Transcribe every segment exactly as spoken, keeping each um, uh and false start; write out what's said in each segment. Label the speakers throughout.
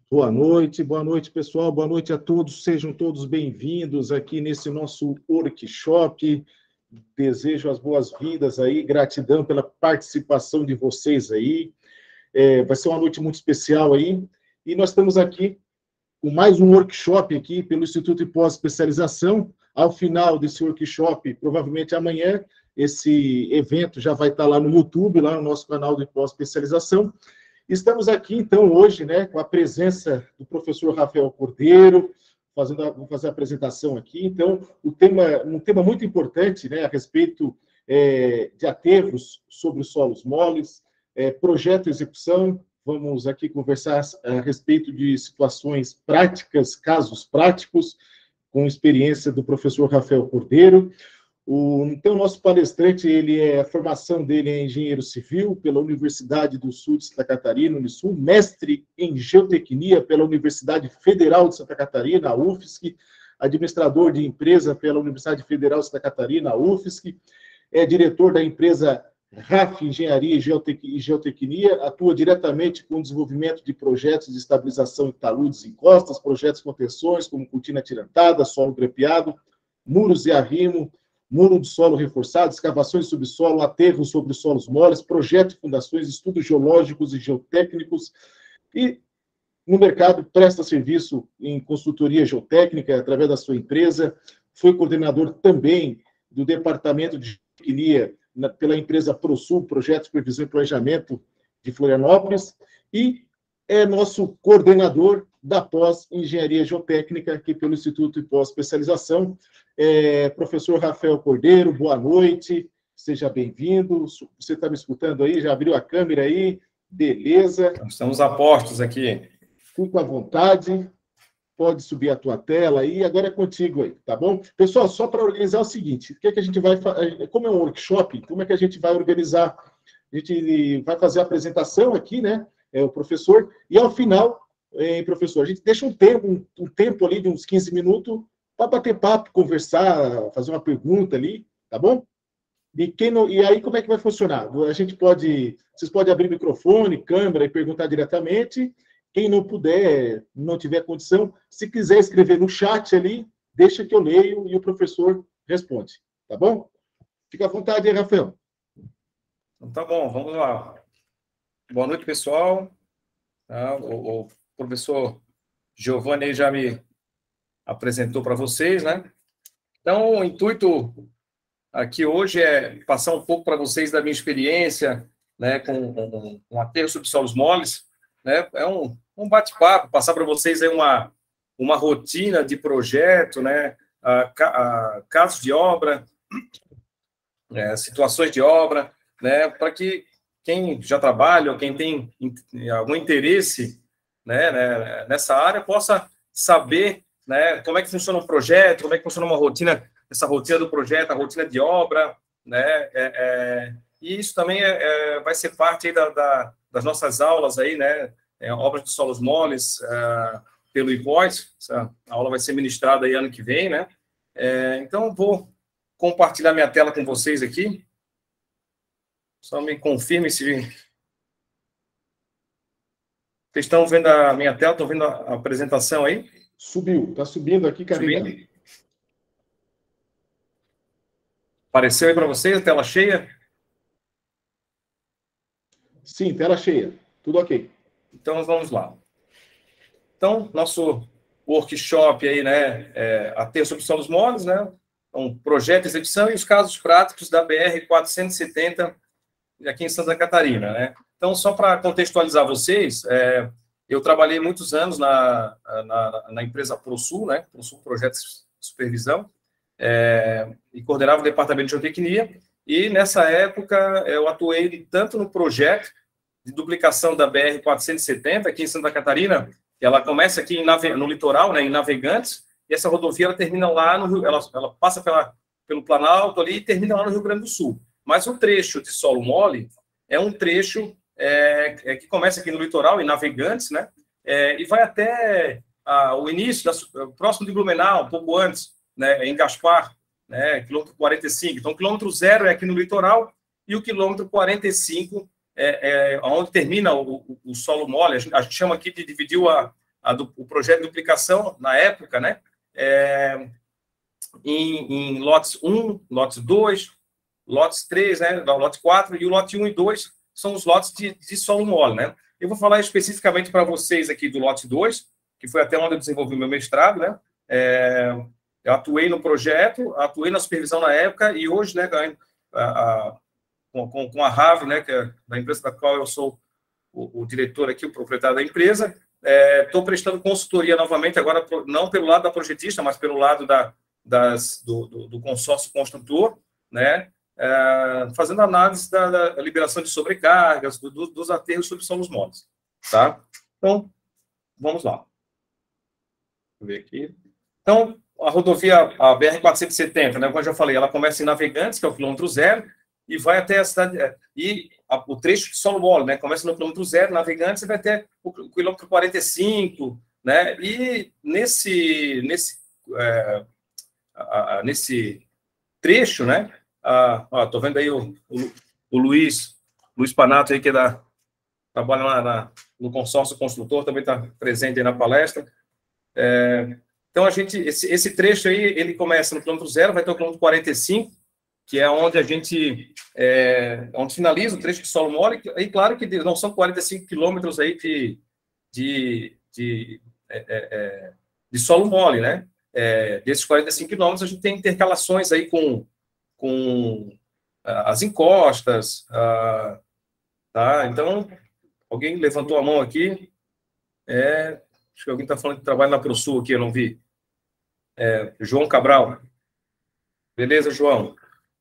Speaker 1: Boa noite, boa noite, pessoal, boa noite a todos, sejam todos bem-vindos aqui nesse nosso workshop. Desejo as boas-vindas aí, gratidão pela participação de vocês aí. É, vai ser uma noite muito especial aí, e nós estamos aqui com mais um workshop aqui pelo Instituto de Pós-Especialização. Ao final desse workshop, provavelmente amanhã, esse evento já vai estar lá no YouTube, lá no nosso canal de pós-especialização. Estamos aqui, então, hoje, né, com a presença do professor Rafael Cordeiro, fazendo a, vou fazer a apresentação aqui. Então, o tema, um tema muito importante, né, a respeito é, de aterros sobre os solos moles, é, projeto e execução. Vamos aqui conversar a respeito de situações práticas, casos práticos, com experiência do professor Rafael Cordeiro. O, então, nosso palestrante, ele é, a formação dele é engenheiro civil pela Universidade do Sul de Santa Catarina, Unisul, mestre em geotecnia pela Universidade Federal de Santa Catarina, a U F S C, administrador de empresa pela Universidade Federal de Santa Catarina, a U F S C, é diretor da empresa R A F Engenharia e Geotecnia, atua diretamente com o desenvolvimento de projetos de estabilização em taludes e encostas, projetos com tensões como cortina atirantada, solo grepeado, muros e arrimo, muro de solo reforçado, escavações de subsolo, aterros sobre solos moles, projeto de fundações, estudos geológicos e geotécnicos, e no mercado presta serviço em consultoria geotécnica através da sua empresa, foi coordenador também do departamento de geotecnia pela empresa ProSul, Projetos, Previsão e Planejamento de Florianópolis, e é nosso coordenador da pós-engenharia geotécnica aqui pelo Instituto de Pós-Especialização. É, professor Rafael Cordeiro, boa noite, seja bem-vindo. Você está me escutando aí? Já abriu a câmera aí? Beleza.
Speaker 2: Estamos a postos aqui.
Speaker 1: Fique à vontade, pode subir a tua tela aí, agora é contigo aí, tá bom? Pessoal, só para organizar o seguinte, o que, é que a gente vai fazer? Como é um workshop, como é que a gente vai organizar? A gente vai fazer a apresentação aqui, né? É, o professor, e ao final, é, professor, a gente deixa um tempo, um, um tempo ali de uns quinze minutos para bater papo, conversar, fazer uma pergunta ali, tá bom? E, quem não, e aí, como é que vai funcionar? A gente pode, vocês podem abrir microfone, câmera e perguntar diretamente. Quem não puder, não tiver condição, se quiser escrever no chat ali, deixa que eu leio e o professor responde, tá bom? Fica à vontade aí, Rafael.
Speaker 2: Então, tá bom, vamos lá. Boa noite, pessoal. Ah, o, o professor Giovanni aí já me apresentou para vocês, né? Então, o intuito aqui hoje é passar um pouco para vocês da minha experiência, né, com, com, com aterro sobre solos moles, né? É um, um bate-papo, passar para vocês aí uma, uma rotina de projeto, né? A, a, casos de obra, é, situações de obra, né? Para que quem já trabalha ou quem tem algum interesse, né, né, nessa área possa saber, né, como é que funciona um projeto, como é que funciona uma rotina, essa rotina do projeto, a rotina de obra, né, é, é, e isso também é, é, vai ser parte aí da, da, das nossas aulas aí, né, é, obras de solos moles, é, pelo I P O S, essa aula vai ser ministrada aí ano que vem, né, é, então vou compartilhar minha tela com vocês aqui, só me confirme se vocês estão vendo a minha tela, estão vendo a apresentação aí?
Speaker 1: Subiu, está subindo aqui, carregando. Subindo.
Speaker 2: Apareceu aí para vocês a tela cheia?
Speaker 1: Sim, tela cheia. Tudo ok.
Speaker 2: Então, vamos lá. Então, nosso workshop aí, né, é, aterro sobre solos moles, né, um projeto de execução e os casos práticos da B R quatrocentos e setenta aqui em Santa Catarina, né. Então, só para contextualizar vocês, é, eu trabalhei muitos anos na, na, na empresa ProSul, né, ProSul Projetos de Supervisão, é, e coordenava o departamento de geotecnia, e nessa época eu atuei tanto no projeto de duplicação da B R quatrocentos e setenta aqui em Santa Catarina, ela começa aqui em Nave, no litoral, né, em Navegantes, e essa rodovia ela termina lá no Rio, ela, ela passa pela, pelo Planalto ali e termina lá no Rio Grande do Sul. Mas o trecho de solo mole é um trecho é, é, que começa aqui no litoral, em Navegantes, né, é, e vai até a, o início, da, próximo de Blumenau, um pouco antes, né, em Gaspar, né, quilômetro quarenta e cinco. Então, o quilômetro zero é aqui no litoral e o quilômetro quarenta e cinco é, é onde termina o, o, o solo mole. A gente, a gente chama aqui de dividiu a, a do, o projeto de duplicação, na época, né, é, em, em lotes um, lotes dois, lotes três, né, lote quatro, e o lote um e dois são os lotes de, de solo mole, né? Eu vou falar especificamente para vocês aqui do lote dois, que foi até onde eu desenvolvi meu mestrado, né? É, eu atuei no projeto, atuei na supervisão na época, e hoje, né, a, a, com, com a Havre, né, que é da empresa da qual eu sou o, o diretor aqui, o proprietário da empresa, estou é, prestando consultoria novamente, agora não pelo lado da projetista, mas pelo lado da, das, do, do, do consórcio construtor, né? É, fazendo análise da, da liberação de sobrecargas, do, do, dos aterros sobre solos moles, tá? Então, vamos lá. Deixa eu ver aqui. Então, a rodovia, a B R quatrocentos e setenta, né, como eu já falei, ela começa em Navegantes, que é o quilômetro zero, e vai até a cidade... E a, o trecho de solo mole, né, começa no quilômetro zero, Navegantes, e vai até o, o quilômetro quarenta e cinco, né, e nesse, nesse, é, a, a, nesse trecho, né, Ah, ó, tô vendo aí o, o, o Luiz, Luiz Panato aí, que é da, trabalha lá na, no consórcio construtor, também está presente aí na palestra. É, então, a gente, esse, esse trecho aí, ele começa no quilômetro zero, vai até o quilômetro quarenta e cinco, que é onde a gente, é, onde finaliza o trecho de solo mole, e claro que não são quarenta e cinco quilômetros aí de, de, de, é, é, de solo mole, né? É, desses quarenta e cinco quilômetros, a gente tem intercalações aí com com as encostas, uh, tá? Então, alguém levantou a mão aqui, é, acho que alguém está falando que trabalha na ProSul aqui, eu não vi. É, João Cabral. Beleza, João?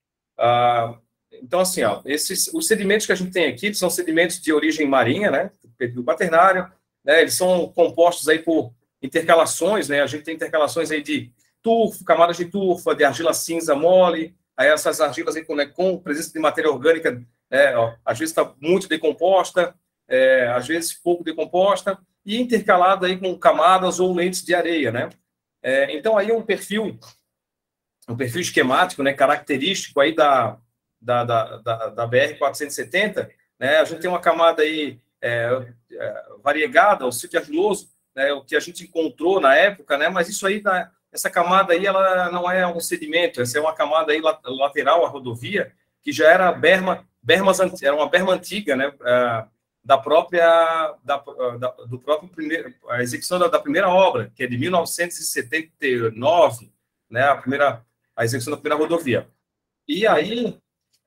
Speaker 2: Uh, então, assim, ó, esses, os sedimentos que a gente tem aqui são sedimentos de origem marinha, né? Do quaternário, né? Eles são compostos aí por intercalações, né? A gente tem intercalações aí de turfo, camadas de turfa, de argila cinza mole. Aí essas argilas aí, né, com presença de matéria orgânica, é, ó, às vezes está muito decomposta, é, às vezes pouco decomposta, e intercalada aí com camadas ou lentes de areia, né? É, então, aí um perfil, um perfil esquemático, né, característico aí da, da, da, da, da B R quatrocentos e setenta, né? A gente tem uma camada aí é, é, variegada, o sítio argiloso, né, o que a gente encontrou na época, né? Mas isso aí na essa camada aí, ela não é um sedimento, essa é uma camada aí lateral à rodovia, que já era berma, bermas, era uma berma antiga, né, da própria, da, da, do próprio primeiro, a execução da, da primeira obra, que é de mil novecentos e setenta e nove, né, a primeira, a execução da primeira rodovia. E aí,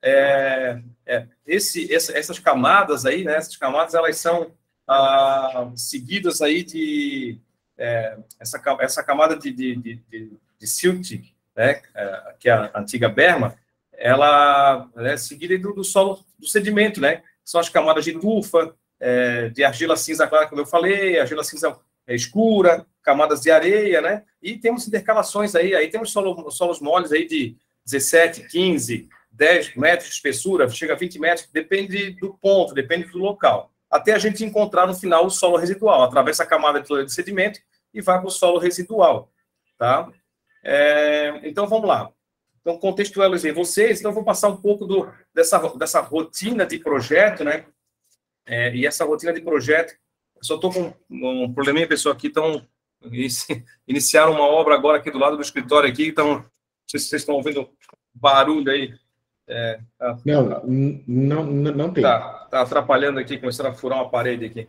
Speaker 2: é, é, esse, essa, essas camadas aí, né, essas camadas, elas são ah, seguidas aí de É, essa, essa camada de, de, de, de, de silt, né, é, que é a antiga berma, ela é seguida do, do solo, do sedimento, né? São as camadas de tufa, é, de argila cinza clara, como eu falei, argila cinza escura, camadas de areia, né? E temos intercalações aí, aí temos solo, solos moles aí de dezessete, quinze, dez metros de espessura, chega a vinte metros, depende do ponto, depende do local. Até a gente encontrar no final o solo residual, atravessa a camada de sedimento e vai para o solo residual, tá? É, então, vamos lá. Então, contextualizei vocês, então eu vou passar um pouco do, dessa, dessa rotina de projeto, né? É, e essa rotina de projeto, eu só estou com um probleminha, pessoal, aqui, então, iniciaram uma obra agora aqui do lado do escritório aqui, então, não sei se vocês estão ouvindo barulho aí. É, tá,
Speaker 1: não, não, não, não tem.
Speaker 2: Tá, tá atrapalhando aqui, começando a furar uma parede aqui.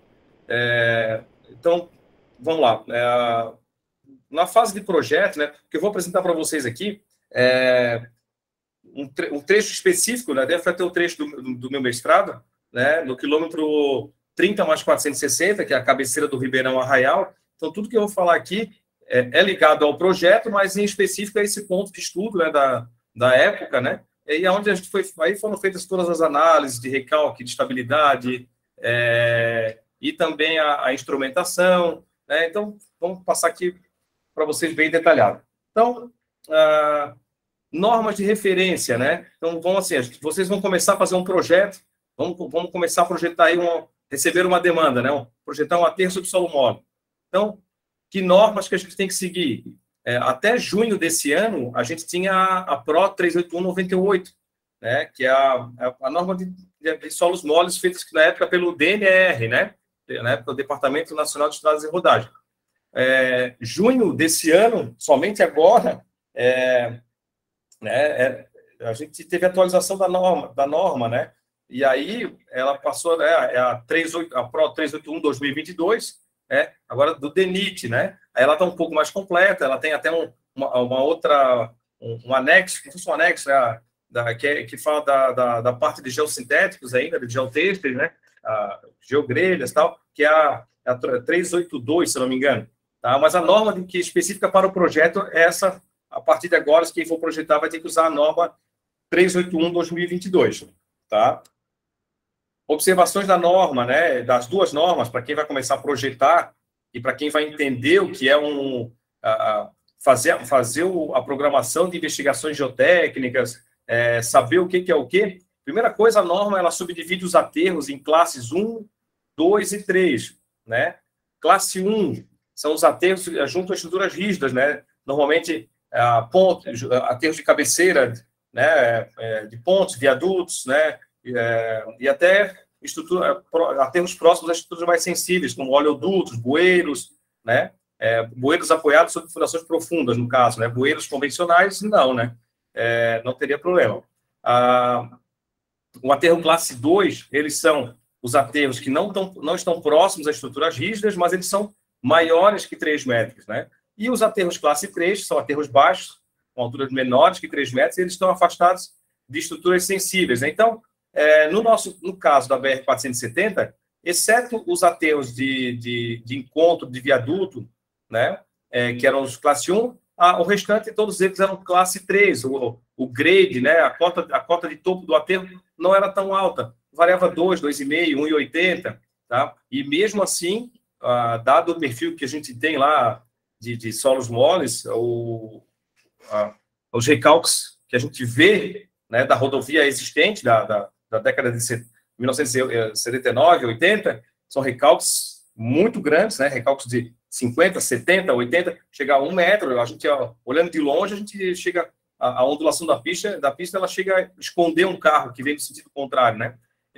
Speaker 2: É, então, vamos lá. É, na fase de projeto, né, que eu vou apresentar para vocês aqui, é, um, tre um trecho específico, né, deve ter o trecho do, do meu mestrado, né, no quilômetro trinta mais quatrocentos e sessenta, que é a cabeceira do Ribeirão Arraial. Então, tudo que eu vou falar aqui é, é ligado ao projeto, mas em específico a esse ponto de estudo, né, da, da época, né? E onde a gente foi, aí foram feitas todas as análises de recalque, de estabilidade, é, e também a, a instrumentação, né? Então, vamos passar aqui para vocês bem detalhado. Então, ah, normas de referência, né? Então, vão assim, vocês vão começar a fazer um projeto, vamos, vamos começar a projetar aí, um, receber uma demanda, né? Um, projetar um aterro sobre solo mole. Então, que normas que a gente tem que seguir? É, até junho desse ano, a gente tinha a Pro três oito um noventa e oito, né, que é a, a norma de, de solos moles feitas na época pelo D N R, né, na época do Departamento Nacional de Estradas e Rodagem. é, junho desse ano, somente agora, é, né, é, a gente teve atualização da norma, da norma, né? E aí ela passou, né, é a, trinta e oito, a Pro trezentos e oitenta e um dois mil e vinte e dois, é, agora do D N I T, né? Aí ela está um pouco mais completa, ela tem até um, uma, uma outra, um, um anexo, como se fosse um anexo, né, da, que, é, que fala da, da, da parte de geossintéticos ainda, de geotêxteis, né? A, geogrelhas e tal, que é a, a trezentos e oitenta e dois, se não me engano. Tá? Mas a norma de, que específica para o projeto é essa, a partir de agora, quem for projetar vai ter que usar a norma trezentos e oitenta e um dois mil e vinte e dois. Tá? Observações da norma, né, das duas normas, para quem vai começar a projetar e para quem vai entender o que é um... A, fazer, fazer a programação de investigações geotécnicas, é, saber o que, que é o quê. Primeira coisa, a norma ela subdivide os aterros em classes um, dois e três. Né? Classe um são os aterros junto a estruturas rígidas, né? Normalmente, a ponte, aterros de cabeceira, né? É, de pontes, viadutos, né? É, e até estrutura, aterros próximos às estruturas mais sensíveis, como oleodutos, bueiros, né? É, bueiros apoiados sobre fundações profundas, no caso, né? Bueiros convencionais, não, né? É, não teria problema. Ah, o aterro classe dois, eles são os aterros que não, tão, não estão próximos às estruturas rígidas, mas eles são maiores que três metros, né? E os aterros classe três são aterros baixos, com alturas menores que três metros, e eles estão afastados de estruturas sensíveis, né? Então, é, no nosso no caso da B R quatrocentos e setenta, exceto os aterros de, de, de encontro de viaduto, né? É, que eram os classe um, a, o restante, todos eles eram classe três, o, o grade, né? A cota, a cota de topo do aterro não era tão alta, variava dois, dois vírgula cinco, um vírgula oitenta, tá? E mesmo assim, ah, dado o perfil que a gente tem lá de, de solos moles, o, ah, os recalques que a gente vê, né, da rodovia existente da, da, da década de mil novecentos e setenta e nove, oitenta, são recalques muito grandes, né? Recalques de cinquenta, setenta, oitenta, chega a um metro. A gente, ó, olhando de longe, a gente chega a, a ondulação da pista, da pista, ela chega a esconder um carro que vem no sentido contrário, né?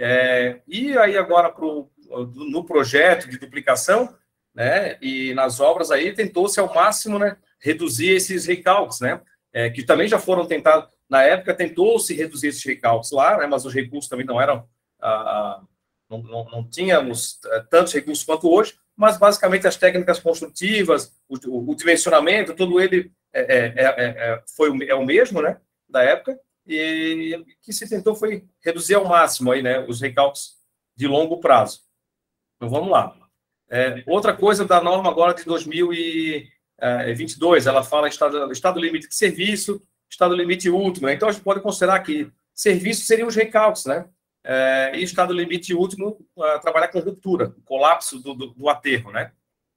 Speaker 2: É, e aí agora pro, no projeto de duplicação, né? E nas obras aí tentou-se ao máximo, né? Reduzir esses recalques, né? É, que também já foram tentados na época, tentou-se reduzir esses recalques lá, né? Mas os recursos também não eram ah, não, não, não tínhamos tantos recursos quanto hoje, mas basicamente as técnicas construtivas, o, o, o dimensionamento, todo ele é, é, é, é, foi o, é o mesmo, né, da época, e o que se tentou foi reduzir ao máximo aí, né, os recalques de longo prazo. Então, vamos lá. É, outra coisa da norma agora de dois mil e vinte e dois, ela fala estado, estado limite de serviço, estado limite último, né? Então a gente pode considerar que serviço seriam os recalques, né? É, e estado limite último, uh, trabalhar com ruptura, colapso do, do, do aterro, né?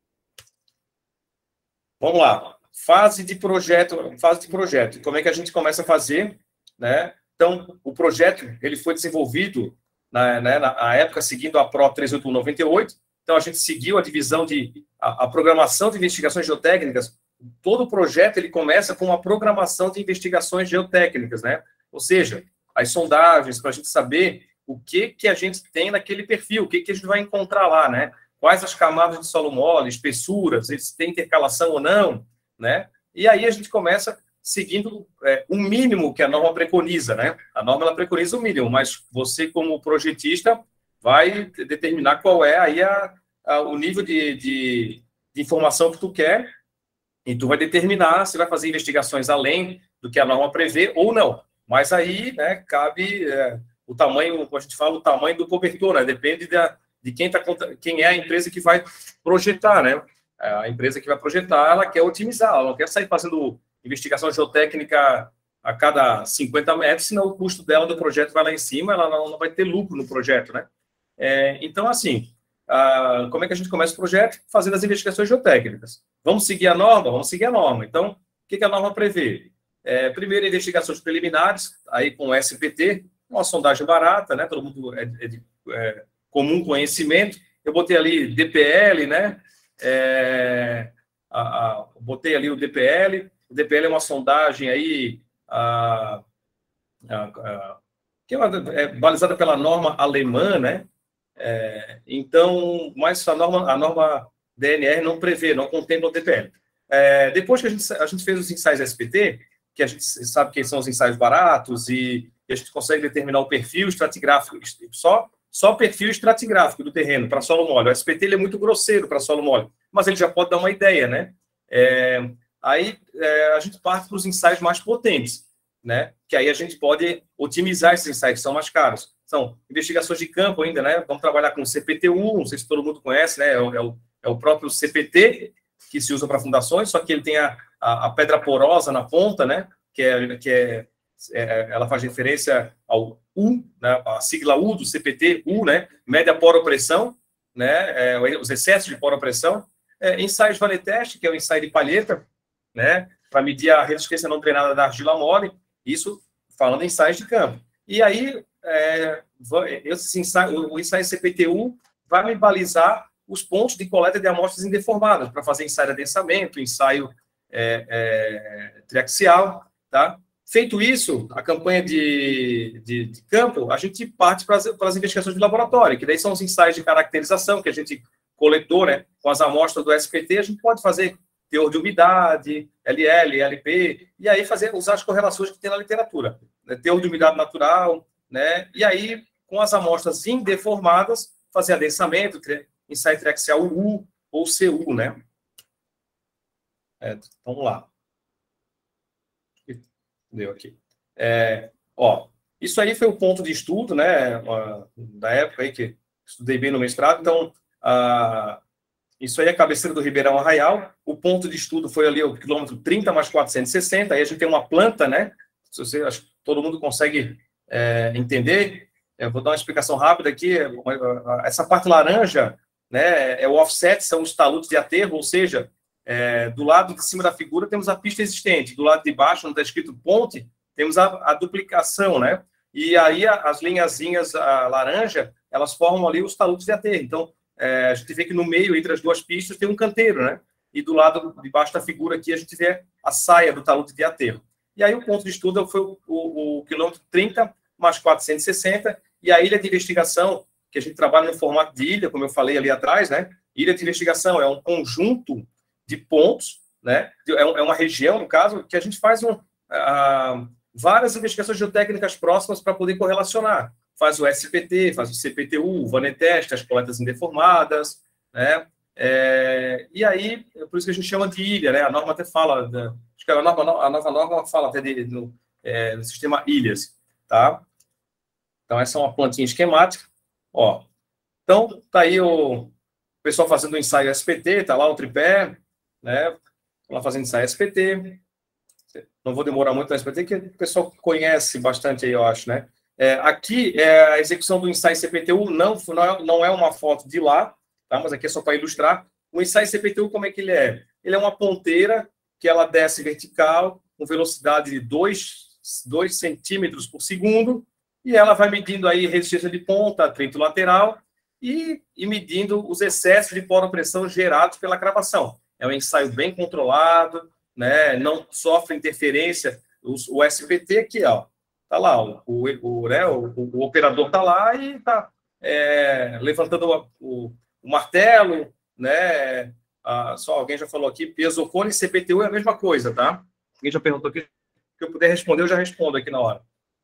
Speaker 2: Vamos lá. Fase de projeto, fase de projeto. Como é que a gente começa a fazer, né? Então, o projeto, ele foi desenvolvido na, né, na época seguindo a Pro trezentos e oitenta e um noventa e oito. Então, a gente seguiu a divisão de a, a programação de investigações geotécnicas. Todo o projeto, ele começa com uma programação de investigações geotécnicas, né? Ou seja, as sondagens, para a gente saber o que, que a gente tem naquele perfil, o que, que a gente vai encontrar lá, né? Quais as camadas de solo mole, espessuras, se tem intercalação ou não, né? E aí a gente começa seguindo é, o mínimo que a norma preconiza, né? A norma, ela preconiza o mínimo, mas você, como projetista, vai determinar qual é aí a, a, o nível de, de, de informação que tu quer, e tu vai determinar se vai fazer investigações além do que a norma prevê ou não. Mas aí, né, cabe... É, o tamanho, como a gente fala, o tamanho do cobertor, né? Depende da, de quem, tá, quem é a empresa que vai projetar, né? A empresa que vai projetar, ela quer otimizar, ela não quer sair fazendo investigação geotécnica a cada cinquenta metros, senão o custo dela do projeto vai lá em cima, ela não, não vai ter lucro no projeto, né? É, então, assim, a, como é que a gente começa o projeto? Fazendo as investigações geotécnicas. Vamos seguir a norma? Vamos seguir a norma. Então, o que, que a norma prevê? É, primeiro, investigações preliminares, aí com o S P T, uma sondagem barata, né? Todo mundo é, é de é, comum conhecimento. Eu botei ali D P L, né? É, a, a, botei ali o D P L. O D P L é uma sondagem aí a, a, a, que é, uma, é balizada pela norma alemã, né? É, então, mas a norma, a norma D N R não prevê, não contempla o D P L. É, depois que a gente, a gente fez os ensaios S P T, que a gente sabe que são os ensaios baratos e, e a gente consegue determinar o perfil estratigráfico, só, só perfil estratigráfico do terreno para solo mole. O S P T ele é muito grosseiro para solo mole, mas ele já pode dar uma ideia, né? É, aí é, a gente parte para os ensaios mais potentes, né? Que aí a gente pode otimizar esses ensaios que são mais caros. São investigações de campo ainda, né? Vamos trabalhar com C P T U, não sei se todo mundo conhece, né? É o, é o, é o próprio C P T que se usa para fundações, só que ele tem a, a, a pedra porosa na ponta, né? Que é, que é, é ela faz referência ao U, né? A sigla U do C P T, U, né? Média poropressão, né? É, os excessos de poropressão. É, ensaios vale teste, que é o ensaio de palheta, né? Para medir a resistência não drenada da argila mole, isso falando em ensaios de campo. E aí, é, esse ensaio, o ensaio C P T U vai me balizar os pontos de coleta de amostras indeformadas, para fazer ensaio de adensamento, ensaio é, é, triaxial, tá? Feito isso, a campanha de, de, de campo, a gente parte para as, para as investigações de laboratório, que daí são os ensaios de caracterização que a gente coletou, né, com as amostras do S P T, a gente pode fazer teor de umidade, L L, L P, e aí fazer, usar as correlações que tem na literatura, né, teor de umidade natural, né, e aí, com as amostras indeformadas, fazer adensamento, ensaio triaxial U ou C U, né? É, vamos lá. Deu aqui. É, ó, isso aí foi o ponto de estudo, né, da época aí que estudei bem no mestrado, então, a, isso aí é a cabeceira do Ribeirão Arraial, o ponto de estudo foi ali o quilômetro trinta mais quatrocentos e sessenta, aí a gente tem uma planta, né, se você, acho que todo mundo consegue é, entender, eu vou dar uma explicação rápida aqui, essa parte laranja, né, é o offset, são os taludes de aterro, ou seja, é, do lado de cima da figura temos a pista existente, do lado de baixo, onde está escrito ponte, temos a, a duplicação, né, e aí a, as linhazinhas a laranja, elas formam ali os taludes de aterro, então é, a gente vê que no meio, entre as duas pistas, tem um canteiro, né, e do lado de baixo da figura aqui, a gente vê a saia do talude de aterro. E aí o ponto de estudo foi o, o, o quilômetro trinta mais quatrocentos e sessenta, e a ilha de investigação, que a gente trabalha no formato de ilha, como eu falei ali atrás, né? Ilha de investigação é um conjunto de pontos, né? É uma região, no caso, que a gente faz um, uh, várias investigações geotécnicas próximas para poder correlacionar. Faz o S P T, faz o C P T U, o Vaneteste, as coletas indeformadas, né? É, e aí, é por isso que a gente chama de ilha, né? A norma até fala, da, acho que a, norma, a nova norma fala até de, no, é, no sistema ilhas, tá? Então, essa é uma plantinha esquemática. Ó, então, tá aí o pessoal fazendo o ensaio S P T, tá lá o tripé, né? Lá fazendo ensaio S P T. Não vou demorar muito no S P T, que o pessoal conhece bastante aí, eu acho, né? É, aqui, é, a execução do ensaio C P T U não, não é uma foto de lá, tá? Mas aqui é só para ilustrar. O ensaio C P T U, como é que ele é? Ele é uma ponteira que ela desce vertical, com velocidade de dois centímetros por segundo, e ela vai medindo aí resistência de ponta, atrito lateral, e, e medindo os excessos de poropressão gerados pela cravação. É um ensaio bem controlado, né? Não sofre interferência. O, o S P T aqui, ó, tá lá, o, o, o, né? o, o operador tá lá e tá é, levantando o, o, o martelo, né? Ah, só alguém já falou aqui, pesocone e C P T U é a mesma coisa, tá? Alguém já perguntou aqui, que eu puder responder, eu já respondo aqui na hora.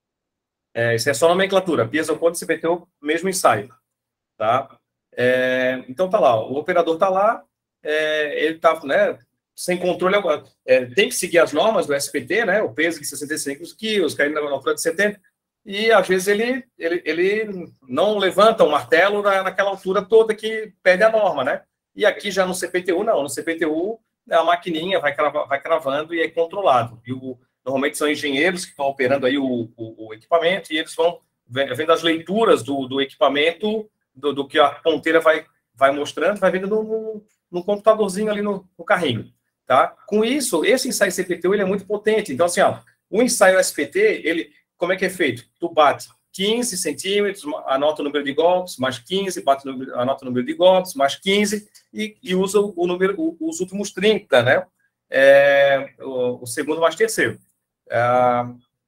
Speaker 2: É, isso é só nomenclatura, pesocone e C P T U, mesmo ensaio, tá? É, então tá lá, o operador tá lá, é, ele tá, né, sem controle, é, tem que seguir as normas do S P T, né, o peso de sessenta e cinco quilos, caindo na altura de setenta, e às vezes ele, ele, ele não levanta o martelo na, naquela altura toda que pede a norma, né? E aqui já no C P T U, não, no C P T U a maquininha vai, crava, vai cravando e é controlado. E o, normalmente são engenheiros que estão operando aí o, o, o equipamento e eles vão vendo as leituras do, do equipamento, do, do que a ponteira vai, vai mostrando, vai vendo no, no, no computadorzinho ali no, no carrinho. Tá? Com isso, esse ensaio C P T U ele é muito potente. Então, assim, ó, o ensaio S P T, ele, como é que é feito? Tu bate quinze centímetros, anota o número de golpes, mais quinze, bate no, anota o número de golpes, mais quinze, e, e usa o número, o, os últimos trinta, né? É, o, o segundo mais terceiro. É,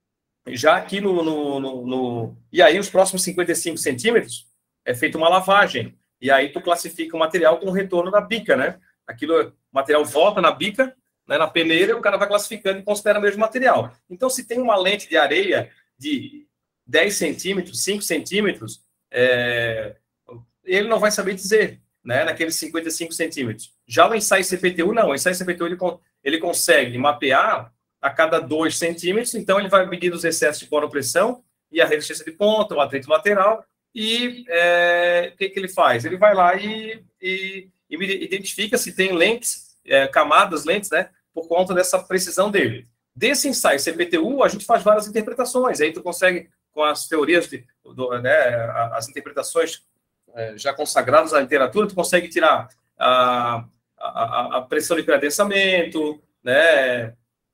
Speaker 2: já aqui no, no, no, no... E aí, os próximos cinquenta e cinco centímetros, é feita uma lavagem. e aí tu classifica o material com o retorno da bica, né? Aquilo, o material volta na bica, né, na peneira, o cara vai classificando e considera o mesmo material. Então, se tem uma lente de areia de dez centímetros, cinco centímetros, é, ele não vai saber dizer, né, naqueles cinquenta e cinco centímetros. Já o ensaio C P T U, não. O ensaio C P T U, ele, ele consegue mapear a cada dois centímetros, então ele vai medir os excessos de poropressão e a resistência de ponta, o atrito lateral, e é, o que, que ele faz? Ele vai lá e, e, e identifica se tem lentes, é, camadas, lentes, né, por conta dessa precisão dele. Desse ensaio C P T U, a gente faz várias interpretações, aí tu consegue, com as teorias, de, do, né, as interpretações é, já consagradas na literatura, tu consegue tirar a, a, a pressão de credensamento, né,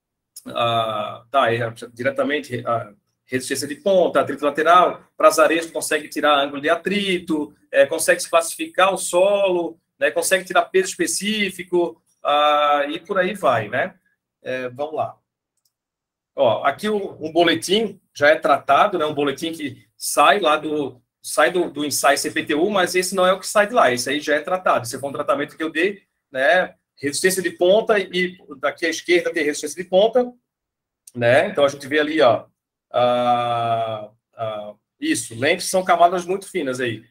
Speaker 2: a, tá, diretamente a resistência de ponta, atrito lateral, para as areias tu consegue tirar ângulo de atrito, é, consegue classificar o solo, né, consegue tirar peso específico, ah, e por aí vai, né? É, vamos lá. Ó, aqui o, um boletim já é tratado, né? Um boletim que sai lá do sai do, do ensaio C P T U, mas esse não é o que sai de lá, esse aí já é tratado. Esse foi um tratamento que eu dei, né? Resistência de ponta, e daqui à esquerda tem resistência de ponta, né? Então a gente vê ali, ó, ah, ah, isso, lentes são camadas muito finas aí,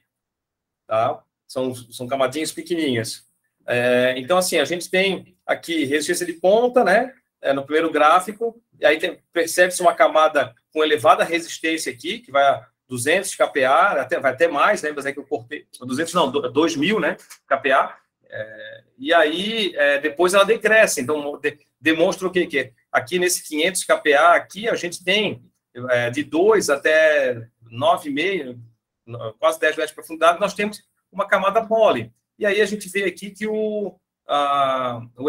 Speaker 2: tá? São, são camadinhas pequenininhas. É, então, assim, a gente tem aqui resistência de ponta, né? É, no primeiro gráfico, e aí percebe-se uma camada com elevada resistência aqui, que vai a duzentos kPa, até, vai até mais, né? Mas é que eu cortei, duzentos não, dois mil, né? kPa. É, e aí, é, depois ela decresce. Então, de, demonstra o quê? Que aqui nesse quinhentos kPa, aqui a gente tem é, de dois até nove vírgula cinco, quase dez metros de profundidade, nós temos uma camada mole. E aí a gente vê aqui que o, a, o,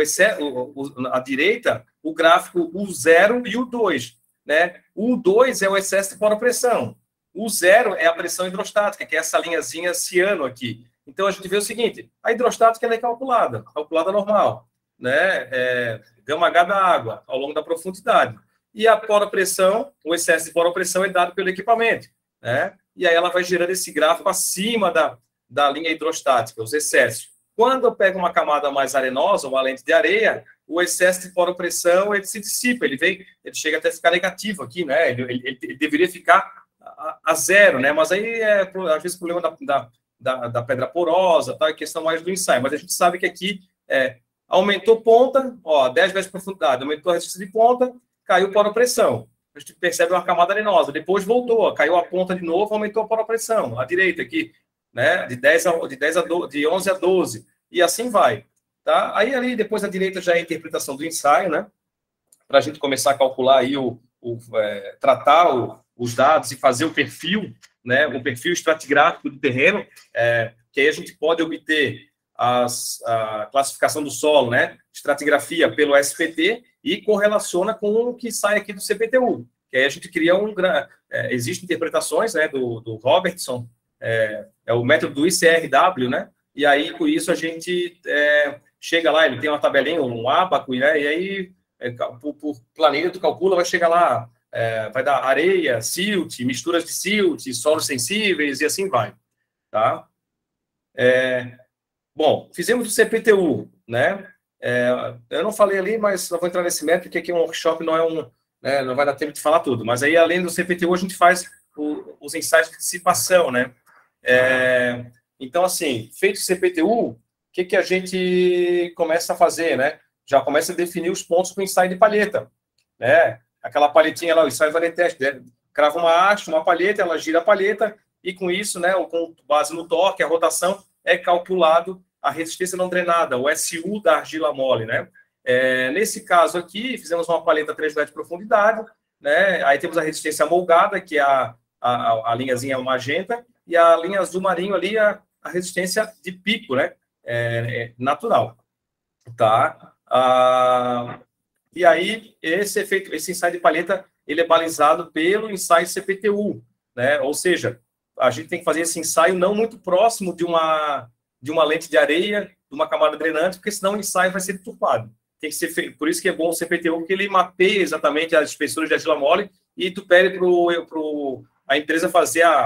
Speaker 2: o, a direita, o gráfico, o zero e o dois, né? O dois é o excesso de poropressão. O zero é a pressão hidrostática, que é essa linhazinha ciano aqui. Então, a gente vê o seguinte, a hidrostática ela é calculada, calculada normal, né? É, gama H da água, ao longo da profundidade. E a poropressão, o excesso de poropressão é dado pelo equipamento, né? E aí ela vai gerando esse gráfico acima da, da linha hidrostática, os excessos. Quando eu pego uma camada mais arenosa, uma lente de areia, o excesso de poropressão ele se dissipa, ele vem, ele chega até a ficar negativo aqui, né? Ele, ele, ele deveria ficar a, a zero, né? Mas aí é às vezes problema da, da, da, da pedra porosa, tá? É questão mais do ensaio. Mas a gente sabe que aqui é, aumentou ponta, ó, dez vezes de profundidade, aumentou a resistência de ponta, caiu poropressão. A gente percebe uma camada arenosa, depois voltou, ó, caiu a ponta de novo, aumentou a poropressão. A direita aqui, né? De dez a, de dez a doze, de onze a doze, e assim vai, tá? Aí ali depois a direita já é a interpretação do ensaio, né? Para a gente começar a calcular aí o, o é, tratar o, os dados e fazer o perfil, né? O perfil estratigráfico do terreno, é, que aí a gente pode obter as, a classificação do solo, né? Estratigrafia pelo S P T e correlaciona com o que sai aqui do C P T U. Que aí a gente cria um... É, existem interpretações, né? Do, do Robertson, é, é o método do I C R W, né? E aí, com isso, a gente é, chega lá, ele tem uma tabelinha, um ábaco, né? E aí, é, por, por planilha, tu calcula, vai chegar lá, é, vai dar areia, silt, misturas de silt, solos sensíveis, e assim vai, tá? É, bom, fizemos o C P T U, né? É, eu não falei ali, mas eu vou entrar nesse método, porque aqui um workshop não é um... Né, não vai dar tempo de falar tudo, mas aí, além do C P T U, a gente faz o, os ensaios de dissipação, né? É, então, assim, feito o C P T U, o que, que a gente começa a fazer, né? Já começa a definir os pontos com o ensaio de palheta, né? Aquela palhetinha lá, o ensaio valeteste, né? Crava uma haste, uma palheta, ela gira a palheta, e com isso, né, com base no torque, a rotação, é calculado a resistência não drenada, o S U da argila mole, né? É, nesse caso aqui, fizemos uma palheta três metros de profundidade, né? Aí temos a resistência amolgada, que é a, a, a linhazinha magenta, e a linha azul marinho ali, a, a resistência de pico, né? É, é natural, tá? Ah, e aí, esse efeito, esse ensaio de palheta, ele é balizado pelo ensaio C P T U, né? Ou seja, a gente tem que fazer esse ensaio não muito próximo de uma, de uma lente de areia, de uma camada drenante, porque senão o ensaio vai ser deturpado. Tem que ser feito, por isso que é bom o C P T U, porque ele mapeia exatamente as espessuras de argila mole e tu pede para a empresa fazer a,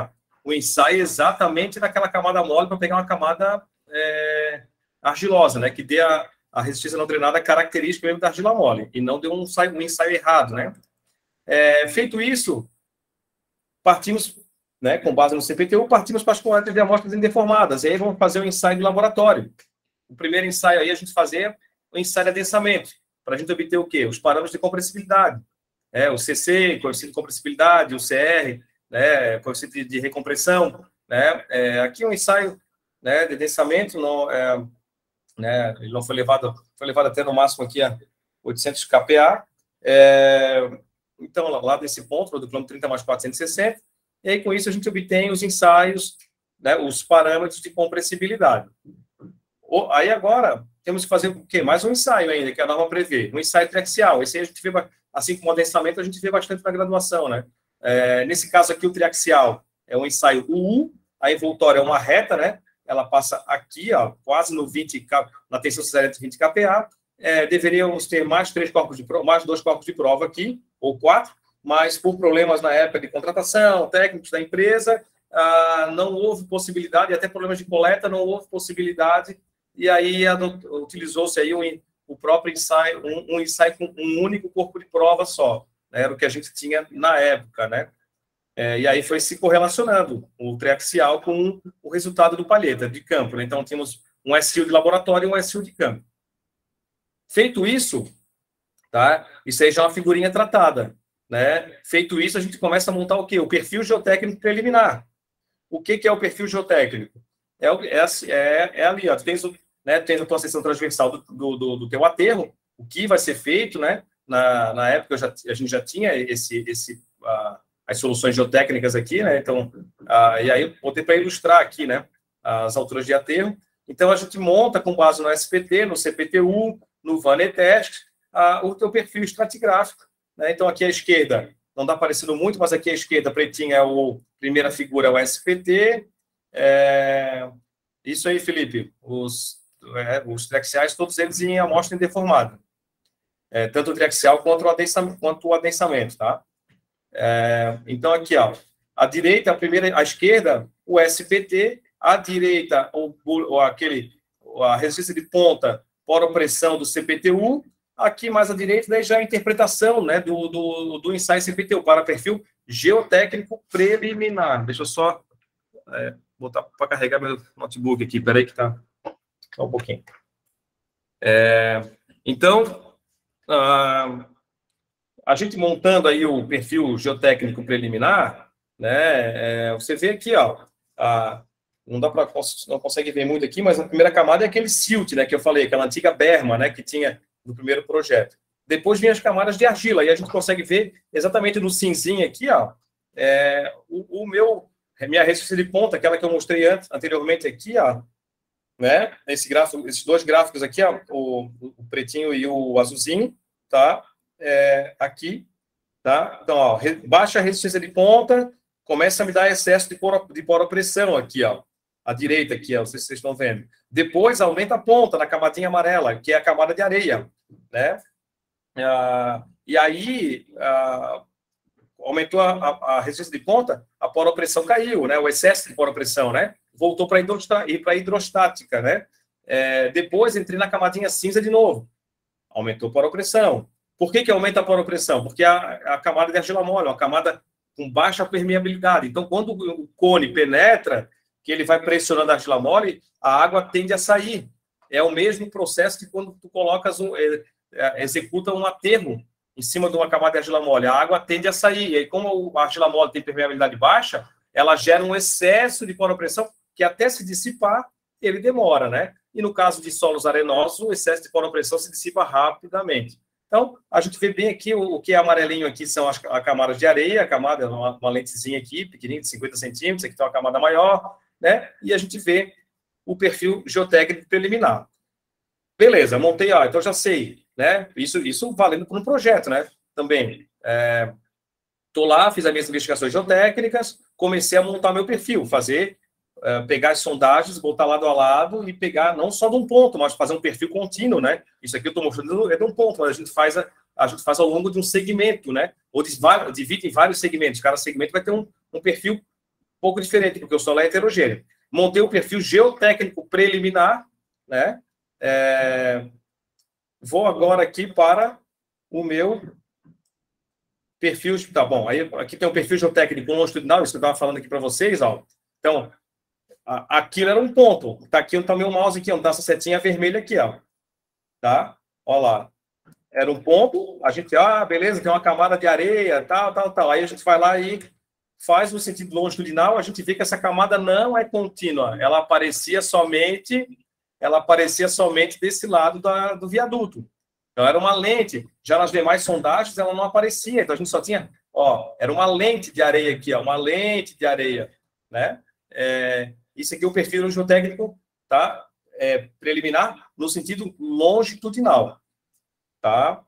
Speaker 2: o ensaio exatamente naquela camada mole para pegar uma camada é, argilosa, né? Que dê a, a resistência não drenada característica mesmo da argila mole, e não deu um ensaio, um ensaio errado, né? É, feito isso, partimos, né, com base no C P T U, partimos para as coletas de amostras indeformadas, e aí vamos fazer um ensaio de laboratório. O primeiro ensaio aí a gente fazia o ensaio de adensamento, para a gente obter o quê? Os parâmetros de compressibilidade. É, o C C, coeficiente de compressibilidade, o C R, né, coeficiente de recompressão. Né, é, aqui um ensaio, né, de adensamento, não, é, né, ele não foi levado, foi levado até no máximo aqui a oitocentos K P A. É, então, lá desse ponto, do quilômetro trinta mais quatrocentos e sessenta, e aí com isso a gente obtém os ensaios, né, os parâmetros de compressibilidade. Aí agora temos que fazer o quê? Mais um ensaio ainda, que a norma prevê, um ensaio triaxial. Esse aí a gente vê, assim como o adensamento, a gente vê bastante na graduação, né? É, nesse caso aqui, o triaxial é um ensaio U U, a envoltória é uma reta, né? Ela passa aqui, ó, quase no vinte, na tensão cesariana de vinte K P A. É, deveríamos ter mais três corpos de prova, mais dois corpos de prova aqui, ou quatro, mas por problemas na época de contratação, técnicos da empresa, ah, não houve possibilidade, e até problemas de coleta, não houve possibilidade. E aí utilizou-se aí um, o próprio ensaio, um, um ensaio com um único corpo de prova só, né? Era o que a gente tinha na época, né? É, e aí foi se correlacionando o triaxial com o resultado do palheta de campo, né? Então tínhamos um S U de laboratório e um S U de campo. Feito isso, tá? Isso aí já é uma figurinha tratada, né? Feito isso, a gente começa a montar o quê? O perfil geotécnico preliminar. O que, que é o perfil geotécnico? É, é, é, é ali, ó, tu tens, né, tens a tua seção transversal do, do, do, do teu aterro, o que vai ser feito, né? Na, na época já, a gente já tinha esse, esse, uh, as soluções geotécnicas aqui, né? Então, uh, e aí eu botei para ilustrar aqui, né? As alturas de aterro. Então, a gente monta com base no S P T, no C P T U, no VANETEST, uh, o teu perfil estratigráfico, né? Então, aqui à esquerda, não está aparecendo muito, mas aqui à esquerda, pretinha, é o primeira figura é o S P T. É, isso aí, Felipe, os, é, os triaxiais, todos eles em amostra indeformada. É, tanto o triaxial quanto o adensamento, quanto o adensamento, tá? É, então, aqui, ó, à direita, a primeira, à esquerda, o S P T, à direita, o, o, aquele, a resistência de ponta por opressão do C P T U, aqui mais à direita, daí já a interpretação, né, do, do, do ensaio C P T U para perfil geotécnico preliminar. Deixa eu só... É, botar para carregar meu notebook aqui, peraí que tá só um pouquinho. É, então, a, a gente montando aí o perfil geotécnico preliminar, né, é, você vê aqui, ó, a, não dá para, não consegue ver muito aqui, mas a primeira camada é aquele silt, né, que eu falei, aquela antiga berma, né, que tinha no primeiro projeto. Depois vem as camadas de argila, e a gente consegue ver exatamente no cinzinho aqui, ó, é, o, o meu minha resistência de ponta, aquela que eu mostrei antes, anteriormente aqui, ó, né? Esse gráfico, esses dois gráficos aqui, ó, o, o pretinho e o azulzinho, tá? É, aqui, tá? Então, ó, baixa a resistência de ponta, começa a me dar excesso de, poro, de poropressão aqui, ó, à direita aqui, ó, não sei se vocês estão vendo. Depois aumenta a ponta na camadinha amarela, que é a camada de areia, né? Ah, e aí ah, aumentou a, a, a resistência de ponta, a poropressão caiu, né? O excesso de poropressão, né? Voltou para a hidrostática, né? É, depois entrei na camadinha cinza de novo. Aumentou a poropressão. Por que que aumenta a poropressão? Porque a, a camada de argila mole é uma camada com baixa permeabilidade. Então, quando o cone penetra, que ele vai pressionando a argila mole, a água tende a sair. É o mesmo processo que quando tu colocas um, é, é, executa um aterro em cima de uma camada de argila mole, a água tende a sair. E aí, como a argila mole tem permeabilidade baixa, ela gera um excesso de poropressão que até se dissipar, ele demora, né? E no caso de solos arenosos, o excesso de poropressão se dissipa rapidamente. Então, a gente vê bem aqui, o, o que é amarelinho aqui são as a camadas de areia, a camada, uma, uma lentezinha aqui, pequenininha, de cinquenta centímetros, aqui tem uma camada maior, né? E a gente vê o perfil geotécnico preliminar. Beleza, montei, ó, então já sei, né? Isso, isso valendo por um projeto, né? Também. Estou é, lá, fiz as minhas investigações geotécnicas, comecei a montar meu perfil, fazer, é, pegar as sondagens, botar lado a lado e pegar não só de um ponto, mas fazer um perfil contínuo, né? Isso aqui eu estou mostrando é de um ponto, mas a gente faz, a, a gente faz ao longo de um segmento, né? Ou divide em vários segmentos, cada segmento vai ter um, um perfil pouco diferente, porque o solo é heterogêneo. Montei o perfil geotécnico preliminar, né? É... Vou agora aqui para o meu perfil. Tá bom, aí aqui tem um perfil geotécnico longitudinal, isso que eu estava falando aqui para vocês, ó. Então, a, aquilo era um ponto. Tá aqui, tá meu mouse aqui, ó, tá essa setinha vermelha aqui, ó. Tá? Ó lá. Era um ponto, a gente, ah, beleza, tem uma camada de areia, tal, tal, tal. Aí a gente vai lá e faz no sentido longitudinal, a gente vê que essa camada não é contínua, ela aparecia somente, ela aparecia somente desse lado da, do viaduto. Então, era uma lente. Já nas demais sondagens, ela não aparecia. Então, a gente só tinha, ó, era uma lente de areia aqui, ó, uma lente de areia, né? É, isso aqui é o perfil geotécnico, tá? É, preliminar, no sentido longitudinal, tá?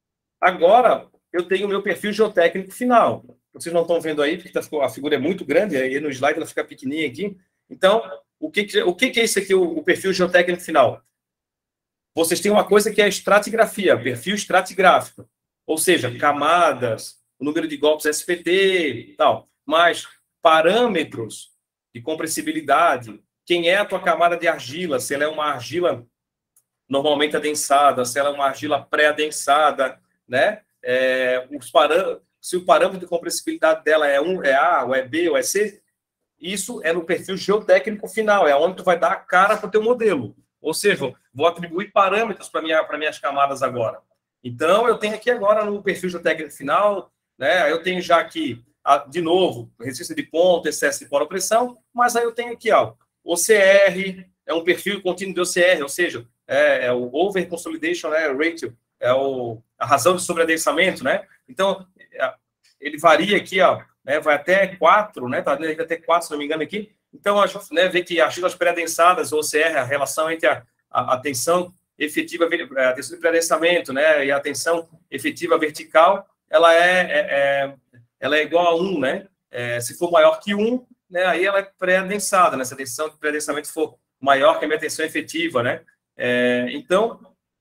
Speaker 2: Agora, eu tenho o meu perfil geotécnico final. Vocês não estão vendo aí, porque a figura é muito grande, aí no slide ela fica pequenininha aqui. Então, o que, o que é isso aqui, o, o perfil geotécnico final? Vocês têm uma coisa que é a estratigrafia, perfil estratigráfico. Ou seja, camadas, o número de golpes S P T e tal. Mas parâmetros de compressibilidade, quem é a tua camada de argila, se ela é uma argila normalmente adensada, se ela é uma argila pré-adensada, né? É, os parâmetros, se o parâmetro de compressibilidade dela é um, é A, ou é B, ou é C, isso é no perfil geotécnico final, é onde tu vai dar a cara para o teu modelo. Ou seja, vou atribuir parâmetros para minha, para minhas camadas agora. Então, eu tenho aqui agora no perfil geotécnico final, né? Eu tenho já aqui, de novo, resistência de ponto, excesso de poropressão, mas aí eu tenho aqui, ó, O C R, é um perfil contínuo de O C R, ou seja, é, é o Over Consolidation, né, Ratio, é o, a razão de sobreadensamento, né? Então, ele varia aqui, ó, né, vai até quatro, né? Tá até quatro, se não me engano, aqui. Então, a gente, né, vê que argilas pré-adensadas, O C R, a relação entre a, a, a tensão efetiva, a tensão de pré-adensamento, né, e a tensão efetiva vertical, ela é, é, é, ela é igual a um, né? É, se for maior que um, né, aí ela é pré-adensada, né? Se a tensão de pré-adensamento for maior que a minha tensão efetiva, né? É, então,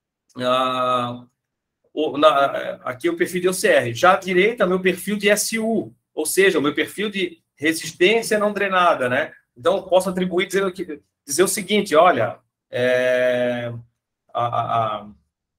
Speaker 2: a, o, na, aqui é o perfil de O C R. Já à direita, meu perfil de S U, ou seja, o meu perfil de resistência não drenada, né? Então, posso atribuir, dizer, dizer o seguinte, olha, é, a, a, a,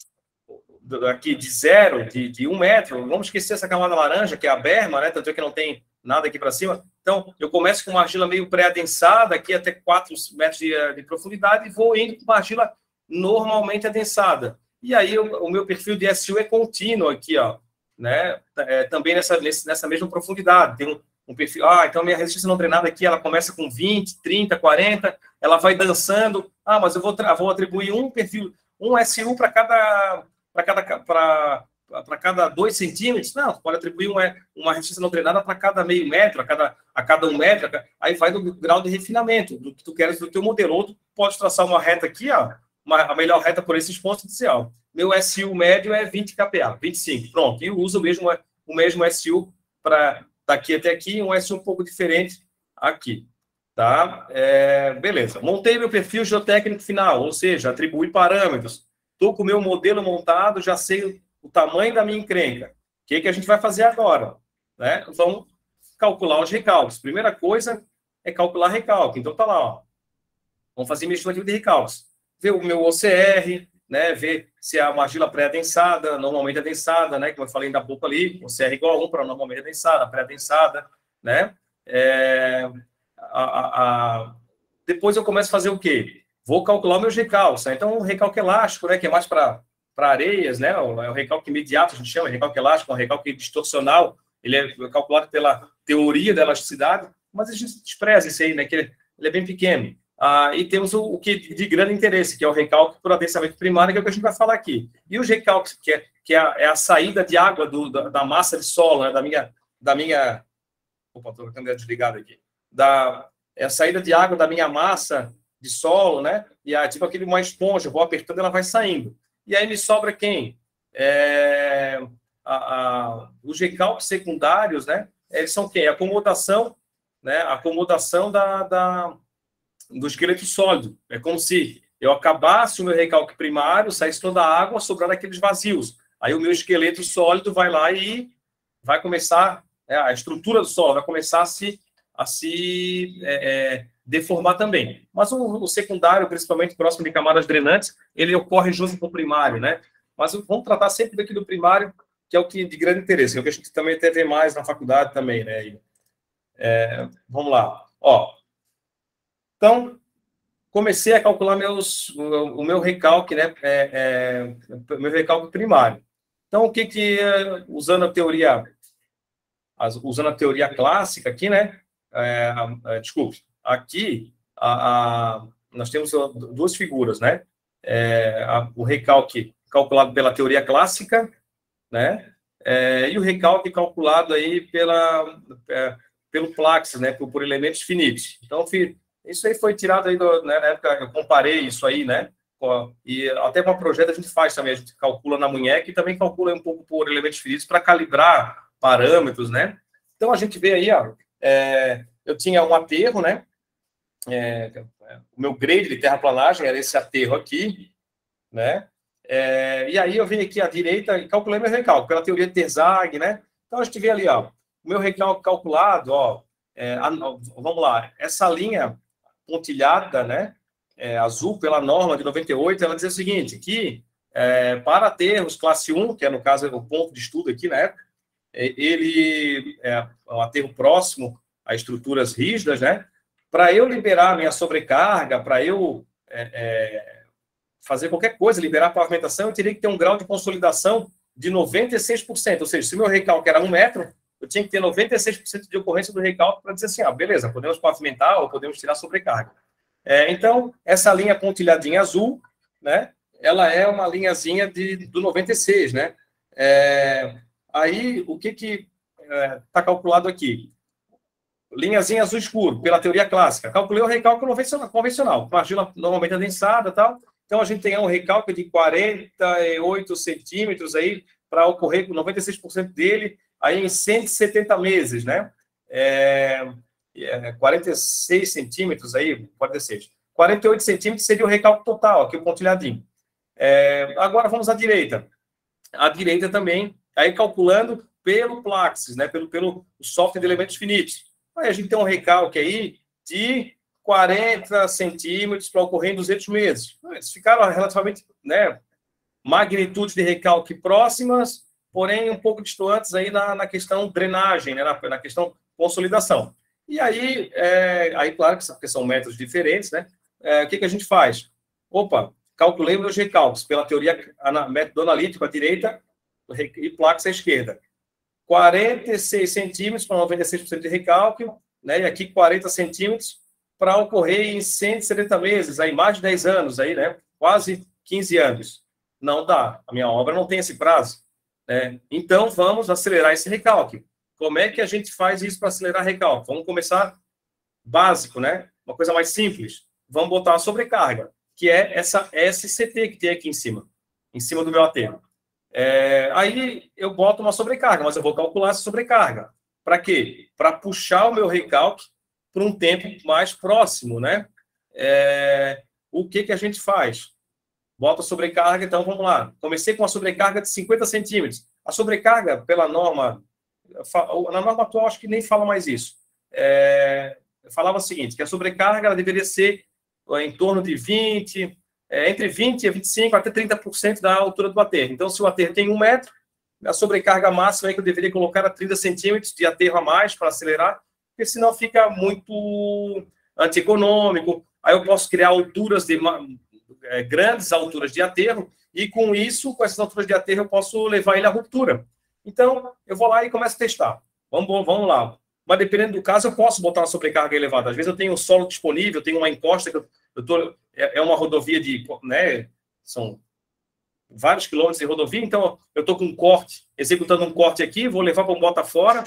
Speaker 2: aqui de zero, de, de um metro, vamos esquecer essa camada laranja, que é a berma, né? Tanto é que não tem nada aqui para cima. Então, eu começo com uma argila meio pré-adensada, aqui até quatro metros de, de profundidade, e vou indo com uma argila normalmente adensada. E aí, o, o meu perfil de S U é contínuo aqui, ó, né? É, também nessa, nessa mesma profundidade. Tem um, um perfil... Ah, então, minha resistência não drenada aqui, ela começa com vinte, trinta, quarenta, ela vai dançando. Ah, mas eu vou, vou atribuir um perfil, um S U para cada... para cada... Pra, para cada dois centímetros, não, pode atribuir uma, uma resistência não drenada para cada meio metro, a cada, a cada um metro, aí vai do grau de refinamento, do que tu queres do teu modelo. Ou tu pode traçar uma reta aqui, ó, uma, a melhor reta por esses pontos e dizer, ó, meu S U médio é vinte K P A, vinte e cinco, pronto, e eu uso o mesmo, o mesmo S U para daqui até aqui, um S U um pouco diferente aqui, tá? É, beleza, montei meu perfil geotécnico final, ou seja, atribuí parâmetros, estou com o meu modelo montado, já sei o tamanho da minha encrenca. O que, que a gente vai fazer agora? Né? Vamos calcular os recalques. Primeira coisa é calcular recalque. Então, tá lá, ó. Vamos fazer minha estimativa de recalques. Ver o meu O C R, né? Ver se é uma argila pré-adensada, normalmente adensada, né? Como eu falei ainda há pouco ali, O C R igual a um para normalmente adensada, pré-adensada, né? É, a, a, a... Depois eu começo a fazer o quê? Vou calcular meus recalques. Né? Então, o recalque elástico, né? Que é mais para para areias, né? O, é o recalque imediato, a gente chama, recalque elástico, um recalque distorcional, ele é calculado pela teoria da elasticidade, mas a gente despreza isso aí, né? Que ele, ele é bem pequeno. Ah, e temos o, o que de grande interesse, que é o recalque por adensamento primário, que é o que a gente vai falar aqui. E os recalques, que é, que é, a, é a saída de água do, da, da massa de solo, né? da minha... Da minha opa, estou com a câmera desligada aqui. Da, é a saída de água da minha massa de solo, né? E é tipo aquele uma esponja, eu vou apertando, ela vai saindo. E aí me sobra quem? É, a, a, os recalques secundários, né? Eles são quem? A acomodação, né? A acomodação da, da, do esqueleto sólido. É como se eu acabasse o meu recalque primário, saísse toda a água, sobrando aqueles vazios. Aí o meu esqueleto sólido vai lá e vai começar, é, a estrutura do solo vai começar a se a se é, é, deformar também. Mas o, o secundário, principalmente próximo de camadas drenantes, ele ocorre junto com o primário, né? Mas vamos tratar sempre daqui do primário, que é o que de grande interesse, é o que a gente também até vê mais na faculdade também, né? E, é, vamos lá. Ó, então, comecei a calcular meus, o, o meu recalque, né? É, é, meu recalque primário. Então, o que que, usando a teoria, as, usando a teoria clássica aqui, né? É, é, desculpe, aqui a, a, nós temos duas figuras, né? É, a, o recalque calculado pela teoria clássica, né? É, e o recalque calculado aí pela, é, pelo Plaxis, né? Por, por elementos finitos. Então, isso aí foi tirado aí, do, né, na época, eu comparei isso aí, né? E até com a projeto a gente faz também, a gente calcula na munheca e também calcula um pouco por elementos finitos para calibrar parâmetros, né? Então, a gente vê aí, ó, é, eu tinha um aterro, né? É, o meu grade de terraplanagem era esse aterro aqui, né? É, e aí eu vim aqui à direita e calculei meu recalque, pela teoria de Terzagh, né? Então, a gente vê ali, ó, o meu recalque calculado, ó, é, a, vamos lá, essa linha pontilhada, né? É, azul, pela norma de noventa e oito, ela diz o seguinte, que é, para aterros classe um, que é, no caso, o ponto de estudo aqui na época, ele é um aterro próximo a estruturas rígidas, né? Para eu liberar minha sobrecarga, para eu é, é, fazer qualquer coisa, liberar a pavimentação, eu teria que ter um grau de consolidação de noventa e seis por cento. Ou seja, se o meu recalque era um metro, eu tinha que ter noventa e seis por cento de ocorrência do recalque para dizer assim, ah, beleza, podemos pavimentar ou podemos tirar sobrecarga. É, então, essa linha pontilhadinha azul, né? Ela é uma linhazinha de, do noventa e seis, né? É, aí, o que que está é, calculado aqui? Linhazinha azul escuro, pela teoria clássica. Calculei o recalque convencional, com argila normalmente adensada e tal. Então, a gente tem um recalque de quarenta e oito centímetros aí, para ocorrer com noventa e seis por cento dele, aí em cento e setenta meses, né? É, é, quarenta e seis centímetros aí, quarenta e seis. quarenta e oito centímetros seria o recalque total, aqui o pontilhadinho. É, agora, vamos à direita. À direita também, aí calculando pelo Plaxis, né? Pelo, pelo software de elementos finitos. Aí a gente tem um recalque aí de quarenta centímetros para ocorrer em duzentos meses. Eles ficaram relativamente, né, magnitudes de recalque próximas, porém um pouco distantes aí na, na questão drenagem, né, na, na questão consolidação. E aí, é, aí claro que porque são métodos diferentes, né? É, o que, que a gente faz? Opa, calculei meus recalques pela teoria método analítico à direita e Plaxis à esquerda. quarenta e seis centímetros para noventa e seis por cento de recalque, né? E aqui quarenta centímetros para ocorrer em cento e setenta meses, aí mais de dez anos, aí, né? Quase quinze anos. Não dá. A minha obra não tem esse prazo. Né? Então, vamos acelerar esse recalque. Como é que a gente faz isso para acelerar recalque? Vamos começar básico, né? Uma coisa mais simples. Vamos botar a sobrecarga, que é essa S C T que tem aqui em cima, em cima do meu aterro. É, aí eu boto uma sobrecarga, mas eu vou calcular essa sobrecarga. Para quê? Para puxar o meu recalque para um tempo mais próximo, né? É, o que, que a gente faz? Bota a sobrecarga, então vamos lá. Comecei com uma sobrecarga de cinquenta centímetros. A sobrecarga, pela norma, na norma atual, acho que nem fala mais isso. É, eu falava o seguinte, que a sobrecarga ela deveria ser em torno de vinte, é, entre vinte e vinte e cinco até trinta por cento da altura do aterro. Então, se o aterro tem um metro, a sobrecarga máxima é que eu deveria colocar a trinta centímetros de aterro a mais para acelerar, porque senão fica muito antieconômico. Aí eu posso criar alturas de é, grandes alturas de aterro e com isso, com essas alturas de aterro, eu posso levar ele à ruptura. Então, eu vou lá e começo a testar. Vamos, vamos lá. Mas dependendo do caso, eu posso botar uma sobrecarga elevada. Às vezes eu tenho solo disponível, eu tenho uma encosta que eu, eu tô, é, é uma rodovia de, né, são vários quilômetros de rodovia, então eu estou com um corte, executando um corte aqui, vou levar para um bota fora.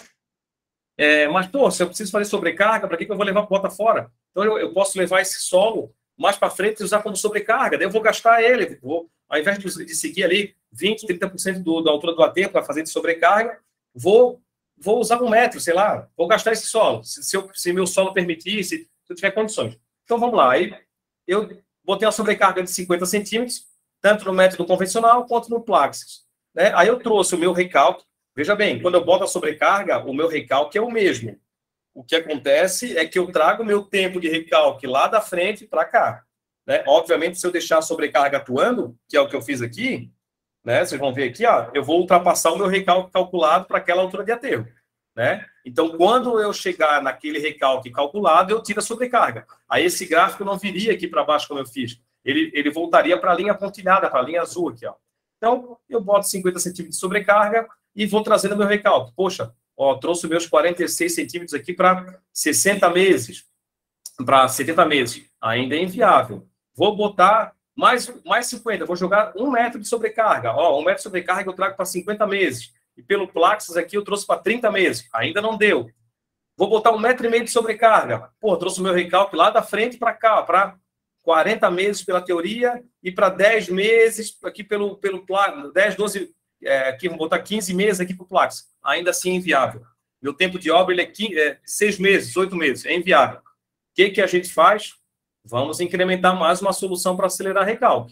Speaker 2: É, mas, pô, se eu preciso fazer sobrecarga, para que, que eu vou levar para o bota fora? Então eu, eu posso levar esse solo mais para frente e usar como sobrecarga, daí eu vou gastar ele. Vou, ao invés de, de seguir ali vinte, trinta por cento do, da altura do aterro para fazer de sobrecarga, vou, vou usar um metro, sei lá, vou gastar esse solo, se, se, eu, se meu solo permitir, se, se eu tiver condições. Então vamos lá, aí eu botei uma sobrecarga de cinquenta centímetros, tanto no método convencional quanto no Plaxis. Né? Aí eu trouxe o meu recalque. Veja bem, quando eu boto a sobrecarga, o meu recalque é o mesmo. o que acontece é que eu trago meu tempo de recalque lá da frente para cá. Né? Obviamente, se eu deixar a sobrecarga atuando, que é o que eu fiz aqui, né? Vocês vão ver aqui, ó, eu vou ultrapassar o meu recalque calculado para aquela altura de aterro. Né? Então, quando eu chegar naquele recalque calculado, eu tiro a sobrecarga. Aí esse gráfico não viria aqui para baixo como eu fiz. Ele, ele voltaria para a linha pontilhada, para a linha azul aqui. Ó. Então, eu boto cinquenta centímetros de sobrecarga e vou trazendo meu recalque. Poxa, ó, trouxe meus quarenta e seis centímetros aqui para sessenta meses, para setenta meses. Ainda é inviável. Vou botar mais, mais cinquenta, vou jogar um metro de sobrecarga. Ó, um metro de sobrecarga eu trago para cinquenta meses. E pelo Plaxis aqui eu trouxe para trinta meses. Ainda não deu. Vou botar um metro e meio de sobrecarga. Pô, trouxe o meu recalque lá da frente para cá, para quarenta meses pela teoria e para dez meses aqui pelo, pelo Plaxis. dez, doze, é, aqui, vamos botar quinze meses aqui para o Plaxis. Ainda assim é inviável. Meu tempo de obra ele é, quinze, é seis meses, oito meses. É inviável. O que, que a gente faz? Vamos incrementar mais uma solução para acelerar recalque.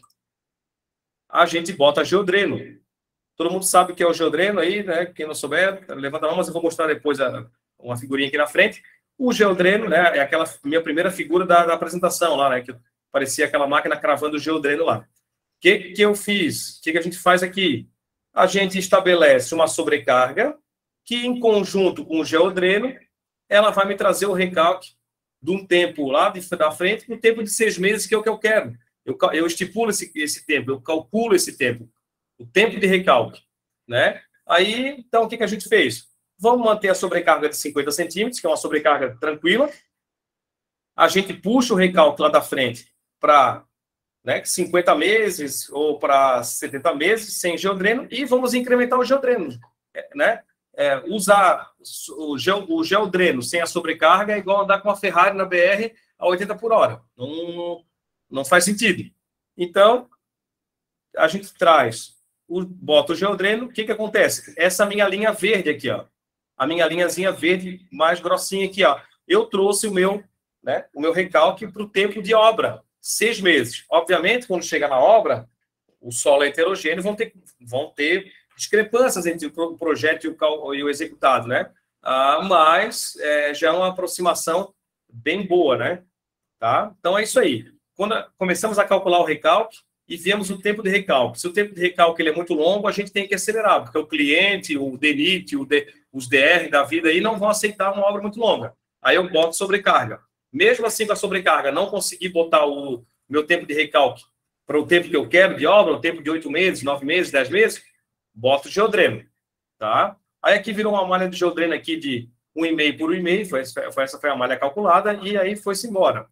Speaker 2: A gente bota geodreno. Todo mundo sabe o que é o geodreno aí, né? Quem não souber, levanta a mão, mas eu vou mostrar depois a, uma figurinha aqui na frente. O geodreno, né? É aquela minha primeira figura da, da apresentação lá, né? Que parecia aquela máquina cravando o geodreno lá. O que, que eu fiz? O que, que a gente faz aqui? A gente estabelece uma sobrecarga que, em conjunto com o geodreno, ela vai me trazer o recalque de um tempo lá de, da frente, um tempo de seis meses, que é o que eu quero. Eu, eu estipulo esse, esse tempo, eu calculo esse tempo. O tempo de recalque, né? Aí, então, o que, que a gente fez? Vamos manter a sobrecarga de cinquenta centímetros, que é uma sobrecarga tranquila. A gente puxa o recalque lá da frente para, né, cinquenta meses ou para setenta meses sem geodreno e vamos incrementar o geodreno, né? É, usar o, geo, o geodreno sem a sobrecarga é igual andar com uma Ferrari na B R a oitenta por hora. Não, não faz sentido. Então, a gente traz O, bota o geodreno, o que, que acontece? Essa minha linha verde aqui, ó, a minha linhazinha verde mais grossinha aqui, ó, eu trouxe o meu, né, o meu recalque para o tempo de obra, seis meses. Obviamente, quando chega na obra, o solo é heterogêneo, vão ter, vão ter discrepâncias entre o projeto e o, cal, e o executado, né? Ah, mas é, já é uma aproximação bem boa, né? Tá? Então, é isso aí. Quando começamos a calcular o recalque, e vemos o tempo de recalque. Se o tempo de recalque ele é muito longo, a gente tem que acelerar, porque o cliente, o D N I T, o D, os D R da vida aí não vão aceitar uma obra muito longa. Aí eu boto sobrecarga. Mesmo assim, com a sobrecarga, não conseguir botar o meu tempo de recalque para o tempo que eu quero de obra, o tempo de oito meses, nove meses, dez meses, boto geodreno. Tá? Aí aqui virou uma malha de geodreno aqui de um e meio por um e meio, foi, foi, essa foi a malha calculada, e aí foi-se embora.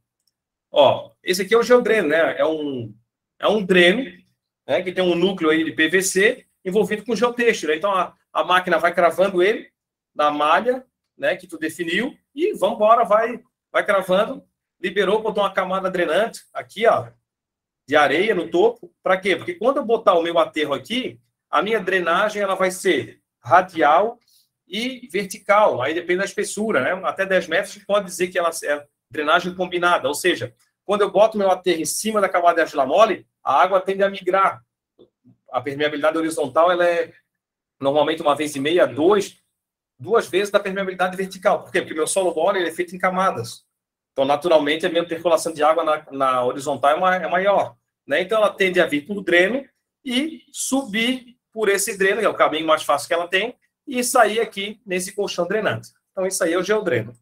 Speaker 2: Ó, esse aqui é o geodreno, né? É um É um dreno, né, que tem um núcleo aí de P V C envolvido com geotêxtil. Né? Então, a, a máquina vai cravando ele na malha, né, que tu definiu, e vamos embora, vai, vai cravando. Liberou, botou uma camada drenante aqui, ó, de areia no topo. Para quê? Porque quando eu botar o meu aterro aqui, a minha drenagem ela vai ser radial e vertical. Aí depende da espessura, né? Até dez metros, pode dizer que ela é drenagem combinada, ou seja, quando eu boto meu aterro em cima da camada de argila mole, a água tende a migrar. A permeabilidade horizontal ela é normalmente uma vez e meia, dois, duas vezes da permeabilidade vertical. Por quê? Porque meu solo mole ele é feito em camadas. Então, naturalmente, a minha percolação de água na, na horizontal é, uma, é maior. Né? Então, ela tende a vir por dreno e subir por esse dreno, que é o caminho mais fácil que ela tem, e sair aqui nesse colchão drenante. Então, isso aí é o geodreno.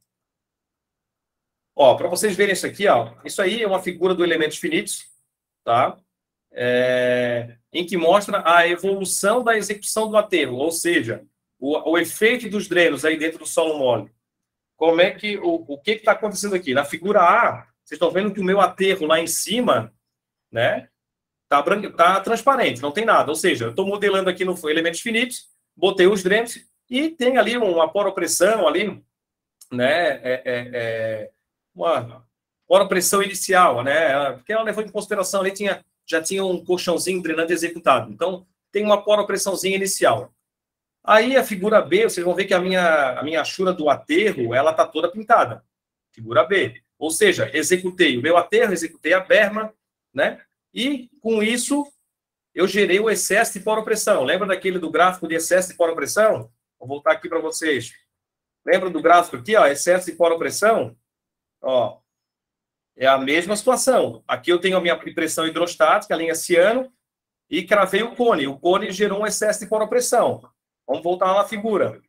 Speaker 2: Ó, para vocês verem isso aqui, ó, isso aí é uma figura do elementos finitos, tá? É, em que mostra a evolução da execução do aterro, ou seja, o, o efeito dos drenos aí dentro do solo mole. Como é que, o, o que está acontecendo aqui? Na figura A, vocês estão vendo que o meu aterro lá em cima, né, tá, branco, tá transparente, não tem nada. Ou seja, eu estou modelando aqui no elementos finitos, botei os drenos e tem ali uma poropressão ali, né, é, é, é, uma poropressão inicial, né, porque ela levou em consideração ali, tinha, já tinha um colchãozinho drenante executado. Então, tem uma poropressãozinha inicial. Aí, a figura B, vocês vão ver que a minha, a minha achura do aterro, ela está toda pintada. Figura B. Ou seja, executei o meu aterro, executei a berma, né? E, com isso, eu gerei o excesso de poropressão. Lembra daquele do gráfico de excesso de poropressão? Vou voltar aqui para vocês. Lembra do gráfico aqui, ó, excesso de poropressão? Ó, é a mesma situação. Aqui eu tenho a minha pressão hidrostática, a linha ciano, e cravei o cone. O cone gerou um excesso de poropressão. Vamos voltar lá na figura.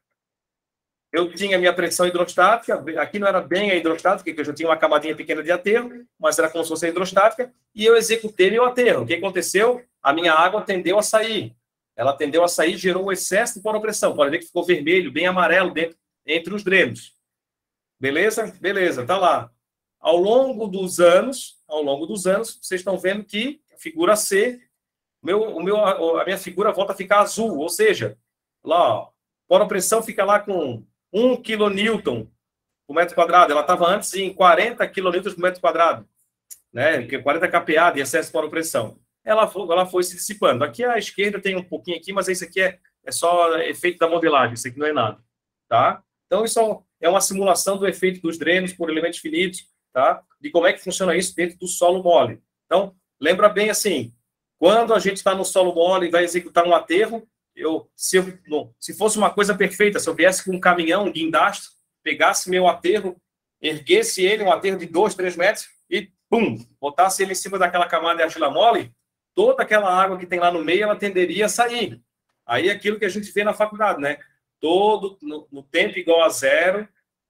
Speaker 2: Eu tinha minha pressão hidrostática, aqui não era bem a hidrostática, porque eu já tinha uma camadinha pequena de aterro, mas era como se fosse a hidrostática, e eu executei meu aterro. O que aconteceu? A minha água tendeu a sair. Ela tendeu a sair e gerou um excesso de poropressão. Pode ver que ficou vermelho, bem amarelo dentro, entre os drenos. Beleza? Beleza, tá lá. Ao longo dos anos, ao longo dos anos, vocês estão vendo que a figura C, meu, o meu, a minha figura volta a ficar azul, ou seja, lá, ó, poropressão fica lá com um quilonewton por metro quadrado. Ela estava antes em quarenta quilonewtons por metro quadrado, né? quarenta kPa de excesso de poropressão. Ela foi, ela foi se dissipando. Aqui à esquerda tem um pouquinho aqui, mas isso aqui é, é só efeito da modelagem, isso aqui não é nada, tá? Então, isso é uma simulação do efeito dos drenos por elementos finitos, tá? De como é que funciona isso dentro do solo mole. Então, lembra bem assim, quando a gente está no solo mole e vai executar um aterro, eu, se, eu, não, se fosse uma coisa perfeita, se eu viesse com um caminhão, um guindaste, pegasse meu aterro, erguesse ele, um aterro de dois, três metros, e, pum, botasse ele em cima daquela camada de argila mole, toda aquela água que tem lá no meio, ela tenderia a sair. Aí é aquilo que a gente vê na faculdade, né? Todo, no, no tempo igual a zero,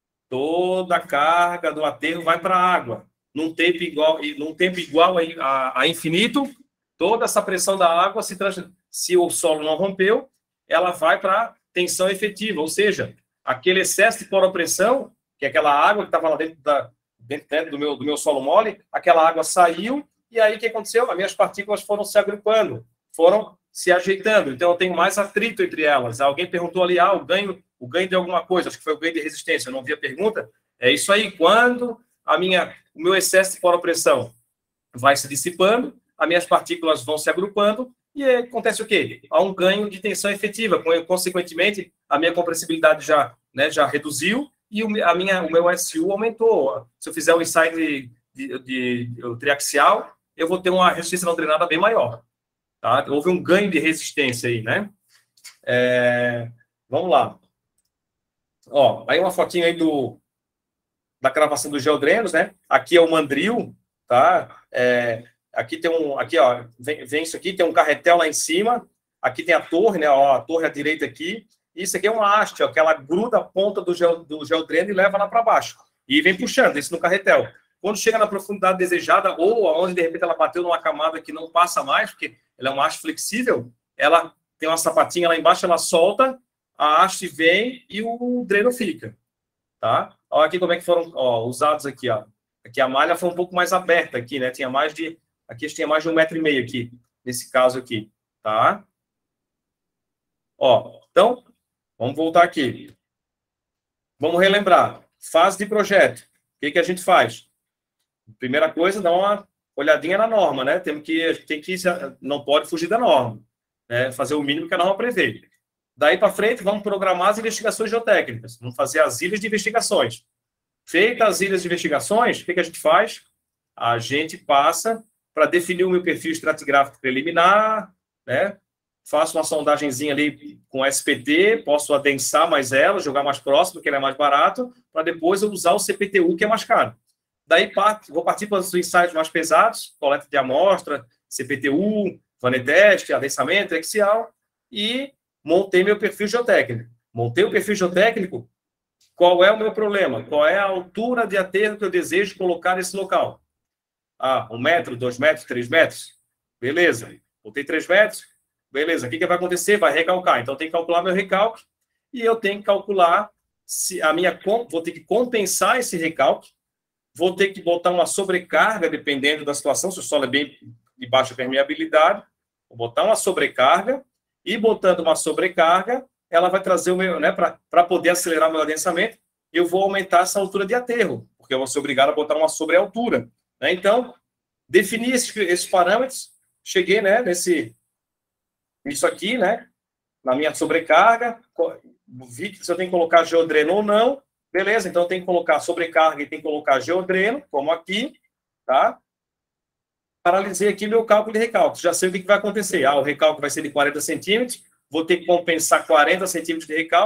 Speaker 2: toda a carga do aterro vai para a água. Num tempo igual, num tempo igual a, a, a infinito, toda essa pressão da água, se, trans, se o solo não rompeu, ela vai para a tensão efetiva, ou seja, aquele excesso de poropressão, que é aquela água que estava lá dentro, da, dentro do, meu, do meu solo mole, aquela água saiu, e aí o que aconteceu? As minhas partículas foram se agrupando, foram se ajeitando, então eu tenho mais atrito entre elas. Alguém perguntou ali, ah, o ganho, o ganho de alguma coisa, acho que foi o ganho de resistência, eu não vi a pergunta. É isso aí, quando a minha, o meu excesso de poropressão vai se dissipando, as minhas partículas vão se agrupando, e acontece o quê? Há um ganho de tensão efetiva, consequentemente, a minha compressibilidade já, né, já reduziu, e o, a minha, o meu S U aumentou. Se eu fizer um ensaio de, de, de, de triaxial, eu vou ter uma resistência não drenada bem maior. Tá? Houve um ganho de resistência aí, né? É, vamos lá. Ó, aí uma fotinha aí do, da cravação dos geodrenos, né? Aqui é o mandril, tá? É, aqui tem um, aqui, ó, vem, vem isso aqui, tem um carretel lá em cima. Aqui tem a torre, né? Ó, a torre à direita aqui. Isso aqui é uma haste, ó, que ela gruda a ponta do, geo, do geodreno e leva lá para baixo. E vem puxando, isso no carretel. Quando chega na profundidade desejada, ou onde de repente ela bateu numa camada que não passa mais, porque ela é uma haste flexível, ela tem uma sapatinha lá embaixo, ela solta, a haste vem e o dreno fica. Tá? Olha aqui como é que foram ó, usados aqui. Ó. Aqui a malha foi um pouco mais aberta aqui, né? Tinha mais de. Aqui tinha mais de um metro e meio aqui, nesse caso aqui. Tá? Ó, então, vamos voltar aqui. Vamos relembrar. Fase de projeto. O que, que a gente faz? Primeira coisa, dá uma olhadinha na norma, né? Tem que, tem que não pode fugir da norma, né? Fazer o mínimo que a norma prevê. Daí para frente, vamos programar as investigações geotécnicas, vamos fazer as ilhas de investigações. Feitas as ilhas de investigações, o que, que a gente faz? A gente passa para definir o meu perfil estratigráfico preliminar, né? Faço uma sondagenzinha ali com S P T, posso adensar mais ela, jogar mais próximo, porque ele é mais barato, para depois eu usar o C P T U, que é mais caro. Daí vou partir para os ensaios mais pesados, coleta de amostra, C P T U, vaneteste, adensamento, axial, e montei meu perfil geotécnico. Montei o perfil geotécnico, qual é o meu problema? Qual é a altura de aterro que eu desejo colocar nesse local? Ah, um metro, dois metros, três metros? Beleza. Botei três metros, beleza. O que, que vai acontecer? Vai recalcar. Então, eu tenho que calcular meu recalque e eu tenho que calcular se a minha... Vou ter que compensar esse recalque. Vou ter que botar uma sobrecarga, dependendo da situação, se o solo é bem de baixa permeabilidade, vou botar uma sobrecarga, e botando uma sobrecarga, ela vai trazer o meu, né, para poder acelerar o meu adensamento, eu vou aumentar essa altura de aterro, porque eu vou ser obrigado a botar uma sobrealtura. Né? Então, defini esses, esses parâmetros, cheguei, né, nesse, isso aqui, né, na minha sobrecarga, vi que se eu tenho que colocar geodreno ou não. Beleza, então tem que colocar sobrecarga e tem que colocar geodreno, como aqui, tá? Paralisei aqui meu cálculo de recalque. Já sei o que vai acontecer. Ah, o recalque vai ser de quarenta centímetros, vou ter que compensar quarenta centímetros de recalque,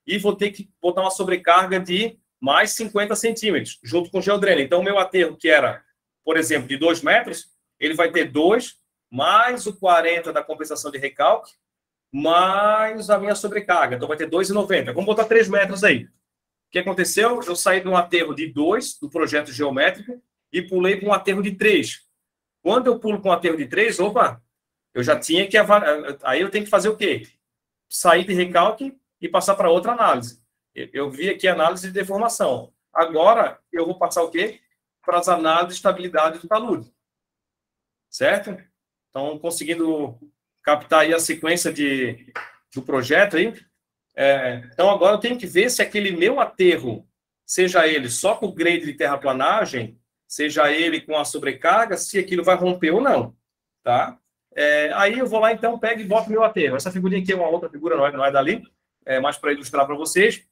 Speaker 2: e vou ter que botar uma sobrecarga de mais cinquenta centímetros, junto com o geodreno. Então, o meu aterro, que era, por exemplo, de dois metros, ele vai ter dois, mais o quarenta da compensação de recalque, mais a minha sobrecarga. Então, vai ter dois e noventa. Vamos botar três metros aí. O que aconteceu? Eu saí de um aterro de dois, do projeto geométrico, e pulei para um aterro de três. Quando eu pulo para um aterro de três, opa, eu já tinha que... Aí eu tenho que fazer o quê? Sair de recalque e passar para outra análise. Eu vi aqui a análise de deformação. Agora, eu vou passar o quê? Para as análises de estabilidade do talude. Certo? Então, conseguindo captar aí a sequência de, do projeto aí. É, então, agora eu tenho que ver se aquele meu aterro, seja ele só com o grade de terraplanagem, seja ele com a sobrecarga, se aquilo vai romper ou não. Tá? É, aí eu vou lá, então, pego e boto meu aterro. Essa figurinha aqui é uma outra figura, não é, não é dali, é mais para ilustrar para vocês.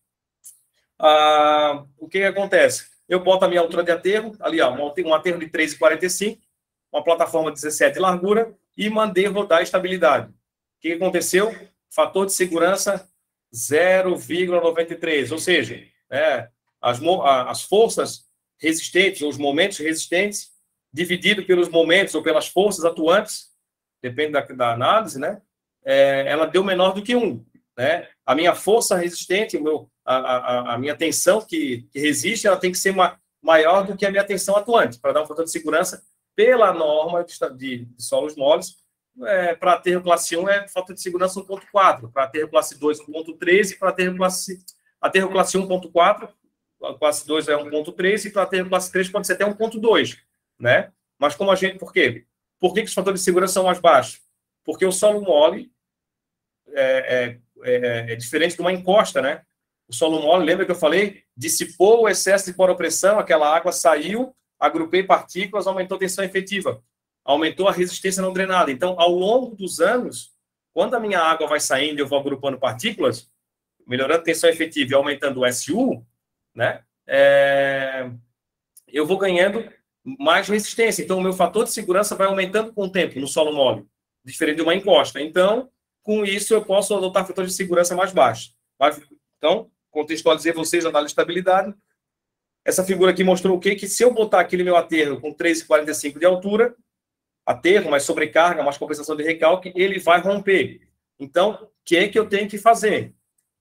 Speaker 2: Ah, o que, que acontece? Eu boto a minha altura de aterro, ali, ó, um aterro de três vírgula quarenta e cinco, uma plataforma dezessete de largura, e mandei rodar a estabilidade. O que, que aconteceu? Fator de segurança zero vírgula noventa e três, ou seja, é, as, as forças resistentes, ou os momentos resistentes, dividido pelos momentos ou pelas forças atuantes, depende da, da análise, né? É, ela deu menor do que um. Né? A minha força resistente, o meu, a, a, a minha tensão que, que resiste, ela tem que ser uma, maior do que a minha tensão atuante, para dar um fator de segurança pela norma de, de, de solos moles. É, para aterro classe um é fator de segurança um ponto quatro, para aterro classe dois um ponto três, e para aterro classe, aterro classe um ponto quatro, classe dois é um ponto três, e para aterro classe três pode ser até um ponto dois. Né? Mas como a gente, por quê? Por que, que os fatores de segurança são mais baixos? Porque o solo mole é, é É, é diferente de uma encosta, né? O solo mole, lembra que eu falei? Dissipou o excesso de poropressão, aquela água saiu, agrupei partículas, aumentou a tensão efetiva, aumentou a resistência não drenada. Então, ao longo dos anos, quando a minha água vai saindo e eu vou agrupando partículas, melhorando a tensão efetiva e aumentando o S U, né? É, eu vou ganhando mais resistência. Então, o meu fator de segurança vai aumentando com o tempo no solo mole, diferente de uma encosta. Então, com isso, eu posso adotar fatores de segurança mais baixos. Então, contextualizei vocês a análise de estabilidade. Essa figura aqui mostrou o quê? Que se eu botar aquele meu aterro com três vírgula quarenta e cinco de altura, aterro, mais sobrecarga, mais compensação de recalque, ele vai romper. Então, o que é que eu tenho que fazer?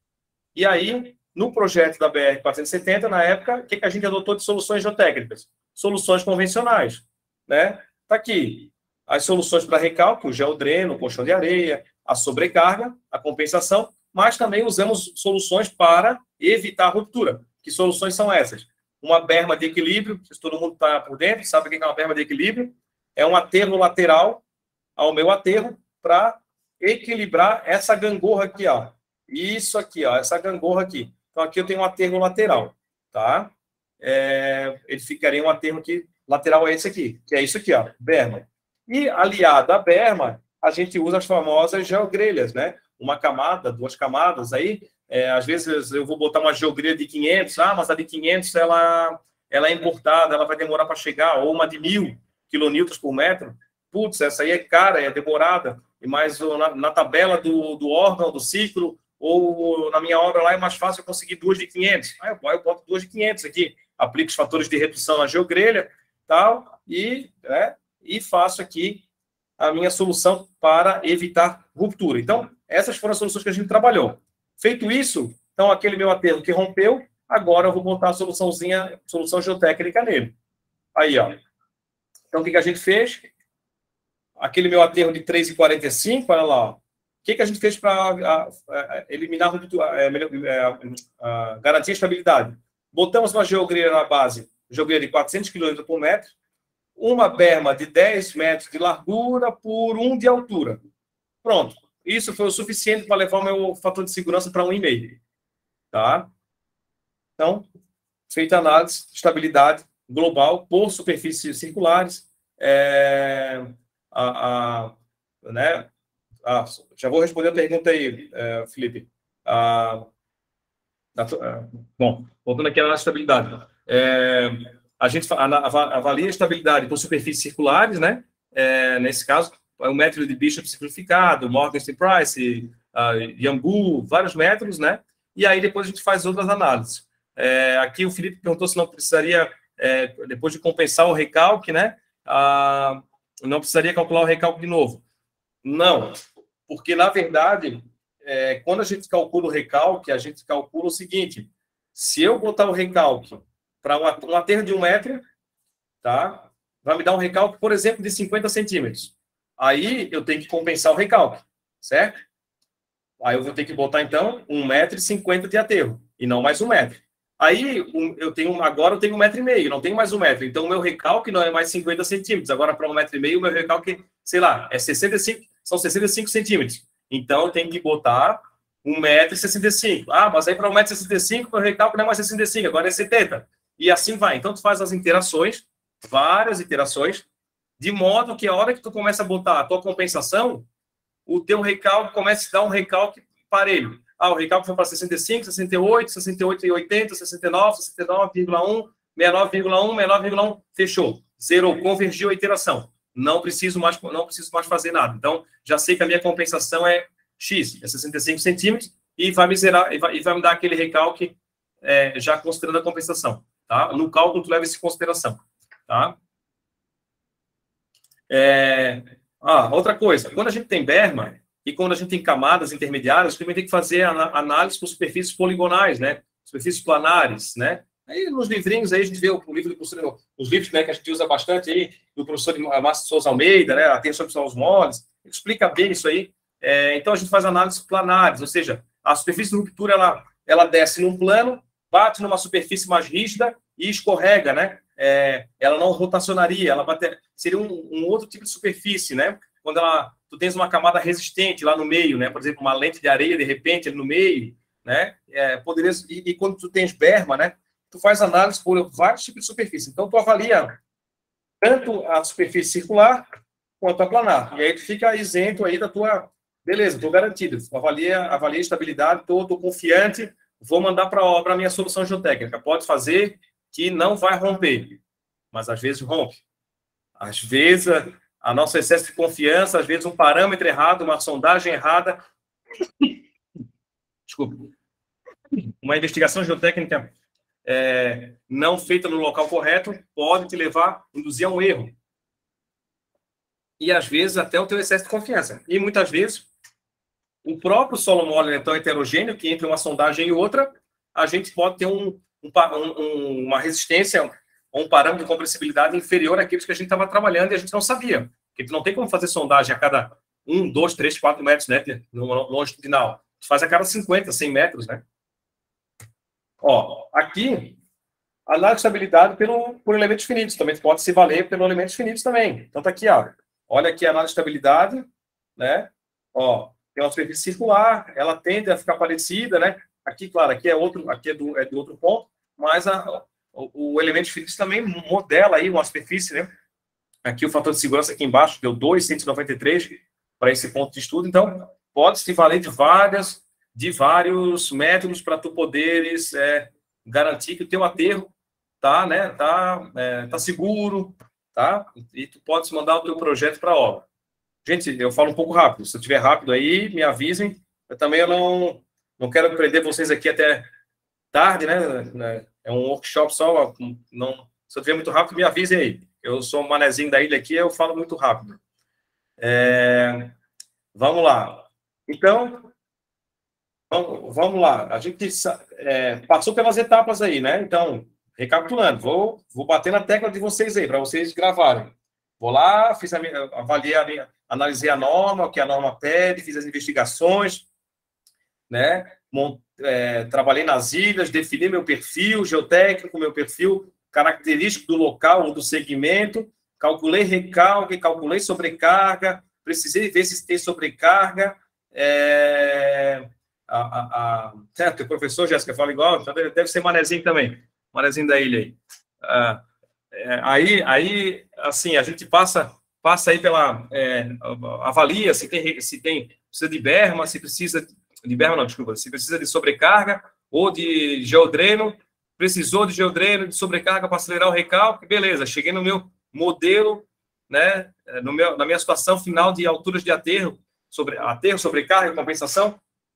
Speaker 2: E aí, no projeto da B R quatrocentos e setenta, na época, o que, que a gente adotou de soluções geotécnicas? Soluções convencionais. Né? Tá aqui. As soluções para recalque, o geodreno, o colchão de areia, a sobrecarga, a compensação, mas também usamos soluções para evitar a ruptura. Que soluções são essas? Uma berma de equilíbrio, se todo mundo está por dentro, sabe o que é uma berma de equilíbrio? É um aterro lateral ao meu aterro para equilibrar essa gangorra aqui, ó. Isso aqui, ó, essa gangorra aqui. Então, aqui eu tenho um aterro lateral, tá? É, ele ficaria um aterro aqui, lateral a esse aqui, que é isso aqui, ó, berma. E aliado à berma, a gente usa as famosas geogrelhas, né? Uma camada, duas camadas aí. É, às vezes eu vou botar uma geogrelha de quinhentos, ah, mas a de quinhentos ela, ela é importada, ela vai demorar para chegar, ou uma de mil quilonewtons por metro. Putz, essa aí é cara, é demorada. E mais na, na tabela do, do órgão, do ciclo, ou na minha obra lá é mais fácil eu conseguir duas de quinhentos. Ah, eu, eu boto duas de quinhentos aqui, aplico os fatores de redução na geogrelha, tal, e, né, e faço aqui a minha solução para evitar ruptura. Então, essas foram as soluções que a gente trabalhou. Feito isso, então, aquele meu aterro que rompeu, agora eu vou botar a soluçãozinha, solução geotécnica nele. Aí, ó. Então, o que, que a gente fez? Aquele meu aterro de três vírgula quarenta e cinco, olha lá, ó. O que, que a gente fez para eliminar a ruptura, é, é, garantir a estabilidade? Botamos uma geogrelha na base, geogrelha de quatrocentos quilômetros por metro, uma berma de dez metros de largura por um de altura. Pronto. Isso foi o suficiente para levar o meu fator de segurança para um vírgula cinco. Tá? Então, feita a análise, estabilidade global por superfícies circulares. É, a, a, né, a, já vou responder a pergunta aí, é, Felipe. A, a, bom, voltando aqui à estabilidade. É, a gente avalia a estabilidade por superfícies circulares, né? É, nesse caso, é o método de Bishop simplificado, Morgenstern Price, uh, Yambu, vários métodos, né? e aí depois a gente faz outras análises. É, aqui o Felipe perguntou se não precisaria, é, depois de compensar o recalque, né, a, não precisaria calcular o recalque de novo. Não, porque, na verdade, é, quando a gente calcula o recalque, a gente calcula o seguinte: se eu botar o recalque para um aterro de um metro, tá, vai me dar um recalque, por exemplo, de cinquenta centímetros. Aí eu tenho que compensar o recalque, certo? Aí eu vou ter que botar, então, um metro e cinquenta de aterro, e não mais um metro. Aí eu tenho, agora eu tenho um metro e meio, não tenho mais um metro. Então, o meu recalque não é mais cinquenta centímetros. Agora, para um metro e meio, o meu recalque, sei lá, é sessenta e cinco, são sessenta e cinco centímetros. Então, eu tenho que botar um metro e sessenta e cinco. Ah, mas aí para um metro e sessenta e cinco, o meu recalque não é mais sessenta e cinco, agora é setenta. E assim vai. Então, tu faz as interações, várias interações, de modo que a hora que tu começa a botar a tua compensação, o teu recalque começa a dar um recalque parelho. Ah, o recalque foi para sessenta e cinco, sessenta e oito, sessenta e oito e oitenta, sessenta e nove, sessenta e nove vírgula um, sessenta e nove vírgula um, sessenta e nove vírgula um, fechou. Zerou, convergiu a iteração. Não preciso mais, não preciso mais fazer nada. Então, já sei que a minha compensação é X, é sessenta e cinco centímetros, e vai me zerar, e vai, e vai me dar aquele recalque é, já considerando a compensação. Tá? No cálculo, tu leva isso em consideração. Tá? É... Ah, outra coisa, quando a gente tem berma, e quando a gente tem camadas intermediárias, também tem que fazer análise com superfícies poligonais, né? Superfícies planares, né? Aí nos livrinhos aí a gente vê o, o livro do professor, os livros, né, que a gente usa bastante aí, do professor Márcio Souza Almeida, né? Atenção sobre os moles, explica bem isso aí. É, então a gente faz análises planares, ou seja, a superfície de ruptura ela, ela desce num plano, bate numa superfície mais rígida e escorrega, né? É, ela não rotacionaria, ela bate, seria um, um outro tipo de superfície, né? Quando ela, tu tens uma camada resistente lá no meio, né? Por exemplo, uma lente de areia, de repente, ali no meio, né? É, poderia, e, e quando tu tens berma, né? Tu faz análise por vários tipos de superfície. Então, tu avalia tanto a superfície circular quanto a planar. E aí tu fica isento aí da tua... Beleza, estou garantido. Avalia, avalia a estabilidade, estou confiante, vou mandar para a minha solução geotécnica. Pode fazer que não vai romper. Mas, às vezes, rompe. Às vezes... A nosso excesso de confiança, às vezes um parâmetro errado, uma sondagem errada. Desculpa. Uma investigação geotécnica é, não feita no local correto pode te levar, induzir a um erro. E, às vezes, até o teu excesso de confiança. E, muitas vezes, o próprio solo mole é tão heterogêneo que, entre uma sondagem e outra, a gente pode ter um, um, um, uma resistência ou um parâmetro de compressibilidade inferior àqueles que a gente estava trabalhando e a gente não sabia. Porque tu não tem como fazer sondagem a cada um, dois, três, quatro metros, né, longitudinal. Tu faz a cada cinquenta, cem metros, né? Ó, aqui, análise de estabilidade pelo, por elementos finitos. Também pode se valer pelos elementos finitos também. Então, tá aqui, ó. Olha aqui a análise de estabilidade, né? Ó, tem uma superfície circular, ela tende a ficar parecida, né? Aqui, claro, aqui é outro, aqui é do, é do outro ponto, mas a O, o elemento finitos também modela aí uma superfície, né? Aqui o fator de segurança aqui embaixo deu dois vírgula cento e noventa e três para esse ponto de estudo. Então, pode se valer de várias, de vários métodos para tu poderes é, garantir que o teu aterro tá, né? Tá, é, tá seguro, tá? E tu pode mandar o teu projeto para a obra. Gente, eu falo um pouco rápido. Se eu estiver rápido aí, me avisem. Eu também eu não, não quero prender vocês aqui até tarde, né? É um workshop só, não, se eu tiver muito rápido, me avisem aí. Eu sou um manezinho da ilha aqui, eu falo muito rápido. É, vamos lá. Então, vamos, vamos lá. A gente é, passou pelas etapas aí, né? Então, recapitulando, vou, vou bater na tecla de vocês aí, para vocês gravarem. Vou lá, fiz a minha, avaliei a minha, analisei a norma, o que a norma pede, fiz as investigações, né? É, trabalhei nas ilhas, defini meu perfil geotécnico, meu perfil característico do local ou do segmento, calculei recalque, calculei sobrecarga, precisei ver se tem sobrecarga. É, a, a, a, é, teu professor, Jéssica, fala igual, deve ser manezinho também, manezinho da ilha aí. Ah, é, aí, aí, assim, a gente passa, passa aí pela, é, avalia se tem, se tem, precisa de berma, se precisa de berma não, desculpa, se precisa de sobrecarga ou de geodreno, precisou de geodreno, de sobrecarga para acelerar o recalque, beleza, cheguei no meu modelo, né, no meu, na minha situação final de alturas de aterro, sobre, aterro, sobrecarga, compensação,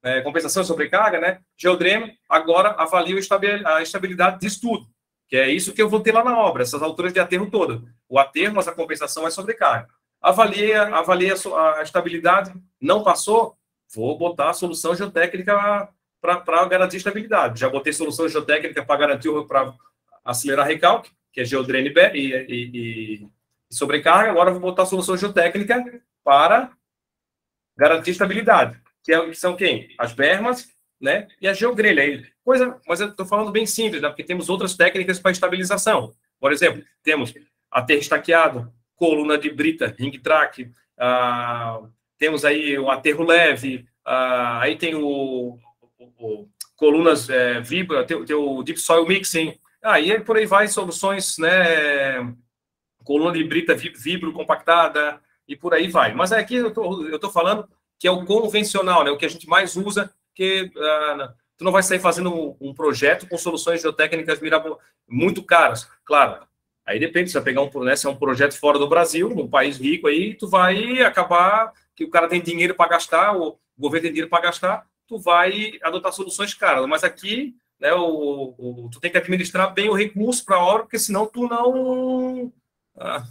Speaker 2: é, compensação e sobrecarga, né? Geodrêmio agora avalia a estabilidade disso tudo, que é isso que eu vou ter lá na obra, essas alturas de aterro todas. O aterro, mas a compensação é sobrecarga. Avalia, avalia a estabilidade, não passou, vou botar a solução geotécnica para garantir estabilidade. Já botei solução geotécnica para garantir, para acelerar recalque, que é geodrene e, e, e sobrecarga. Agora vou botar a solução geotécnica para garantir estabilidade, que, é, que são quem? As bermas, né? E a geogrelha. Coisa, mas eu estou falando bem simples, né? Porque temos outras técnicas para estabilização. Por exemplo, temos aterro estaqueado, coluna de brita, ring track, ah, temos aí o aterro leve, ah, aí tem o, o, o colunas é, vibra, tem, tem o deep soil mixing, aí ah, por aí vai soluções, né? Coluna de brita vibro compactada e por aí vai. Mas aqui eu tô, eu tô falando que é o convencional, né? O que a gente mais usa, que ah, tu não vai sair fazendo um, um projeto com soluções geotécnicas muito caras, claro. Aí depende, se vai pegar um, né, se é um projeto fora do Brasil, num país rico aí, tu vai acabar que o cara tem dinheiro para gastar, o governo tem dinheiro para gastar, tu vai adotar soluções caras. Mas aqui, né, o, o, tu tem que administrar bem o recurso para a obra, porque senão tu não... Ah,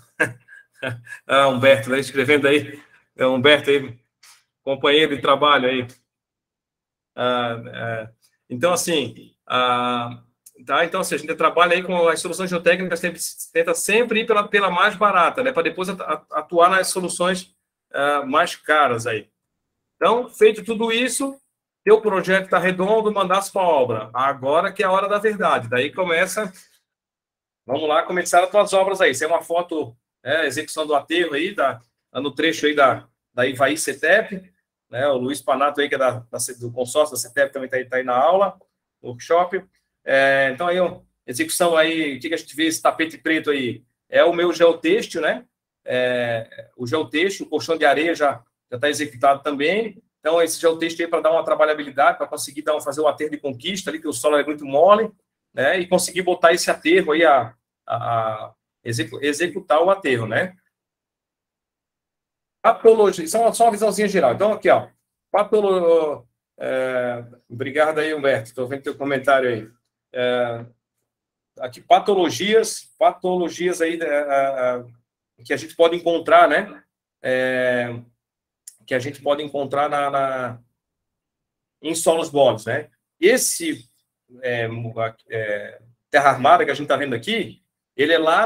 Speaker 2: ah Humberto, né, escrevendo aí, é Humberto aí, companheiro de trabalho aí. Ah, é, então, assim... Ah, Tá? Então, assim, a gente trabalha aí com as soluções geotécnicas, sempre, tenta sempre ir pela, pela mais barata, né? Para depois atuar nas soluções uh, mais caras aí. Então, feito tudo isso, teu projeto está redondo, mandasse para a obra. Agora que é a hora da verdade. Daí começa, vamos lá, começar as tuas obras aí. Isso é uma foto, é, execução do aterro aí, tá, tá no trecho aí da, da Ivaí CETEP, né? O Luiz Panato aí, que é da, da, do consórcio da CETEP, também está aí, tá aí na aula, no workshop. É, então, aí, ó, execução aí, o que, que a gente vê, esse tapete preto aí? É o meu geotêxtil, né? É, o geotêxtil, o colchão de areia já está executado também. Então, esse geotêxtil aí para dar uma trabalhabilidade, para conseguir dar um, fazer o aterro de conquista ali, que o solo é muito mole, né? E conseguir botar esse aterro aí, a, a, a execu, executar o aterro, né? Patologia, só, só uma visãozinha geral. Então, aqui, ó, patologia. É, obrigado aí, Humberto, estou vendo teu comentário aí. É, aqui, patologias, patologias aí é, é, que a gente pode encontrar, né? É, que a gente pode encontrar na, na, em solos moles, né? Esse é, é, terra armada que a gente está vendo aqui, ele é lá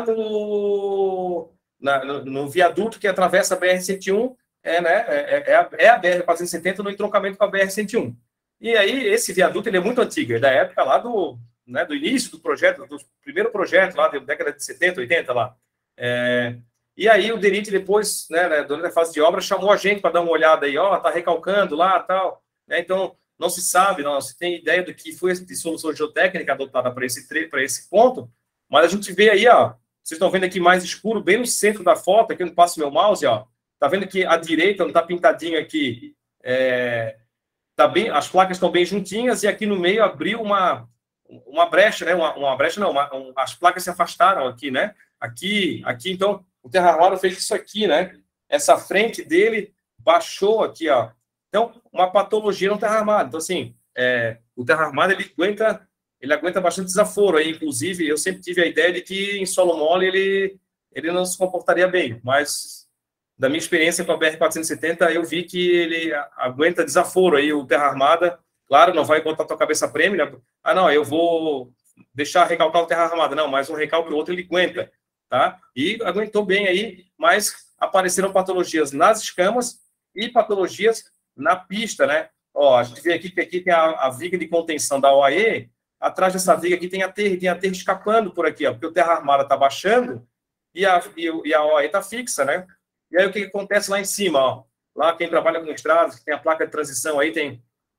Speaker 2: no, na, no, no viaduto que atravessa a B R cento e um, é, né? é, é, a, é a B R quatrocentos e setenta no entroncamento com a B R cento e um. E aí, esse viaduto ele é muito antigo, é da época lá do, né, do início do projeto, do primeiro projeto lá, da década de setenta, oitenta lá. É, e aí o DENIT depois, né, durante a fase de obra, chamou a gente para dar uma olhada aí, ó, tá recalcando lá tal. Né, então, não se sabe, não se tem ideia do que foi de solução geotécnica adotada para esse, para esse ponto, mas a gente vê aí, ó, vocês estão vendo aqui mais escuro, bem no centro da foto, aqui onde passo meu mouse, ó, tá vendo que a direita, não tá pintadinho aqui, é, tá bem, as placas estão bem juntinhas e aqui no meio abriu uma, uma brecha, né? Uma, uma brecha não, uma, um, as placas se afastaram aqui, né? Aqui, aqui, então, o terra armada fez isso aqui, né? Essa frente dele baixou aqui, ó. Então, uma patologia no terra armada. Então, assim, é, o terra armada, ele aguenta, ele aguenta bastante desaforo aí, inclusive, eu sempre tive a ideia de que em solo mole ele, ele não se comportaria bem, mas... Da minha experiência com a B R quatrocentos e setenta, eu vi que ele aguenta desaforo aí, o terra armada. Claro, não vai botar tua cabeça prêmio, né? Ah, não, eu vou deixar recalcar o terra armada. Não, mas um recalque o outro ele aguenta, tá? E aguentou bem aí, mas apareceram patologias nas escamas e patologias na pista, né? Ó, a gente vê aqui que aqui tem a, a viga de contenção da O A E, atrás dessa viga aqui tem aterro, tem aterro escapando por aqui, ó, porque o terra armada está baixando e a, e, e a O A E está fixa, né? E aí, o que acontece lá em cima? Ó? Lá, quem trabalha com estradas, tem a placa de transição aí, tem...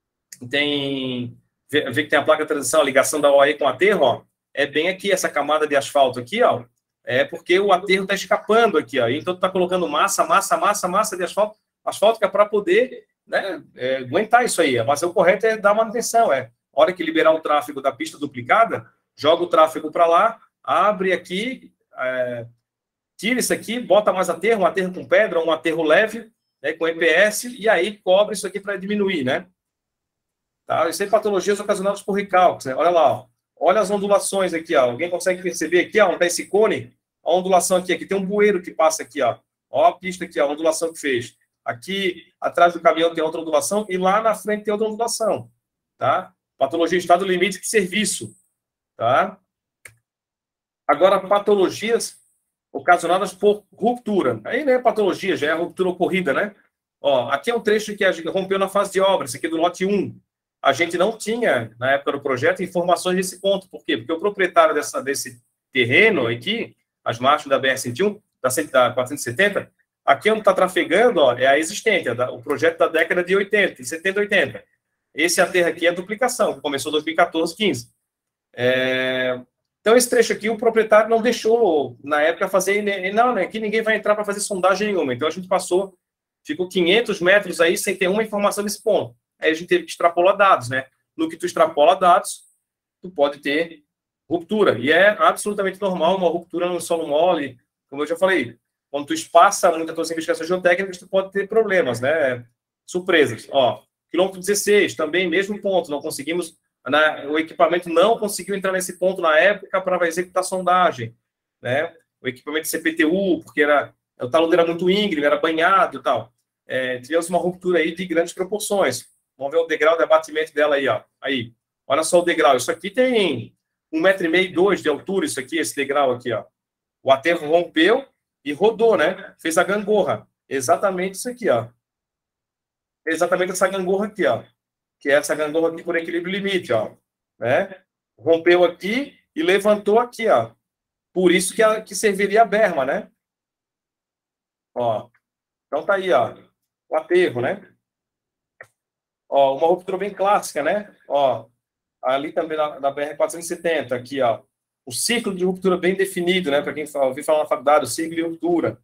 Speaker 2: tem vê, vê que tem a placa de transição, a ligação da O A E com o aterro, ó. É bem aqui, essa camada de asfalto aqui, ó. É porque o aterro está escapando aqui, ó. Então, tu está colocando massa, massa, massa, massa de asfalto, asfalto que é para poder, né, é, aguentar isso aí. Mas o correto é dar manutenção, é. A hora que liberar o tráfego da pista duplicada, joga o tráfego para lá, abre aqui... É, tira isso aqui, bota mais aterro, um aterro com pedra, um aterro leve, né, com E P S, e aí cobre isso aqui para diminuir, né? Tá? Isso aí patologias ocasionadas por recalques, né? Olha lá, ó. Olha as ondulações aqui, ó. Alguém consegue perceber aqui, ó, onde está esse cone? A ondulação aqui, aqui tem um bueiro que passa aqui, ó. Ó a pista aqui, ó, a ondulação que fez. Aqui, atrás do caminhão tem outra ondulação e lá na frente tem outra ondulação, tá? Patologia em estado limite de serviço, tá? Agora, patologias ocasionadas por ruptura. Aí não é patologia, já é a ruptura ocorrida, né? Ó, aqui é um trecho que a gente rompeu na fase de obra, esse aqui é do lote um. A gente não tinha, na época do projeto, informações desse ponto. Por quê? Porque o proprietário dessa, desse terreno aqui, as margens da B R cento e um, da, da quatrocentos e setenta, aqui onde está trafegando, ó, é a existente, é da, o projeto da década de oitenta, de setenta, oitenta. Esse aterro aqui é a duplicação, que começou em dois mil e quatorze, quinze. É... Então, esse trecho aqui, o proprietário não deixou, na época, fazer... Não, né, aqui ninguém vai entrar para fazer sondagem nenhuma. Então, a gente passou, ficou quinhentos metros aí sem ter uma informação nesse ponto. Aí a gente teve que extrapolar dados, né? No que tu extrapola dados, tu pode ter ruptura. E é absolutamente normal uma ruptura no solo mole, como eu já falei. Quando tu espaça muito as tuas investigações geotécnicas, tu pode ter problemas, né? Surpresas. Ó, quilômetro dezesseis, também mesmo ponto. Não conseguimos... Na, o equipamento não conseguiu entrar nesse ponto na época para executar sondagem, né? O equipamento C P T U, porque era, o talude era muito íngreme, era banhado e tal. É, tivemos uma ruptura aí de grandes proporções. Vamos ver o degrau de abatimento dela aí, ó. Aí, olha só o degrau. Isso aqui tem um metro e meio, dois de altura, isso aqui, esse degrau aqui, ó. O aterro rompeu e rodou, né? Fez a gangorra. Exatamente isso aqui, ó. Exatamente essa gangorra aqui, ó. Que é essa gangorra aqui por equilíbrio limite, ó, né? Rompeu aqui e levantou aqui, ó. Por isso que, a, que serviria a berma, né? Ó, então tá aí, ó, o aterro, né? Ó, uma ruptura bem clássica, né? Ó, ali também na, na B R quatrocentos e setenta, aqui, ó, o ciclo de ruptura bem definido, né? Para quem ouviu falar na faculdade, o ciclo de ruptura.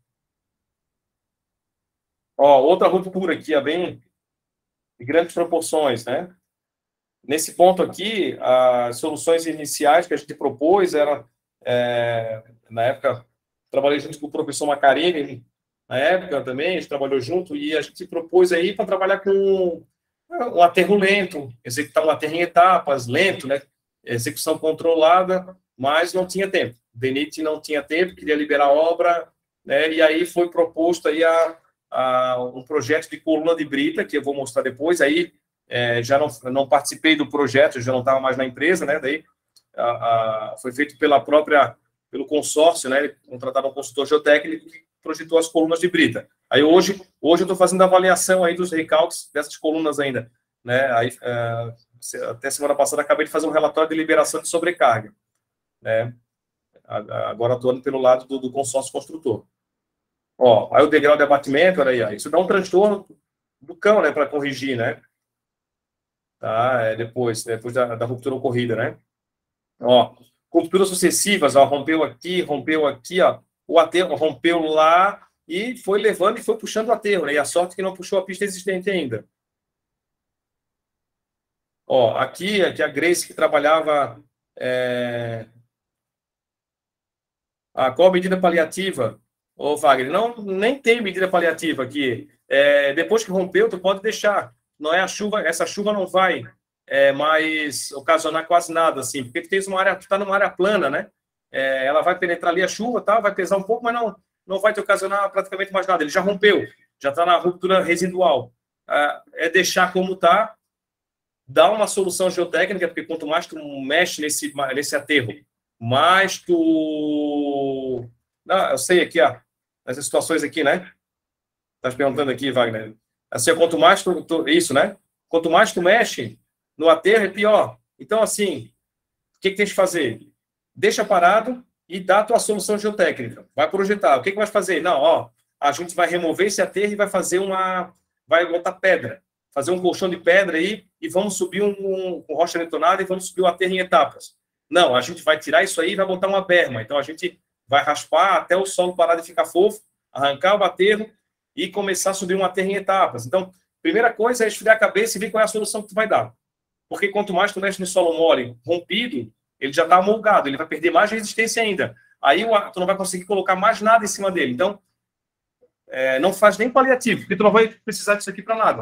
Speaker 2: Ó, outra ruptura aqui, ó, bem de grandes proporções, né? Nesse ponto aqui, as soluções iniciais que a gente propôs eram, é, na época, trabalhei junto com o professor Macarini, na época também, a gente trabalhou junto, e a gente propôs aí para trabalhar com um aterro lento, executar um aterro em etapas, lento, né? Execução controlada, mas não tinha tempo. O DENIT não tinha tempo, queria liberar a obra, né? E aí foi proposto aí a Uh, um projeto de coluna de brita, que eu vou mostrar depois. Aí é, já não, não participei do projeto, já não estava mais na empresa, né? Daí uh, uh, foi feito pela própria, pelo consórcio, né? Contrataram um consultor geotécnico que projetou as colunas de brita. Aí hoje, hoje eu estou fazendo a avaliação aí dos recalques dessas colunas ainda, né? Aí, uh, até semana passada acabei de fazer um relatório de liberação de sobrecarga, né? Agora atuando pelo lado do, do consórcio construtor. Ó, aí o degrau de abatimento, olha aí, ó, isso dá um transtorno do cão, né, para corrigir, né? Tá, é depois, depois da, da ruptura ocorrida, né? Ó, rupturas sucessivas, ó, rompeu aqui, rompeu aqui, ó, o aterro rompeu lá e foi levando e foi puxando o aterro, né? E a sorte que não puxou a pista existente ainda. Ó, aqui, aqui a Grace que trabalhava é... a qual medida paliativa? Ô, Wagner, não, nem tem medida paliativa aqui. É, depois que rompeu, tu pode deixar. Não é a chuva, essa chuva não vai é, mais ocasionar quase nada, assim, porque tu tens uma área, tu tá numa área plana, né? É, ela vai penetrar ali a chuva, tá? Vai pesar um pouco, mas não, não vai te ocasionar praticamente mais nada. Ele já rompeu, já está na ruptura residual. Ah, é deixar como tá, dar uma solução geotécnica, porque quanto mais tu mexe nesse, nesse aterro, mais tu... Não, eu sei aqui, ó, nessas situações aqui, né? Tá perguntando aqui, Wagner. Assim, quanto mais tu, tu... Isso, né? Quanto mais tu mexe no aterro, é pior. Então, assim, o que, que tem que fazer? Deixa parado e dá a tua solução geotécnica. Vai projetar. O que, que vai fazer? Não, ó, a gente vai remover esse aterro e vai fazer uma... Vai botar pedra. Fazer um colchão de pedra aí e vamos subir um, um, com rocha detonada e vamos subir o aterro em etapas. Não, a gente vai tirar isso aí e vai botar uma berma. Então, a gente vai raspar até o solo parar de ficar fofo, arrancar o aterro e começar a subir um aterro em etapas. Então, primeira coisa é esfriar a cabeça e ver qual é a solução que tu vai dar. Porque quanto mais tu mexe no solo mole rompido, ele já está amolgado, ele vai perder mais resistência ainda. Aí tu não vai conseguir colocar mais nada em cima dele. Então, é, não faz nem paliativo, porque tu não vai precisar disso aqui para nada.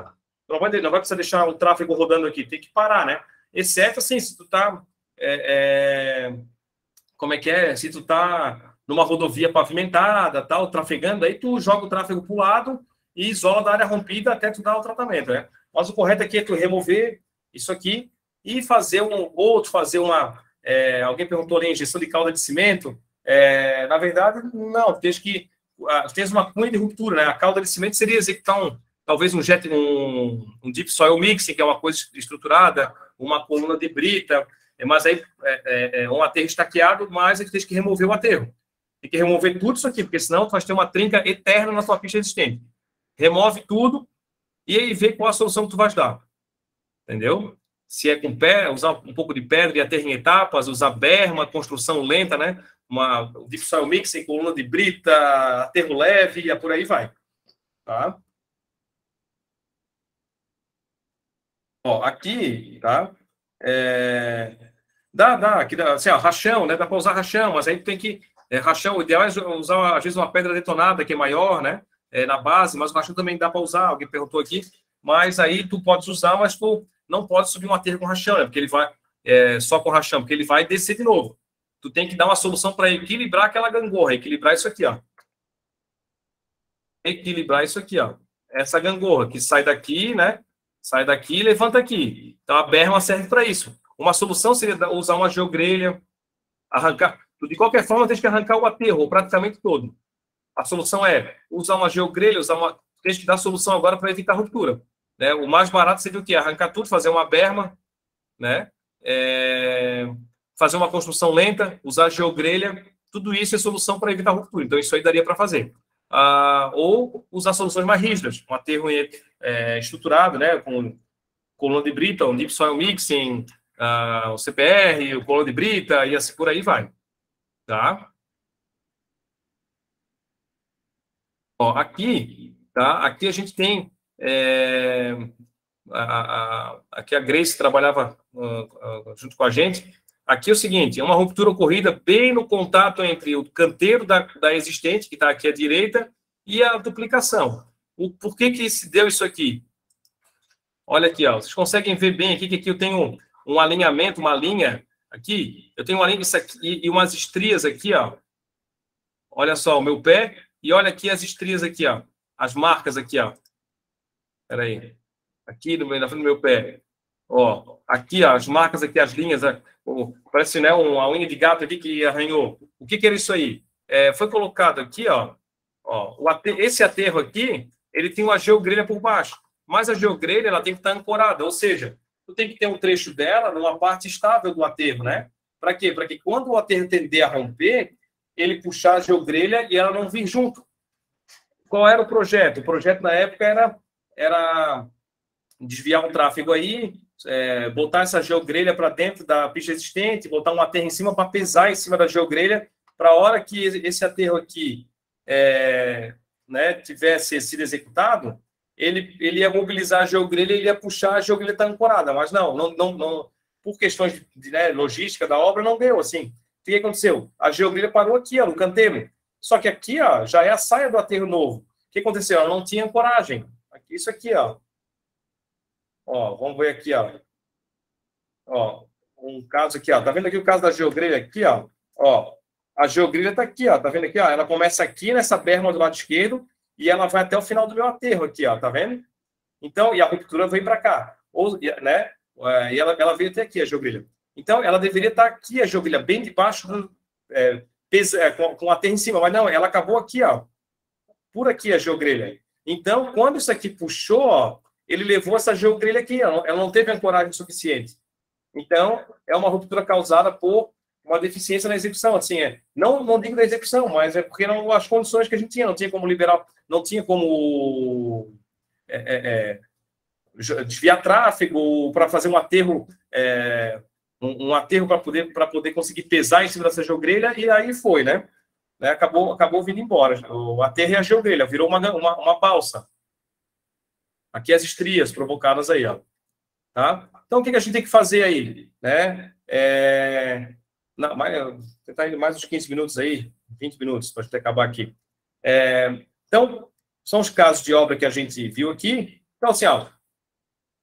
Speaker 2: não vai, não vai precisar deixar o tráfego rodando aqui, tem que parar, né? Exceto, assim, se tu tá... É, é, como é que é? Se tu tá numa rodovia pavimentada, tal, trafegando, aí tu joga o tráfego pro lado e isola da área rompida até tu dar o tratamento, né? Mas o correto aqui é tu remover isso aqui e fazer um outro, fazer uma... É, alguém perguntou ali, injeção de cauda de cimento. É, na verdade, não, tens que... Tens uma cunha de ruptura, né? A cauda de cimento seria executar um, talvez um jet, um, um deep soil mixing, que é uma coisa estruturada, uma coluna de brita, mas aí é, é, é um aterro estaqueado, mas aí tens que remover o aterro. Tem que remover tudo isso aqui, porque senão tu vai ter uma trinca eterna na tua pista existente. Remove tudo e aí vê qual a solução que tu vais dar. Entendeu? Se é com pé, usar um pouco de pedra e aterro em etapas, usar berma, construção lenta, né? Uma deep soil mixing, coluna de brita, aterro leve, e por aí vai. Tá? Ó, aqui, tá? É... Dá, dá, aqui dá, assim, ó, rachão, né? Dá para usar rachão, mas aí tu tem que... É, rachão, o ideal é usar, às vezes, uma pedra detonada, que é maior, né? É, na base, mas o rachão também dá para usar, alguém perguntou aqui. Mas aí tu podes usar, mas tu não pode subir um aterro com rachão, né? Porque ele vai... É, só com rachão, porque ele vai descer de novo. Tu tem que dar uma solução para equilibrar aquela gangorra, equilibrar isso aqui, ó. Equilibrar isso aqui, ó. Essa gangorra que sai daqui, né? Sai daqui e levanta aqui. Então a berma serve para isso. Uma solução seria usar uma geogrelha, arrancar. De qualquer forma, tem que arrancar o aterro, praticamente todo. A solução é usar uma geogrelha, usar uma. Tem que dar solução agora para evitar ruptura. Né? O mais barato seria o quê? Arrancar tudo, fazer uma berma, né? É... fazer uma construção lenta, usar geogrelha. Tudo isso é solução para evitar ruptura. Então, isso aí daria para fazer. Ah, ou usar soluções mais rígidas, um aterro é, estruturado, né? Com coluna de brita, um deep soil mixing, ah, o C P R, o coluna de brita, e assim por aí vai. Tá? Ó, aqui, tá? Aqui a gente tem... É, a, a, aqui a Grace trabalhava uh, uh, junto com a gente. Aqui é o seguinte, é uma ruptura ocorrida bem no contato entre o canteiro da, da existente, que está aqui à direita, e a duplicação. O, por que que se deu isso aqui? Olha aqui, ó, vocês conseguem ver bem aqui que aqui eu tenho um, um alinhamento, uma linha aqui, eu tenho uma linha isso aqui, e, e umas estrias aqui, ó. Olha só o meu pé, e olha aqui as estrias aqui, ó, as marcas aqui, ó. Espera aí. Aqui no meio, na frente do meu pé. Ó, aqui, ó, as marcas aqui, as linhas, ó, parece, né, uma unha de gato aqui que arranhou. O que que era isso aí? É, foi colocado aqui, ó, ó o aterro, esse aterro aqui, ele tem uma geogrelha por baixo, mas a geogrelha, ela tem que estar ancorada, ou seja, tu tem que ter um trecho dela numa parte estável do aterro, né? Para quê? Para que quando o aterro tender a romper, ele puxar a geogrelha e ela não vir junto. Qual era o projeto? O projeto na época era, era desviar um tráfego aí, é, botar essa geogrelha para dentro da pista existente, botar um aterro em cima para pesar em cima da geogrelha, para a hora que esse aterro aqui é, né, tivesse sido executado, ele, ele ia mobilizar a geogrelha e ele ia puxar a geogrelha está ancorada. Mas não, não, não, não por questões de né, logística da obra, não deu assim. O que aconteceu? A geogrelha parou aqui, ó, no canteiro. Só que aqui, ó, já é a saia do aterro novo. O que aconteceu? Ela não tinha ancoragem. Isso aqui, ó. Ó, vamos ver aqui, ó. Ó, um caso aqui, ó. Tá vendo aqui o caso da geogrelha aqui, ó? Ó, a geogrelha tá aqui, ó. Tá vendo aqui, ó? Ela começa aqui nessa berma do lado esquerdo e ela vai até o final do meu aterro aqui, ó. Tá vendo? Então, e a ruptura veio para cá. Ou, né? E ela, ela veio até aqui, a geogrelha. Então, ela deveria estar aqui, a geogrelha, bem debaixo do... É, pesa, com, com o aterro em cima. Mas não, ela acabou aqui, ó. Por aqui a geogrelha. Então, quando isso aqui puxou, ó, ele levou essa geogrelha aqui, ela não teve ancoragem suficiente. Então, é uma ruptura causada por uma deficiência na execução. Assim, é, não, não digo da execução, mas é porque não, as condições que a gente tinha, não tinha como liberar, não tinha como é, é, é, desviar tráfego para fazer um aterro, é, um, um aterro para poder, para poder conseguir pesar em cima dessa geogrelha, e aí foi, né? né acabou, acabou vindo embora. O aterro e a geogrelha, virou uma, uma, uma balsa. Aqui as estrias provocadas aí, ó. Tá? Então, o que a gente tem que fazer aí? Né? É... Não, mais, tentar indo mais uns quinze minutos aí, vinte minutos, para a gente acabar aqui. É... Então, são os casos de obra que a gente viu aqui. Então, assim, ó,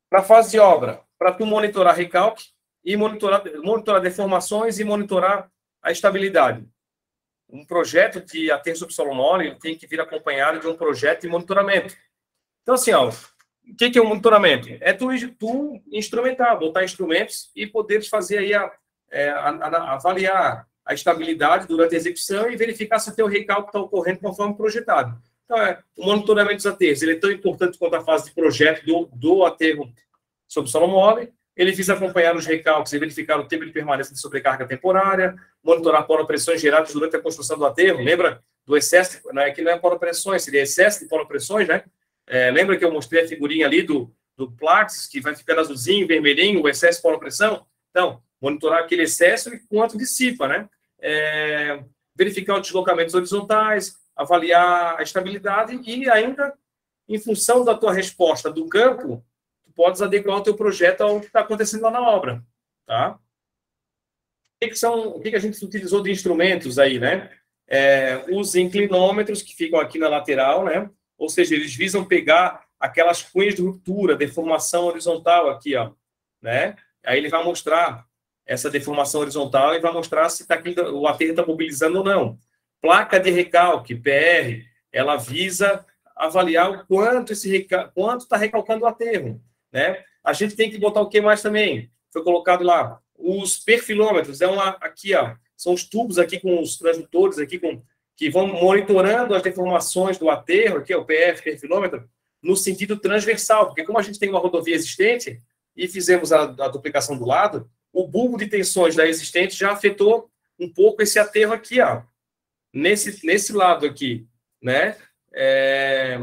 Speaker 2: Para a fase de obra, para tu monitorar recalque e monitorar, monitorar deformações e monitorar a estabilidade. Um projeto de aterro sobre solo mole tem que vir acompanhado de um projeto de monitoramento. Então, assim, ó, o que, que é o monitoramento? É tu, tu instrumentar, botar instrumentos e poderes fazer aí a, é, a, a, avaliar a estabilidade durante a execução e verificar se o teu recalque está ocorrendo conforme projetado. Então, é, o monitoramento dos aterros ele é tão importante quanto a fase de projeto do, do aterro sobre solo mole. Ele visa acompanhar os recalques e verificar o tempo de permanência de sobrecarga temporária, monitorar poropressões geradas durante a construção do aterro. Lembra do excesso? Não é que não é poropressões, seria excesso de poropressões, né? É, lembra que eu mostrei a figurinha ali do, do Plaxis, que vai ficando azulzinho, vermelhinho, o excesso de poropressão? Então, monitorar aquele excesso e quanto dissipa, né? É, verificar os deslocamentos horizontais, avaliar a estabilidade e ainda, em função da tua resposta do campo, tu podes adequar o teu projeto ao que está acontecendo lá na obra, tá? O que, que, são, o que, que a gente utilizou de instrumentos aí, né? É, os inclinômetros que ficam aqui na lateral, né? Ou seja, eles visam pegar aquelas cunhas de ruptura, deformação horizontal aqui, ó, né? Aí ele vai mostrar essa deformação horizontal e vai mostrar se tá aqui, o aterro está mobilizando ou não. Placa de recalque, P R, ela visa avaliar o quanto esse recal... quanto está recalcando o aterro, né? A gente tem que botar o que mais também? Foi colocado lá os perfilômetros, é uma aqui, ó, são os tubos aqui com os transdutores aqui com que vão monitorando as deformações do aterro, que é o P F, perfilômetro, no sentido transversal, porque como a gente tem uma rodovia existente e fizemos a, a duplicação do lado, o bulbo de tensões da existente já afetou um pouco esse aterro aqui, ó, nesse, nesse lado aqui, né? É...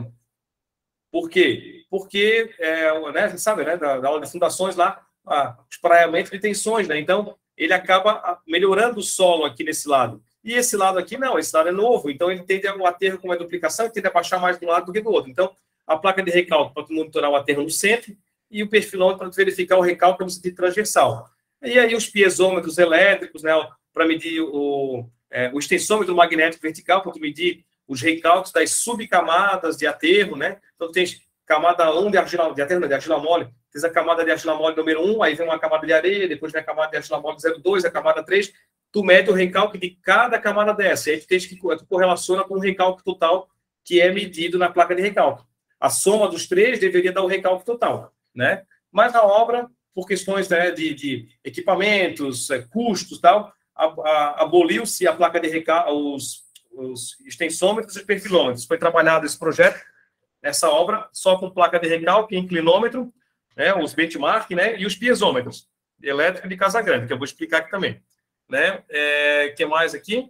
Speaker 2: Por quê? Porque, é, né, você sabe, né, da, da aula de fundações lá, ah, espraiamento de tensões, né? Então, ele acaba melhorando o solo aqui nesse lado. E esse lado aqui, não, esse lado é novo, então ele tende a, o aterro com uma duplicação, ele tende a baixar mais de um lado do que do outro. Então, a placa de recalque para monitorar o aterro no centro e o perfilômetro para verificar o recalque no sentido transversal. E aí os piezômetros elétricos, né, para medir o, é, o extensômetro magnético vertical, para medir os recalques das subcamadas de aterro, né? Então, tem camada um de argila, de aterro, de argila mole, tens a camada de argila mole número um, aí vem uma camada de areia, depois vem a camada de argila mole zero dois, a camada três, tu mede o recalque de cada camada dessa, e aí tu tens que tu correlaciona com o recalque total que é medido na placa de recalque. A soma dos três deveria dar o recalque total, né? Mas na obra, por questões, né, de, de equipamentos, custos e tal, aboliu-se a placa de recalque, os, os extensômetros e perfilômetros. Foi trabalhado esse projeto, essa obra, só com placa de recalque, inclinômetro, né, os benchmark, né, e os piezômetros, elétrico de Casa Grande, que eu vou explicar aqui também. Né? É, que mais aqui?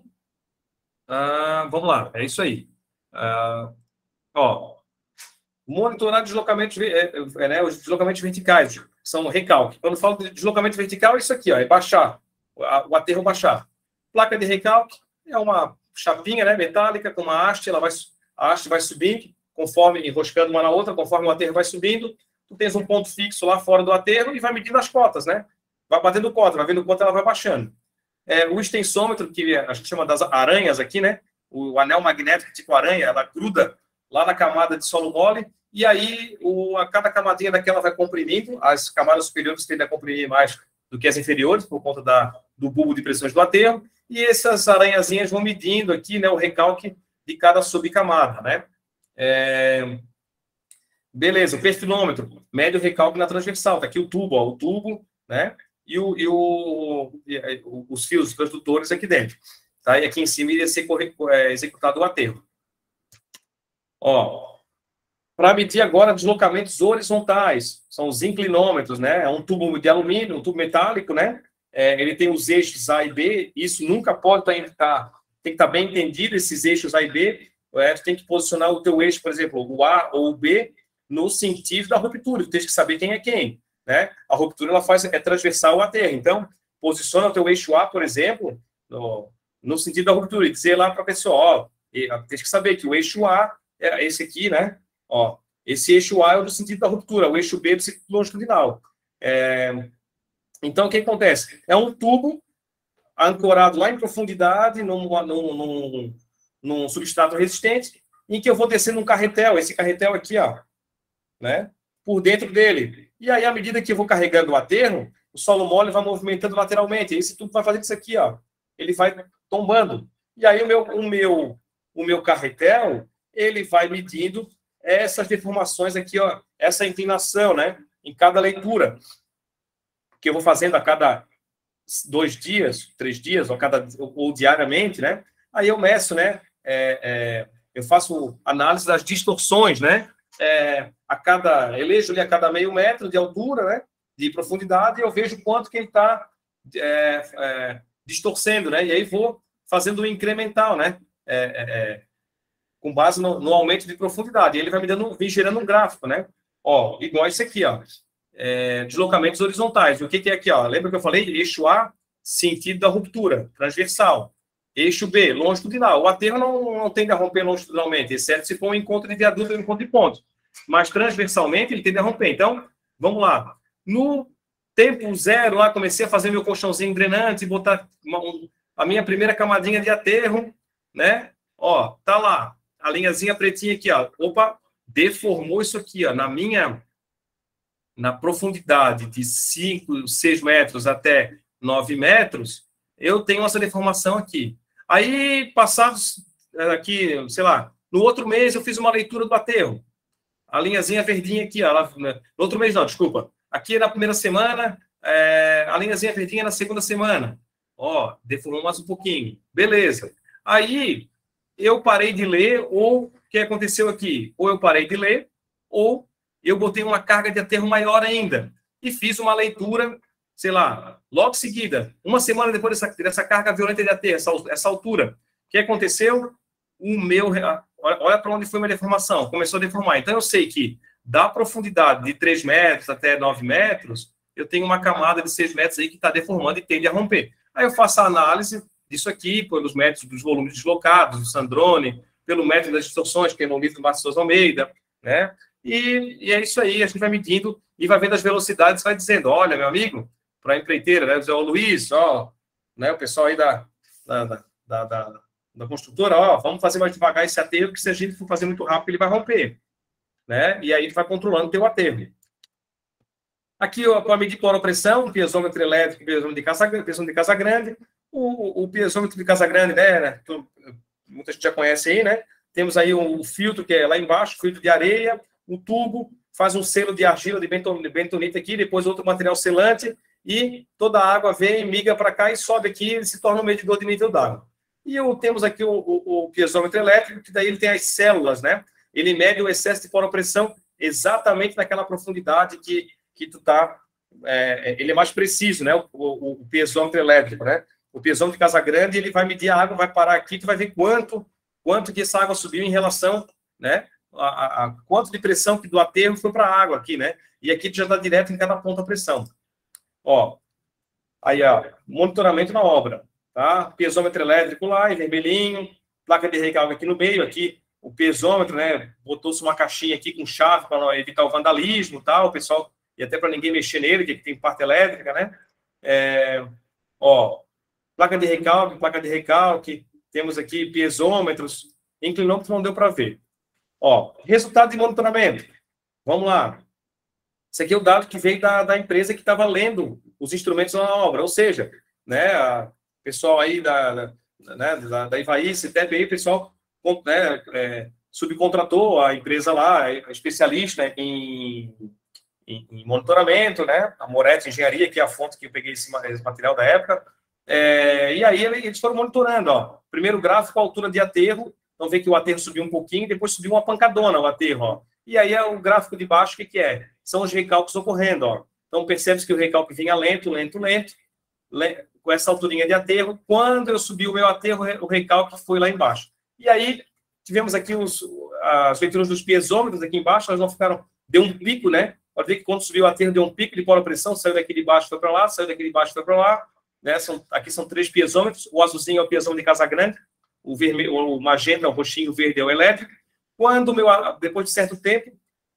Speaker 2: Ah, vamos lá, é isso aí. Ah, ó, monitorar deslocamentos, é, é, né, os deslocamentos verticais, são recalque. Quando eu falo de deslocamento vertical, é isso aqui, ó, é baixar, o aterro baixar. Placa de recalque é uma chapinha, né, metálica com uma haste, ela vai, a haste vai subindo, conforme, enroscando uma na outra, conforme o aterro vai subindo, tu tens um ponto fixo lá fora do aterro e vai medindo as cotas, né? Vai batendo cota, vai vendo quanto ela vai baixando. É, o extensômetro, que a gente chama das aranhas aqui, né? O anel magnético tipo aranha, ela gruda lá na camada de solo mole, e aí o, a cada camadinha daquela vai comprimindo, as camadas superiores tendem a comprimir mais do que as inferiores, por conta da, do bulbo de pressões do aterro, e essas aranhazinhas vão medindo aqui, né, o recalque de cada subcamada, né? É... Beleza, o perfilômetro, mede o recalque na transversal, tá aqui o tubo, ó, o tubo, né? E, o, e, o, e os fios transdutores aqui dentro. Tá? E aqui em cima iria ser é, executado o aterro. Ó, para medir agora deslocamentos horizontais, são os inclinômetros, né? É um tubo de alumínio, um tubo metálico, né? É, ele tem os eixos A e B, isso nunca pode estar, tem que estar bem entendido, esses eixos A e B, é, tu tem que posicionar o teu eixo, por exemplo, o A ou o B, no sentido da ruptura, tu tens que saber quem é quem. Né? A ruptura ela faz, é transversal ao aterro. Então, posiciona o teu eixo A, por exemplo, no, no sentido da ruptura, e dizer lá para a pessoa, ó, tem que saber que o eixo A é esse aqui, né? Ó, esse eixo A é o do sentido da ruptura, o eixo B é do sentido longitudinal. É, então, o que acontece? É um tubo ancorado lá em profundidade, num, num, num, num substrato resistente, em que eu vou descendo um carretel, esse carretel aqui, ó, né? Por dentro dele. E aí, à medida que eu vou carregando o aterro, o solo mole vai movimentando lateralmente. Esse tubo vai fazendo isso aqui, ó. Ele vai tombando. E aí o meu, o meu, o meu carretel, ele vai medindo essas deformações aqui, ó, essa inclinação, né? Em cada leitura. Que eu vou fazendo a cada dois dias, três dias, ou, cada, ou, ou diariamente, né? Aí eu meço, né? É, é, eu faço análise das distorções, né? É, a cada, elejo ali a cada meio metro de altura, né? De profundidade, e eu vejo quanto que ele está é, é, distorcendo, né? E aí vou fazendo um incremental, né? É, é, com base no, no aumento de profundidade. E ele vai me dando, vem gerando um gráfico, né? Ó, igual esse aqui, ó. É, deslocamentos horizontais. O que, que é aqui, ó? Lembra que eu falei? Eixo A, sentido da ruptura, transversal. Eixo B, longitudinal. O aterro não, não tende a romper longitudinalmente, exceto se for um encontro de viaduto ou um encontro de ponto. Mas transversalmente ele tende a romper. Então, vamos lá. No tempo zero, lá comecei a fazer meu colchãozinho drenante, botar uma, um, a minha primeira camadinha de aterro, né? Ó, tá lá. A linhazinha pretinha aqui, ó. Opa, deformou isso aqui, ó. Na minha... na profundidade de cinco, seis metros até nove metros, eu tenho essa deformação aqui. Aí, passados aqui, sei lá, no outro mês eu fiz uma leitura do aterro. A linhazinha verdinha aqui, ó, ela, no outro mês não, desculpa. Aqui na primeira semana, é, a linhazinha verdinha na segunda semana. Ó, deformou mais um pouquinho. Beleza. Aí, eu parei de ler, ou o que aconteceu aqui? Ou eu parei de ler, ou eu botei uma carga de aterro maior ainda e fiz uma leitura, sei lá, logo em seguida, uma semana depois dessa, dessa carga violenta de aterro, essa, essa altura. O que aconteceu? O meu... Olha para onde foi minha deformação. Começou a deformar. Então, eu sei que da profundidade de três metros até nove metros, eu tenho uma camada de seis metros aí que está deformando e tende a romper. Aí eu faço a análise disso aqui, pelos métodos dos volumes deslocados, do Sandrone, pelo método das distorções, que é no livro do Márcio Souza Almeida, né? E, e é isso aí, a gente vai medindo e vai vendo as velocidades, vai dizendo, olha, meu amigo, para a empreiteira, né? O Luiz, ó, né? O pessoal aí da, da, da, da, da construtora, ó, vamos fazer mais devagar esse aterro, porque se a gente for fazer muito rápido, ele vai romper, né? E aí a gente vai controlando o teu aterro. Aqui, para medir cloropressão, piezômetro elétrico, piezômetro de casa, piezômetro de casa grande, o, o piezômetro de casa grande, né? né tu, muita gente já conhece aí, né? Temos aí o um filtro que é lá embaixo, filtro de areia, o tubo, faz um selo de argila, de bentonite aqui, depois outro material selante, e toda a água vem, migra para cá e sobe aqui e se torna um medidor de nível d'água. E eu, temos aqui o, o, o piezômetro elétrico, que daí ele tem as células, né? Ele mede o excesso de poropressão exatamente naquela profundidade que, que tu tá... É, ele é mais preciso, né? O, o, o piezômetro elétrico, né? O piezômetro de casa grande, ele vai medir a água, vai parar aqui, tu vai ver quanto, quanto que essa água subiu em relação, né? A, a, a quanto de pressão que do aterro foi para a água aqui, né? E aqui tu já dá direto em cada ponto a pressão. Ó, aí, ó, monitoramento na obra, tá? Piezômetro elétrico lá, em vermelhinho, placa de recalque aqui no meio, aqui o piezômetro, né? Botou-se uma caixinha aqui com chave para evitar o vandalismo, tal, o pessoal, e até para ninguém mexer nele, que tem parte elétrica, né? É, ó, placa de recalque, placa de recalque, temos aqui piezômetros, inclinômetro não deu para ver. Ó, resultado de monitoramento. Vamos lá. Esse aqui é o dado que veio da, da empresa que estava lendo os instrumentos na obra. Ou seja, né, a pessoal aí da, da, né, da, da Ivaí, Cetep aí, pessoal, né, é, subcontratou a empresa lá, é especialista em, em, em monitoramento, né? A Moretti Engenharia, que é a fonte que eu peguei esse, esse material da época. É, e aí eles foram monitorando, ó. Primeiro gráfico, a altura de aterro. Então, vê que o aterro subiu um pouquinho, depois subiu uma pancadona o aterro, ó. E aí, é o gráfico de baixo, o que, que é? São os recalques ocorrendo, ó. Então, percebe-se que o recalque vinha lento, lento, lento, lento, com essa alturinha de aterro. Quando eu subi o meu aterro, o recalque foi lá embaixo. E aí, tivemos aqui os, as leituras dos piezômetros aqui embaixo, elas não ficaram... Deu um pico, né? Pode ver que quando subiu o aterro, deu um pico de poropressão, saiu daqui de baixo, foi para lá, saiu daqui de baixo, foi para lá. Né? São, aqui são três piezômetros. O azulzinho é o piezômetro de casa grande. O, vermelho, o magenta, o roxinho, o verde é o elétrico. Quando, meu, depois de certo tempo,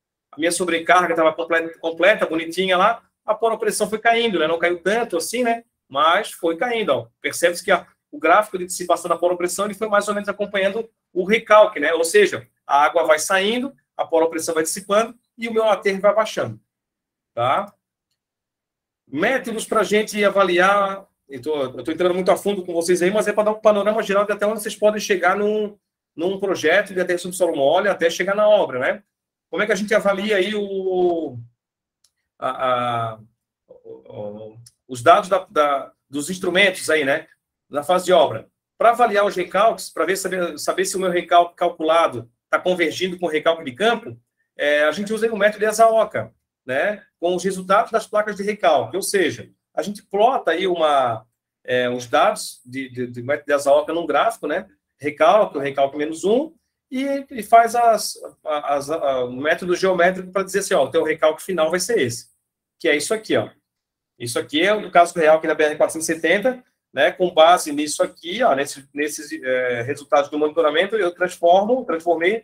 Speaker 2: a minha sobrecarga estava completa, completa, bonitinha lá, a poropressão foi caindo, né? Não caiu tanto assim, né? Mas foi caindo, ó. Percebe-se que a, o gráfico de dissipação da poropressão ele foi mais ou menos acompanhando o recalque, né? Ou seja, a água vai saindo, a poropressão vai dissipando e o meu aterro vai baixando. tá? Métodos para a gente avaliar, eu estou entrando muito a fundo com vocês aí, mas é para dar um panorama geral de até onde vocês podem chegar num, num projeto de aterro sobre solo mole até chegar na obra, né? Como é que a gente avalia aí o, a, a, o, os dados da, da, dos instrumentos aí, né? Na fase de obra. Para avaliar os recalques, para ver, saber, saber se o meu recalque calculado está convergindo com o recalque de campo, é, a gente usa o método de Esaoka, né, com os resultados das placas de recalque. Ou seja, a gente plota aí uma, é, os dados de, de, de método de Esaoka num gráfico, né, recalque, recalque menos um, e, e faz as, as, as, o método geométrico para dizer assim, ó, o teu recalque final vai ser esse, que é isso aqui, ó. Isso aqui é o caso real aqui da B R quatrocentos e setenta, né, com base nisso aqui, ó, nesse, nesses é, resultados do monitoramento, eu transformo, transformei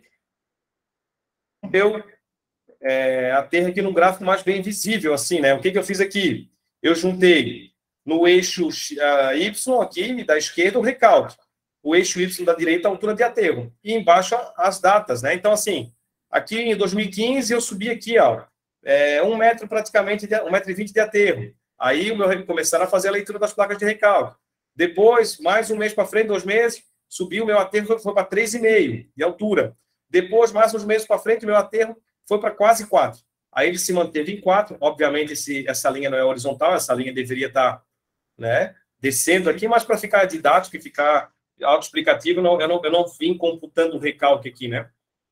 Speaker 2: eu é, aterro aqui num gráfico mais bem visível, assim, né? O que, que eu fiz aqui? Eu juntei no eixo uh, Y aqui, da esquerda, o recalque. O eixo Y da direita, a altura de aterro. E embaixo, as datas, né? Então, assim, aqui em dois mil e quinze, eu subi aqui, ó, é, um metro praticamente, de, um metro e vinte de aterro. Aí, o meu, começaram a fazer a leitura das placas de recalque. Depois, mais um mês para frente, dois meses, subiu o meu aterro, foi, foi para três vírgula cinco de altura. Depois, mais uns meses para frente, o meu aterro foi para quase quatro. Aí ele se manteve em quatro. Obviamente, esse, essa linha não é horizontal, essa linha deveria estar, né, descendo aqui, mas para ficar didático e ficar autoexplicativo, não, eu, não, eu não vim computando o recalque aqui, né?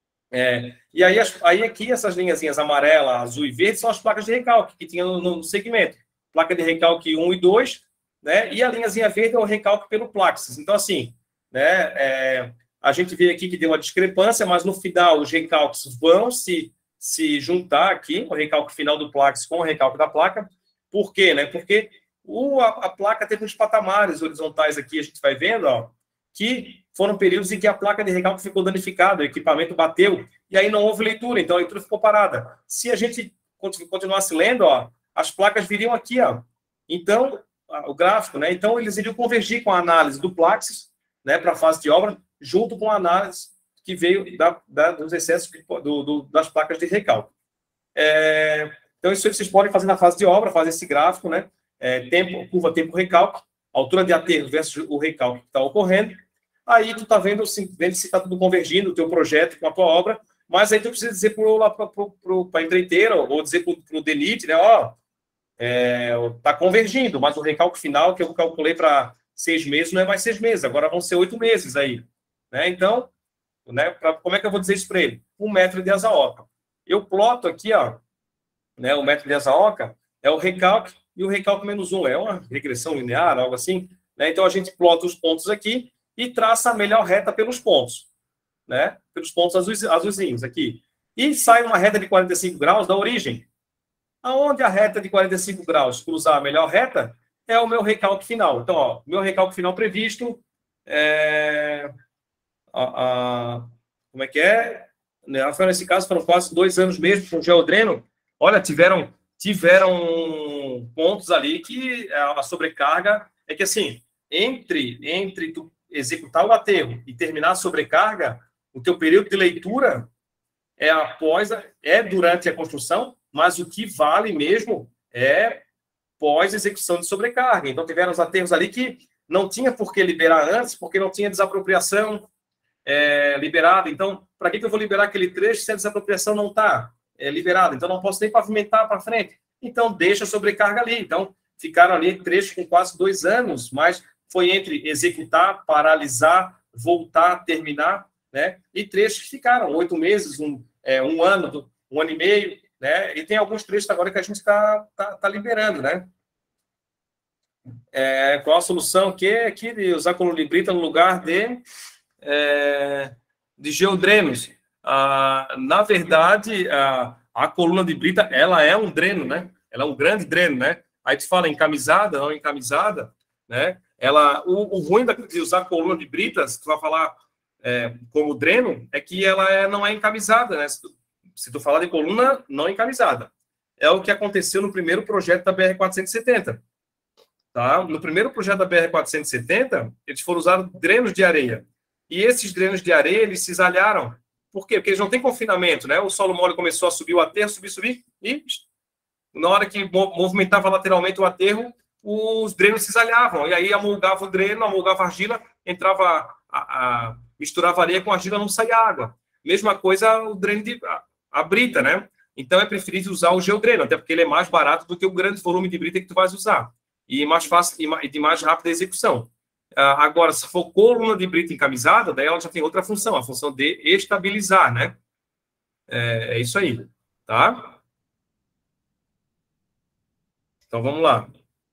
Speaker 2: É, e aí, aí aqui, essas linhazinhas amarela, azul e verde são as placas de recalque que tinha no, no segmento. Placa de recalque um e dois, né? E a linhazinha verde é o recalque pelo Plaxis. Então, assim, né, é, a gente vê aqui que deu uma discrepância, mas no final os recalques vão se se juntar aqui, o recalque final do Plaxis com o recalque da placa. Por quê? Né? Porque o, a, a placa teve uns patamares horizontais aqui, a gente vai vendo, ó, que foram períodos em que a placa de recalque ficou danificada, o equipamento bateu, e aí não houve leitura, então a leitura ficou parada. Se a gente continuasse lendo, ó, as placas viriam aqui, ó. Então, o gráfico, né? Então, eles iriam convergir com a análise do Plaxis, né, para a fase de obra, junto com a análise que veio da, da, dos excessos do, do, das placas de recalque. É, então, isso vocês podem fazer na fase de obra, fazer esse gráfico, né? É, tempo, curva tempo-recalque, altura de aterro versus o recalque que está ocorrendo. Aí tu está vendo, vendo se está tudo convergindo, o teu projeto com a tua obra, mas aí tu precisa dizer para a empreiteira, ou dizer para o D N I T, né? Ó, está é, convergindo, mas o recalque final que eu calculei para seis meses não é mais seis meses, agora vão ser oito meses aí. Né? Então, né, pra, como é que eu vou dizer isso para ele? O método de Esaoka. Eu ploto aqui, ó, né, o método de Esaoka é o recalque e o recalque menos um. É uma regressão linear, algo assim. Né? Então, a gente plota os pontos aqui e traça a melhor reta pelos pontos. Né? Pelos pontos azuis, azulzinhos aqui. E sai uma reta de quarenta e cinco graus da origem. Aonde a reta de quarenta e cinco graus cruzar a melhor reta é o meu recalque final. Então, ó, meu recalque final previsto é... A, a, como é que é? Nesse caso, foram quase dois anos mesmo com o geodreno. Olha, tiveram, tiveram pontos ali que a sobrecarga é que, assim, entre, entre tu executar o aterro e terminar a sobrecarga, o teu período de leitura é após, é durante a construção, mas o que vale mesmo é pós-execução de sobrecarga. Então, tiveram os aterros ali que não tinha por que liberar antes, porque não tinha desapropriação é, liberada. Então, para que, que eu vou liberar aquele trecho se a desapropriação não está é, liberada? Então, não posso nem pavimentar para frente. Então, deixa a sobrecarga ali. Então, ficaram ali trechos com quase dois anos, mas foi entre executar, paralisar, voltar, terminar, né? E trechos que ficaram oito meses, um, é, um ano, um ano e meio, né? E tem alguns trechos agora que a gente está tá, tá liberando, né? É, qual a solução que é aqui de usar colonibrita no lugar de, é, de geodrenos? Ah, na verdade, a, a coluna de brita, ela é um dreno, né? Ela é um grande dreno, né? Aí tu fala encamisada, não encamisada, né? Ela, o, o ruim de usar coluna de brita, se tu vai falar é, como dreno, é que ela é, não é encamisada, né? Se tu, se tu falar de coluna não encamisada. É o que aconteceu no primeiro projeto da B R quatrocentos e setenta. Tá? No primeiro projeto da B R quatrocentos e setenta, eles foram usar drenos de areia. E esses drenos de areia, eles se cisalharam. Por quê? Porque eles não têm confinamento, né? O solo mole começou a subir o aterro, subir, subir, e na hora que movimentava lateralmente o aterro, os drenos cisalhavam, e aí amolgava o dreno, amolgava a argila, entrava, a, a, misturava areia com argila, não saía água. Mesma coisa o dreno de a, a brita, né? Então é preferível usar o geodreno, até porque ele é mais barato do que o grande volume de brita que tu vais usar, e mais fácil e de mais rápida execução. Uh, agora, se for coluna de brita encamisada, daí ela já tem outra função, a função de estabilizar, né? É, é isso aí, tá? Então, vamos lá.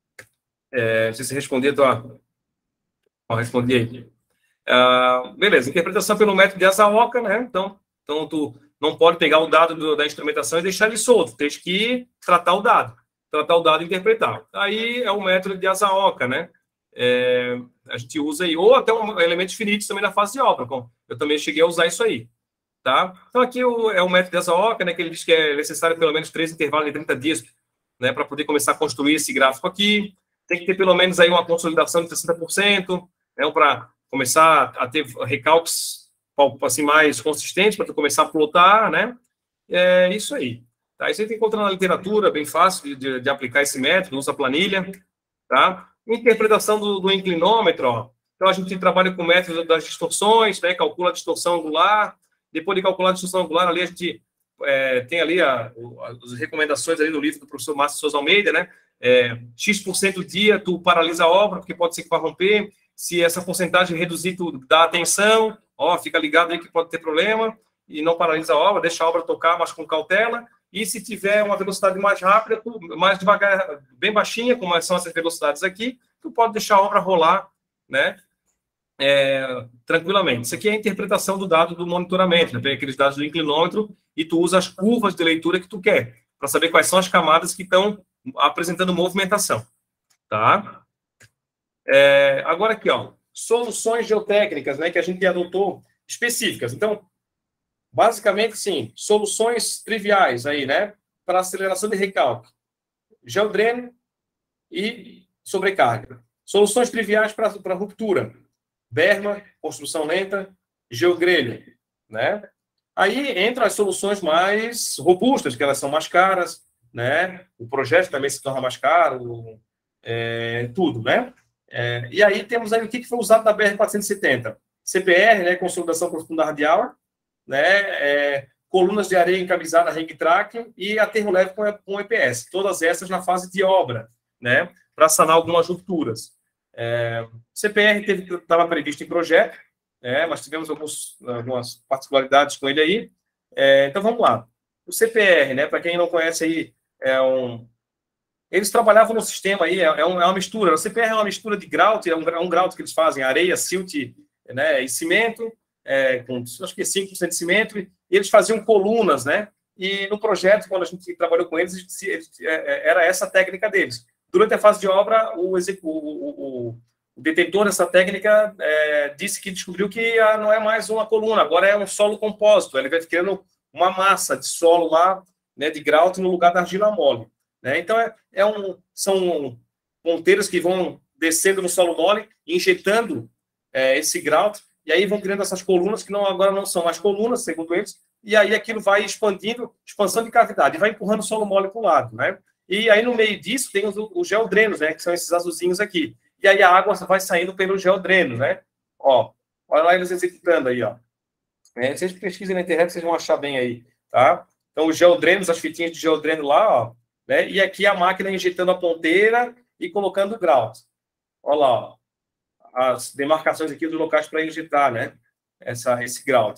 Speaker 2: É, não sei se respondi a tua... Ó, respondi aí. Uh, beleza, interpretação pelo método de Asaoka, né? Então, então, tu não pode pegar o dado do, da instrumentação e deixar ele solto. Tem que tratar o dado. Tratar o dado e interpretar. Aí é o método de Asaoka, né? É, a gente usa aí, ou até um elementos finitos também na fase de obra. Bom, eu também cheguei a usar isso aí, tá? Então aqui o, é o método dessa oca, né, que ele diz que é necessário pelo menos três intervalos de trinta dias, né, para poder começar a construir esse gráfico aqui. Tem que ter pelo menos aí uma consolidação de sessenta por cento, né, para começar a ter recalques assim, mais consistentes, para tu começar a plotar, né? É isso aí. Tá? Isso aí tem que encontrar na literatura, bem fácil de, de aplicar esse método, usa a planilha, tá? Interpretação do, do inclinômetro, ó. Então a gente trabalha com o método das distorções, né? Calcula a distorção angular. Depois de calcular a distorção angular, ali a gente é, tem ali a, as recomendações ali no livro do professor Márcio Souza Almeida, né? É, X% dia tu paralisa a obra, porque pode ser que vá romper. Se essa porcentagem reduzir, tu dá atenção, ó, fica ligado aí que pode ter problema, e não paralisa a obra, deixa a obra tocar, mas com cautela. E se tiver uma velocidade mais rápida, tu, mais devagar, bem baixinha, como são essas velocidades aqui, tu pode deixar a obra rolar, né? É, tranquilamente. Isso aqui é a interpretação do dado do monitoramento, né? Pega aqueles dados do inclinômetro e tu usa as curvas de leitura que tu quer, para saber quais são as camadas que estão apresentando movimentação, tá? É, agora aqui, ó, soluções geotécnicas, né, que a gente adotou específicas. Então, basicamente, sim, soluções triviais aí, né, para aceleração de recalque, geodreno e sobrecarga. Soluções triviais para ruptura, berma, construção lenta, geogrelho, né? Aí entram as soluções mais robustas, que elas são mais caras, né? O projeto também se torna mais caro, é, tudo, né? É, e aí temos aí o que foi usado na B R quatrocentos e setenta. C P R, né? Consolidação profunda radial, né? É, colunas de areia encamisada, ring track e aterro leve com, com E P S. Todas essas na fase de obra, né? Para sanar algumas rupturas. É, C P R estava previsto em projeto, é, mas tivemos alguns, algumas particularidades com ele aí. É, então, vamos lá. O C P R, né, para quem não conhece aí, é um... Eles trabalhavam no sistema aí, é, é, um, é uma mistura. O C P R é uma mistura de grout, é um, é um grout que eles fazem, areia, silt, né, e cimento, é, com acho que cinco por cento de cimento, e eles faziam colunas, né? E no projeto, quando a gente trabalhou com eles, era essa a técnica deles. Durante a fase de obra, o, o, o, o detentor dessa técnica é, disse que descobriu que ah, não é mais uma coluna, agora é um solo compósito. Ele vai criando uma massa de solo lá, né, de grout, no lugar da argila mole. Né? Então, é, é um, são ponteiras que vão descendo no solo mole, injetando é, esse grout, e aí vão criando essas colunas, que não, agora não são mais colunas, segundo eles, e aí aquilo vai expandindo, expansão de cavidade, e vai empurrando o solo mole para o lado, né? E aí, no meio disso, tem os, os geodrenos, né? Que são esses azulzinhos aqui. E aí a água vai saindo pelo geodreno, né? Ó, olha lá eles executando aí, ó. É, vocês pesquisem na internet, vocês vão achar bem aí, tá? Então, os geodrenos, as fitinhas de geodreno lá, ó. Né? E aqui a máquina injetando a ponteira e colocando o grau. Olha lá, ó. As demarcações aqui dos locais para injetar, né? Essa, esse grau.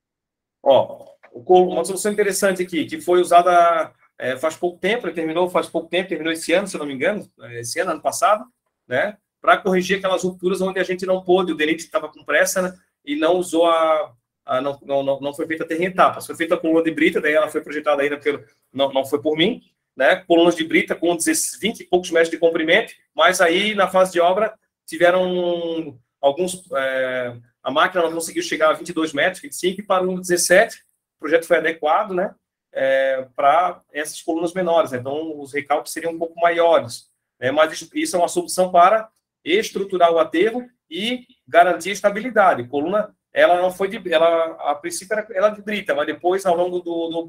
Speaker 2: Ó, uma solução interessante aqui, que foi usada... É, faz pouco tempo, ele terminou faz pouco tempo, terminou esse ano, se eu não me engano, esse ano, ano passado, né, para corrigir aquelas rupturas onde a gente não pôde, o D N I T estava com pressa, né, e não usou a, a não, não, não foi feita a terra em etapas, foi feita a coluna de brita, daí ela foi projetada ainda, porque não, não foi por mim, né, colunas de brita com vinte e poucos metros de comprimento, mas aí na fase de obra tiveram alguns, é, a máquina não conseguiu chegar a vinte e dois metros, vinte e cinco, e parou no dezessete, o projeto foi adequado, né, É, para essas colunas menores, né? Então os recalques seriam um pouco maiores, né? Mas isso é uma solução para estruturar o aterro e garantir a estabilidade. A coluna, ela não foi de, ela a princípio era ela de brita, mas depois ao longo do, do,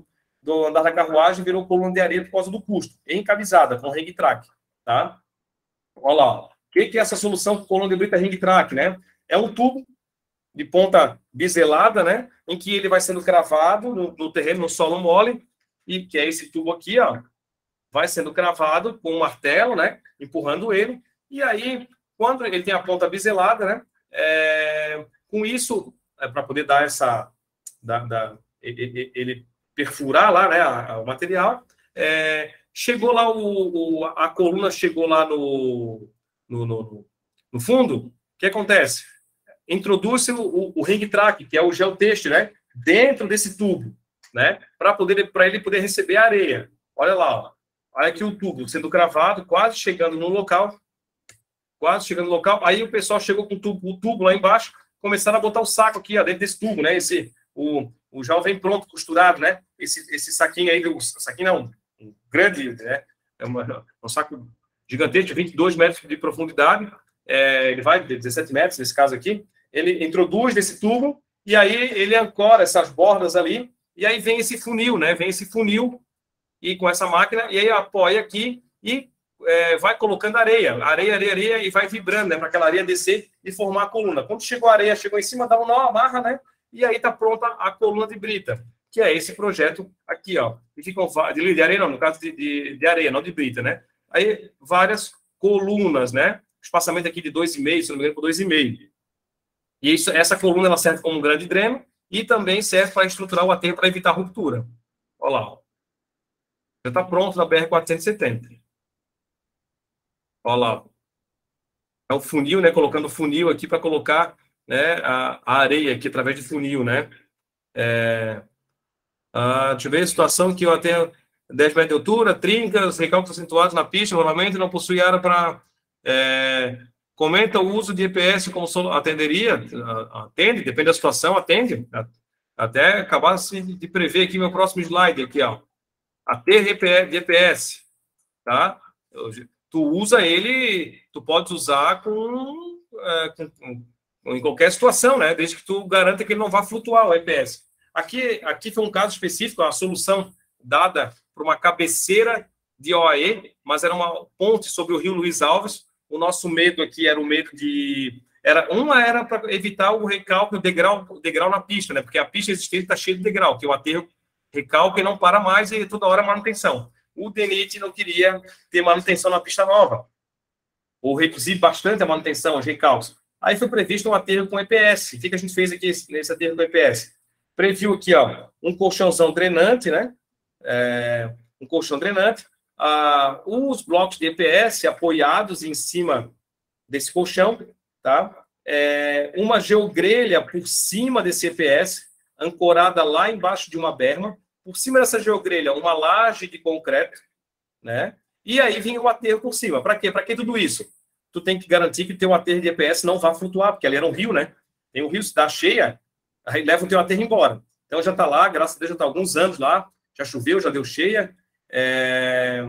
Speaker 2: do andar da carruagem virou coluna de areia por causa do custo, encabizada, com ring track, tá? Olha lá, o que, que é essa solução com coluna de brita ring track, né? É um tubo de ponta biselada, né? Em que ele vai sendo cravado no, no terreno, no solo mole, e que é esse tubo aqui, ó, vai sendo cravado com um martelo, né? Empurrando ele, e aí, quando ele tem a ponta biselada, né? É, com isso, é, para poder dar essa... Da, da, ele, ele perfurar lá, né, a, a, o material, é, chegou lá, o, o, a coluna chegou lá no, no, no, no fundo, o que acontece? Introduz o, o, o ring track, que é o geotexto, né, dentro desse tubo, né, para poder, para ele poder receber a areia. Olha lá, ó. Olha aqui o tubo sendo cravado, quase chegando no local, quase chegando no local, aí o pessoal chegou com o tubo, o tubo lá embaixo, começaram a botar o saco aqui, ó, dentro desse tubo, né, esse... O, o já vem pronto, costurado, né? Esse, esse saquinho aí, o saquinho não, um grande, né? É uma, um saco gigantesco, de vinte e dois metros de profundidade, é, ele vai de dezessete metros, nesse caso aqui, ele introduz nesse tubo, e aí ele ancora essas bordas ali, e aí vem esse funil, né? Vem esse funil, e com essa máquina, e aí apoia aqui, e é, vai colocando areia, areia, areia, areia, e vai vibrando, né? Para aquela areia descer e formar a coluna. Quando chegou a areia, chegou em cima, dá um nó, amarra, né? E aí está pronta a coluna de brita, que é esse projeto aqui, ó. E ficam de, de areia, não, no caso de, de, de areia, não de brita, né? Aí várias colunas, né? Espaçamento aqui de dois e meio, se não me engano, por dois e meio. E isso, essa coluna ela serve como um grande dreno e também serve para estruturar o aterro para evitar ruptura. Olha lá, ó. Já está pronto na B R quatrocentos e setenta. Olha lá. É o funil, né? Colocando o funil aqui para colocar, né, a, a areia aqui através de funil, né? É, ah, deixa eu ver a situação que eu até dez metros de altura, trincas, recalques acentuados na pista, normalmente não possui área para... É, comenta o uso de E P S como atenderia, atende, depende da situação, atende, até acabar de prever aqui meu próximo slide, aqui, ó. Aterro de E P S, tá? Tu usa ele, tu podes usar com... É, com, com em qualquer situação, né? Desde que tu garanta que ele não vá flutuar o E P S. Aqui, aqui foi um caso específico, a solução dada por uma cabeceira de O A E, mas era uma ponte sobre o Rio Luiz Alves. O nosso medo aqui era o medo de... Era, uma era para evitar o recalque, o degrau, o degrau na pista, né? Porque a pista existente está cheia de degrau, que o aterro recalque e não para mais e toda hora manutenção. O D N I T não queria ter manutenção na pista nova, ou reduzir bastante a manutenção, os recalques. Aí foi previsto um aterro com E P S. O que a gente fez aqui nesse aterro com E P S? Previu aqui, ó, um colchãozão drenante, né? É, um colchão drenante. Ah, os blocos de E P S apoiados em cima desse colchão, tá? É, uma geogrelha por cima desse E P S, ancorada lá embaixo de uma berma. Por cima dessa geogrelha, uma laje de concreto, né? E aí vinha o aterro por cima. Para quê? Para que tudo isso? Tu tem que garantir que o teu aterro de E P S não vá flutuar, porque ali era um rio, né? Tem um rio, se dá cheia, aí leva o teu aterro embora. Então já está lá, graças a Deus, já está há alguns anos lá, já choveu, já deu cheia, é...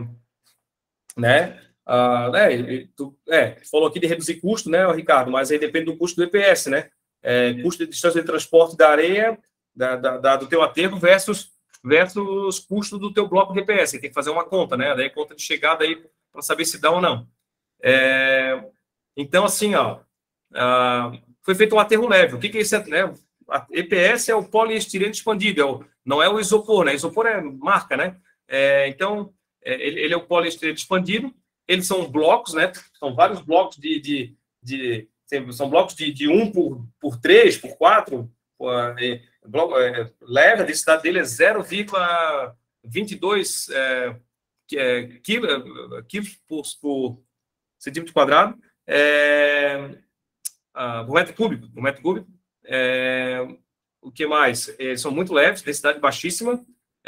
Speaker 2: né? Ah, é, tu, é, tu falou aqui de reduzir custo, né, Ricardo? Mas aí depende do custo do E P S, né? É, custo de distância de transporte da areia, da, da, da, do teu aterro versus, versus custo do teu bloco de E P S. Você tem que fazer uma conta, né? Daí conta de chegada aí para saber se dá ou não. É, então, assim, ó, ah, foi feito um aterro leve. O que, que é isso? Né? A E P S é o poliestireno expandido, é o, não é o isopor, né? Isopor é marca, né? É, então, é, ele, ele é o poliestireno expandido. Eles são blocos, né? São vários blocos de... de, de são blocos de, de um por, por três, por quatro. Por, é, bloco, é, leve, a densidade dele é zero vírgula vinte e dois é, é, quilos por, por centímetro quadrado, é, ah, por metro cúbico, por metro cúbico. É, o que mais? É, são muito leves, densidade baixíssima.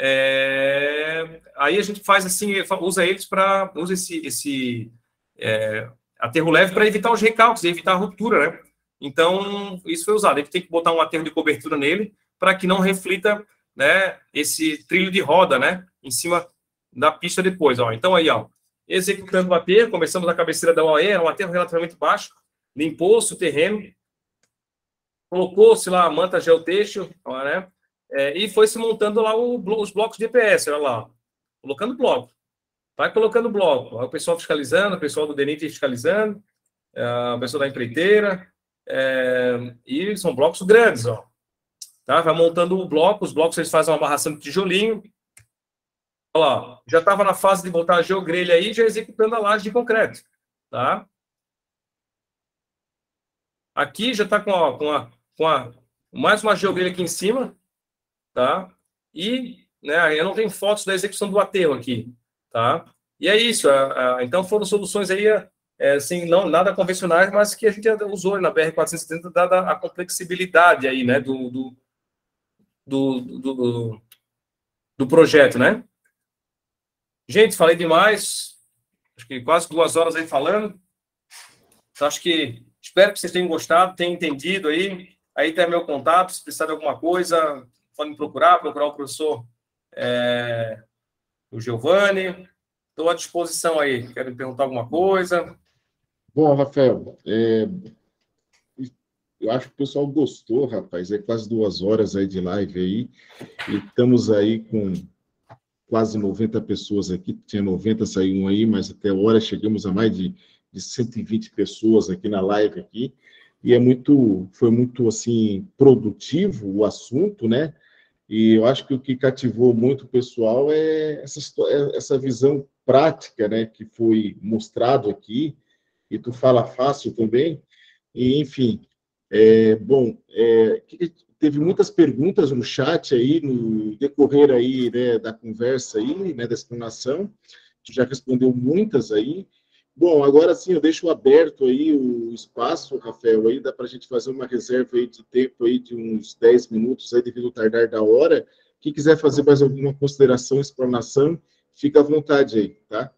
Speaker 2: É, aí a gente faz assim, usa eles para usa esse, esse é, aterro leve para evitar os recalques, evitar a ruptura, né? Então isso foi usado. A gente tem que botar um aterro de cobertura nele para que não reflita, né, esse trilho de roda, né, em cima da pista depois, ó. Então aí, ó, executando o aterro, começamos a cabeceira da O A E, era um aterro relativamente baixo, limpou-se o terreno, colocou-se lá a manta geotextil, né? é, e foi se montando lá o, os blocos de E P S, olha lá, colocando bloco. Vai colocando bloco. O pessoal fiscalizando, o pessoal do D N I T fiscalizando, a pessoa da empreiteira, é, e são blocos grandes, ó. Tá? Vai montando o bloco, os blocos eles fazem uma amarração de tijolinho. Olha lá, já estava na fase de botar a geogrelha aí, já executando a laje de concreto. Tá? Aqui já está com, a, com, a, com a, mais uma geogrelha aqui em cima. Tá? E né, eu não tenho fotos da execução do aterro aqui. Tá? E é isso. A, a, então foram soluções aí, é, assim, não, nada convencionais, mas que a gente usou na B R quatrocentos e setenta, dada a complexibilidade aí, né, do, do, do, do, do projeto, né? Gente, falei demais. Acho que quase duas horas aí falando. Então, acho que espero que vocês tenham gostado, tenham entendido aí. Aí tem meu contato, se precisar de alguma coisa, podem me procurar, procurar o professor é, o Giovanni. Estou à disposição aí. Querem perguntar alguma coisa?
Speaker 1: Bom, Rafael, é, eu acho que o pessoal gostou, rapaz. É quase duas horas aí de live aí. E estamos aí com quase noventa pessoas aqui. Tinha noventa, saiu um aí, mas até agora chegamos a mais de, de cento e vinte pessoas aqui na live aqui. E é muito, foi muito, assim, produtivo o assunto, né? E eu acho que o que cativou muito o pessoal é essa, essa visão prática, né? Que foi mostrado aqui. E tu fala fácil também. E, enfim, é, bom, é, teve muitas perguntas no chat aí, no decorrer aí, né, da conversa aí, né, da explanação. Tu já respondeu muitas aí. Bom, agora sim, eu deixo aberto aí o espaço, Rafael, aí dá para a gente fazer uma reserva aí de tempo aí de uns dez minutos aí, devido ao tardar da hora. Quem quiser fazer mais alguma consideração, explanação, fica à vontade aí, tá?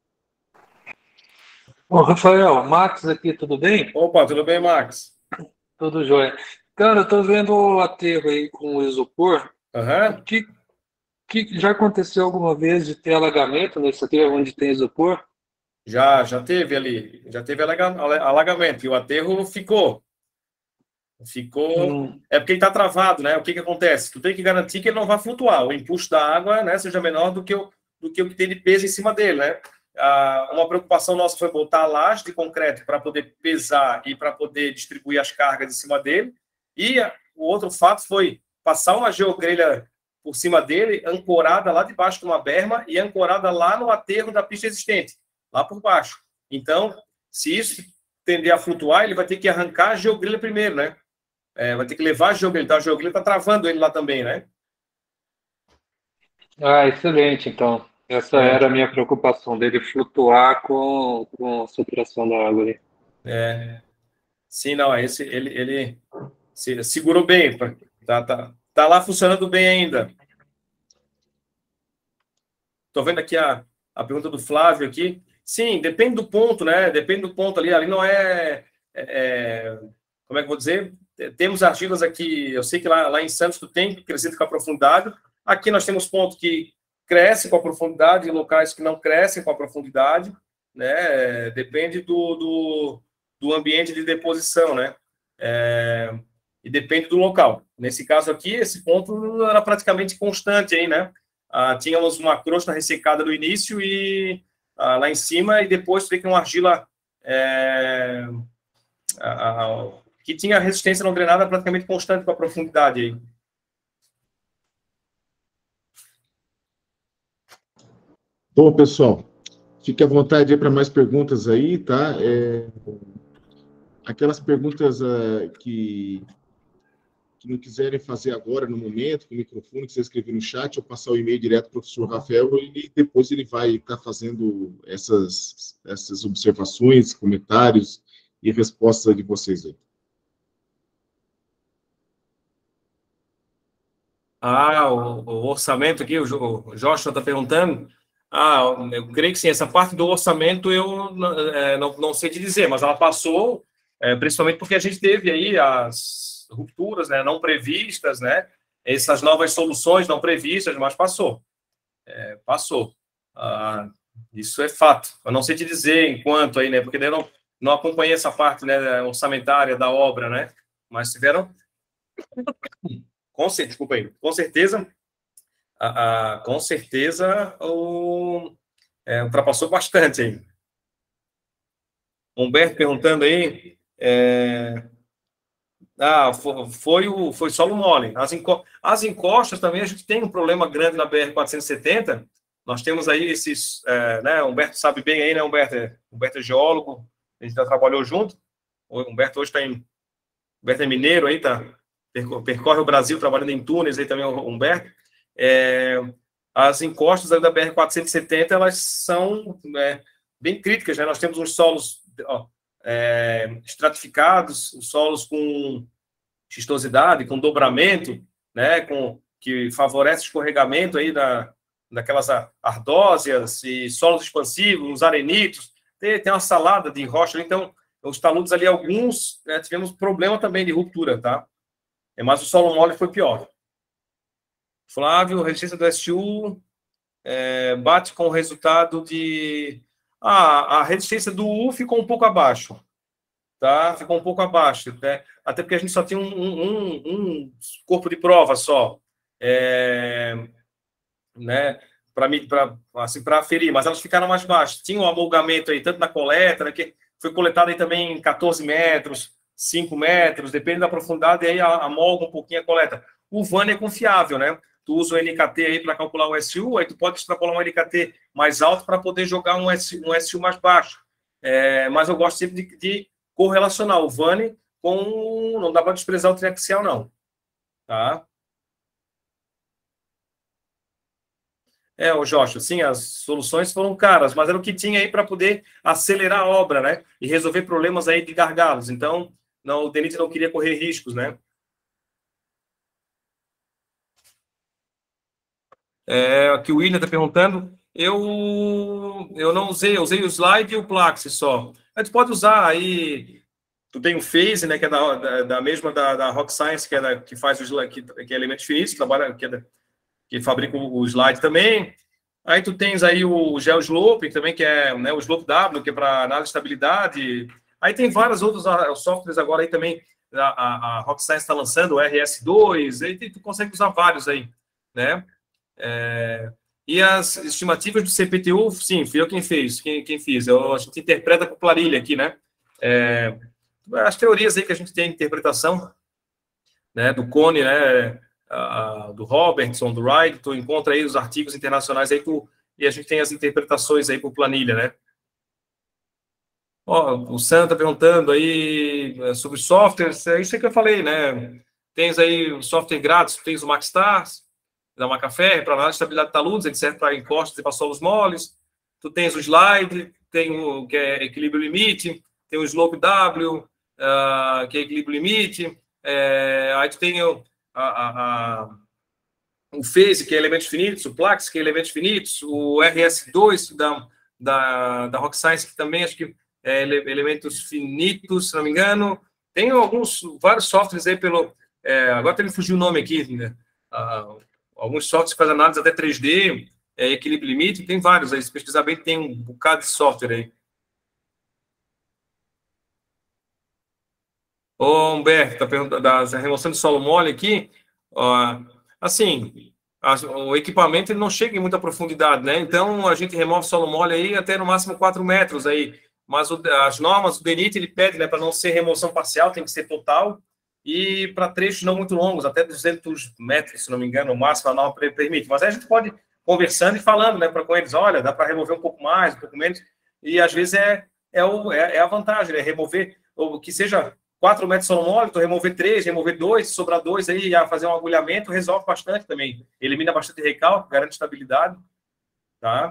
Speaker 3: Ô, Rafael, Max aqui, tudo bem?
Speaker 2: Opa, tudo bem, Max?
Speaker 3: Tudo jóia. Cara, eu tô vendo o aterro aí com o isopor.
Speaker 2: Aham.
Speaker 3: Que, que já aconteceu alguma vez de ter alagamento nesse aterro onde tem isopor?
Speaker 2: Já, já teve ali, já teve alaga- alagamento, e o aterro ficou. Ficou.
Speaker 3: Hum,
Speaker 2: É porque ele está travado, né? O que que acontece? Tu tem que garantir que ele não vai flutuar, o impulso da água, né, seja menor do que o, do que o que tem de peso em cima dele, né? Ah, uma preocupação nossa foi botar a laje de concreto para poder pesar e para poder distribuir as cargas em cima dele. E a, o outro fato foi passar uma geogrelha por cima dele, ancorada lá debaixo de uma berma e ancorada lá no aterro da pista existente, lá por baixo. Então, se isso tender a flutuar, ele vai ter que arrancar a geogrelha primeiro, né? É, vai ter que levar a geogrelha. Então, a geogrelha está travando ele lá também, né?
Speaker 3: Ah, excelente, então. Essa
Speaker 2: É.
Speaker 3: era a minha preocupação, dele flutuar com, com a saturação da água ali.
Speaker 2: É. Sim, não, esse, ele, ele se, segurou bem. Tá, tá, tá lá funcionando bem ainda. Estou vendo aqui a, a pergunta do Flávio aqui. Sim, depende do ponto, né? Depende do ponto ali. Ali não é... é, é como é que eu vou dizer? Temos argilas aqui, eu sei que lá, lá em Santos tu tem crescido com a profundidade. Aqui nós temos pontos que crescem com a profundidade e locais que não crescem com a profundidade, né? Depende do, do, do ambiente de deposição, né? É, e depende do local. Nesse caso aqui, esse ponto era praticamente constante aí, né? Ah, tínhamos uma crosta ressecada no início e ah, lá em cima, e depois fica uma argila é, a, a, que tinha resistência não drenada praticamente constante com a profundidade aí.
Speaker 1: Bom, pessoal, fique à vontade aí para mais perguntas aí, tá? É, aquelas perguntas uh, que, que não quiserem fazer agora, no momento, com o microfone, que você escrever no chat, ou passar o e-mail direto para o professor Rafael, e depois ele vai estar fazendo essas, essas observações, comentários e respostas de vocês aí.
Speaker 2: Ah, o, o orçamento aqui, o, o Joshua está perguntando. Ah, eu creio que sim, essa parte do orçamento eu é, não, não sei te dizer, mas ela passou, é, principalmente porque a gente teve aí as rupturas, né, não previstas, né, essas novas soluções não previstas, mas passou. É, passou. Ah, isso é fato. Eu não sei te dizer enquanto aí, né, porque eu não, não acompanhei essa parte, né, orçamentária da obra, né, mas tiveram com, desculpa aí, com certeza, a, a, com certeza, o, é, ultrapassou bastante aí. Humberto perguntando aí, é, ah, foi, foi, o, foi solo mole. As, enco, as encostas também, a gente tem um problema grande na B R quatrocentos e setenta, nós temos aí esses, é, né, o Humberto sabe bem aí, né, Humberto? Humberto é geólogo, a gente já trabalhou junto, o Humberto hoje está em, Humberto é mineiro aí, tá, percorre o Brasil trabalhando em túneis aí também, o Humberto. É, as encostas da B R quatrocentos e setenta, elas são é, bem críticas, né, nós temos uns solos... Ó, É, estratificados, solos com xistosidade, com dobramento, né, com, que favorece o escorregamento aí da, daquelas ardósias e solos expansivos, os arenitos, tem, tem uma salada de rocha, então os taludes ali, alguns, né, tivemos problema também de ruptura, tá? É, mas o solo mole foi pior. Flávio, resistência do S U é, bate com o resultado de... Ah, a resistência do U ficou um pouco abaixo, tá? Ficou um pouco abaixo, né? Até porque a gente só tem um, um, um corpo de prova só, é, né? Para assim, para aferir, mas elas ficaram mais baixas. Tinha um amolgamento aí, tanto na coleta, né, que foi coletado aí também em quatorze metros, cinco metros, depende da profundidade, e aí amolga um pouquinho a coleta. O Vane é confiável, né? Tu usa o N K T aí para calcular o S U, aí tu pode extrapolar um N K T mais alto para poder jogar um S, um S U mais baixo. É, mas eu gosto sempre de, de correlacionar o Vane com... Não dá para desprezar o triaxial, não. Tá? É, o Joshua, sim, as soluções foram caras, mas era o que tinha aí para poder acelerar a obra, né? E resolver problemas aí de gargalos. Então, não, o DENIT não queria correr riscos, né? É, aqui o William está perguntando, eu, eu não usei, eu usei o slide e o Plaxi só. A gente pode usar aí, tu tem o Phase, né, que é da, da, da mesma da, da Rock Science, que, é da, que faz o slide, que, que é elementos finitos, que, trabalha, que, é da, que fabrica o, o slide também. Aí tu tens aí o GeoSlope, também, que é, né, o Slope W, que é para análise de estabilidade. Aí tem vários outros softwares agora aí também, a, a, a Rock Science está lançando o R S dois, aí tu consegue usar vários aí, né? É, e as estimativas do C P T U, sim, fui eu quem fez, quem, quem fiz. Eu, a gente interpreta por planilha aqui, né? É, as teorias aí que a gente tem de interpretação, né, do Cone, né, a, do Robertson, do Wright, tu encontra aí os artigos internacionais aí tu, e a gente tem as interpretações aí por planilha, né? Ó, o Sam está perguntando aí sobre softwares, é isso que eu falei, né? Tens aí o software grátis, tens o Maxstars, da Macafé, para análise de estabilidade de taludes, ele serve para encostas e para solos moles. Tu tens o slide, tem o que é equilíbrio limite, tem o slope W, uh, que é equilíbrio limite, é, aí tu tem o, a, a, a, o Phase, que é elementos finitos, o Plax, que é elementos finitos, o R S dois da, da, da Rock Science, que também acho que é elementos finitos, se não me engano. Tem alguns, vários softwares aí pelo... É, agora tem que fugir o nome aqui, né? Uh, alguns softwares que fazem análise até três D, é, equilíbrio limite, tem vários aí. Se pesquisar bem, tem um bocado de software aí. Ô, Humberto, está perguntando da remoção de solo mole aqui. Ó, assim, a, o equipamento ele não chega em muita profundidade, né? Então, a gente remove solo mole aí até no máximo quatro metros aí. Mas o, as normas, o DENIT, ele pede, né, para não ser remoção parcial, tem que ser total. E para trechos não muito longos, até duzentos metros, se não me engano, o máximo a norma permite. Mas aí a gente pode conversando e falando, né, para com eles, olha, dá para remover um pouco mais, um pouco menos, e às vezes é, é, o, é, é a vantagem, né, remover, ou que seja quatro metros solo mole, tu remover três, remover dois, sobrar dois aí, a fazer um agulhamento, resolve bastante também, elimina bastante recalque, garante estabilidade, tá?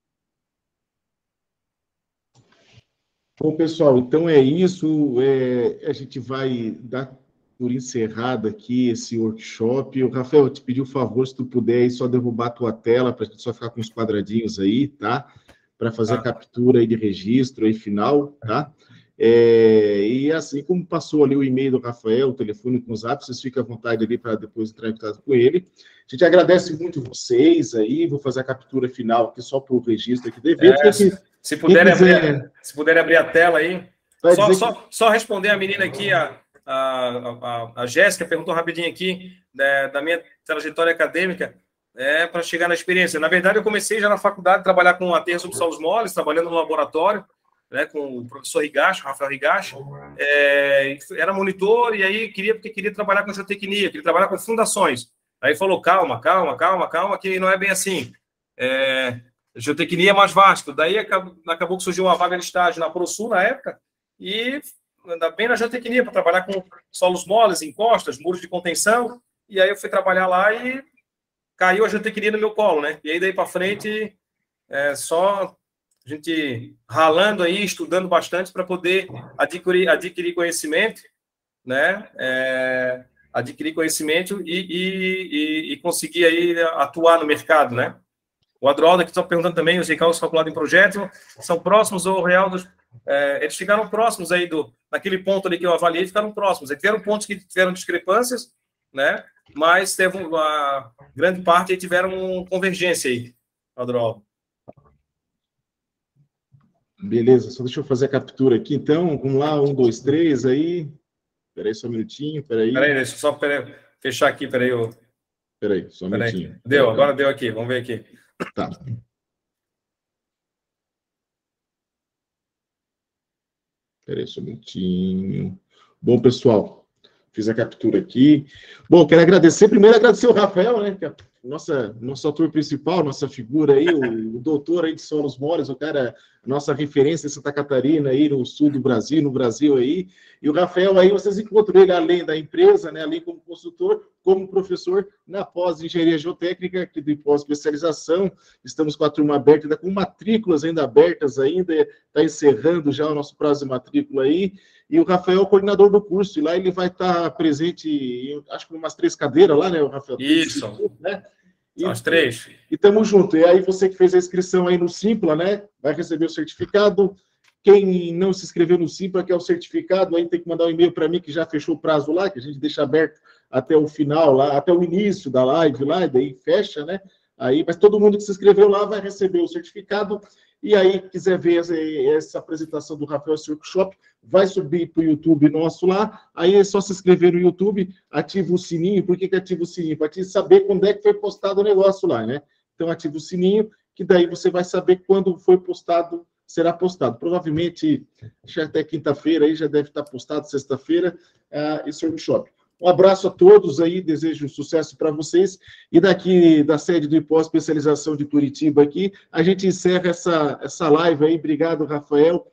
Speaker 1: Bom, pessoal, então é isso, é, a gente vai dar por encerrado aqui esse workshop. O Rafael, eu te pedi um favor, se tu puder aí, só derrubar a tua tela, para a gente só ficar com os quadradinhos aí, tá? Para fazer ah. a captura aí de registro aí final, tá? É, e assim como passou ali o e-mail do Rafael, o telefone com os apps, vocês ficam à vontade ali para depois entrar em contato com ele. A gente agradece muito vocês aí, vou fazer a captura final aqui só para o registro aqui do evento.
Speaker 2: É, se, se, puderem quiser... abrir, se puderem abrir a tela aí, só, só, que... só responder a menina aqui, a A, a, a Jéssica perguntou rapidinho aqui da, da minha trajetória acadêmica é, para chegar na experiência. Na verdade, eu comecei já na faculdade a trabalhar com aterro sobre solos moles, trabalhando no laboratório, né, com o professor Higashi, Rafael Higashi. É, era monitor e aí queria, porque queria trabalhar com geotecnia, queria trabalhar com fundações. Aí falou, calma, calma, calma, calma, que não é bem assim. É, geotecnia é mais vasto. Daí acabou, acabou que surgiu uma vaga de estágio na ProSul na época e ainda bem na geotecnia para trabalhar com solos moles, encostas, muros de contenção. E aí eu fui trabalhar lá e caiu a geotecnia no meu colo, né? E aí daí para frente é só a gente ralando aí, estudando bastante para poder adquirir, adquirir conhecimento, né? É, adquirir conhecimento e, e, e, e conseguir aí atuar no mercado, né? O Adroaldo aqui está perguntando também, os recalques calculados em projeto são próximos ou real dos... É, eles ficaram próximos aí, do, naquele ponto ali que eu avaliei, ficaram próximos. Aí tiveram pontos que tiveram discrepâncias, né? Mas teve uma grande parte aí tiveram convergência aí, Adroaldo.
Speaker 1: Beleza, só deixa eu fazer a captura aqui, então. Vamos lá, um, dois, três, aí. Espera aí só um minutinho, espera aí.
Speaker 2: Espera aí, deixa eu só pera, fechar aqui, espera aí. Eu...
Speaker 1: Espera aí, só um
Speaker 2: pera
Speaker 1: minutinho.
Speaker 2: Aí. Deu,
Speaker 1: pera
Speaker 2: agora
Speaker 1: aí.
Speaker 2: deu aqui, vamos ver aqui.
Speaker 1: Tá. Espera aí só um minutinho. Bom, pessoal, fiz a captura aqui. Bom, quero agradecer, primeiro agradecer o Rafael, né, que é nossa, nosso ator principal, nossa figura aí, o, o doutor aí de solos moles, o cara, nossa referência em Santa Catarina, aí no sul do Brasil, no Brasil aí, e o Rafael aí, vocês encontram ele além da empresa, né, além como consultor, como professor na pós-engenharia geotécnica, que de pós-especialização, estamos com a turma aberta, ainda com matrículas ainda abertas ainda, está encerrando já o nosso prazo de matrícula aí, e o Rafael é o coordenador do curso, e lá ele vai estar presente, em, acho que umas três cadeiras lá, né, o Rafael?
Speaker 2: Isso.
Speaker 1: Né?
Speaker 2: São as três.
Speaker 1: E estamos juntos. E aí você que fez a inscrição aí no Simpla, né, vai receber o certificado. Quem não se inscreveu no Simpla, que é o certificado, aí tem que mandar um e-mail para mim, que já fechou o prazo lá, que a gente deixa aberto até o final, lá, até o início da live lá, e daí fecha, né? Aí, mas todo mundo que se inscreveu lá vai receber o certificado. E aí, quiser ver essa, essa apresentação do Rafael Workshop, vai subir para o YouTube nosso lá. Aí é só se inscrever no YouTube, ativa o sininho. Por que, que ativa o sininho? Para te saber quando é que foi postado o negócio lá, né? Então, ativa o sininho, que daí você vai saber quando foi postado, será postado. Provavelmente, já até quinta-feira, aí já deve estar postado, sexta-feira, uh, esse workshop. Um abraço a todos aí, desejo sucesso para vocês. E daqui da sede do I P O Especialização de Curitiba aqui, a gente encerra essa, essa live aí. Obrigado, Rafael.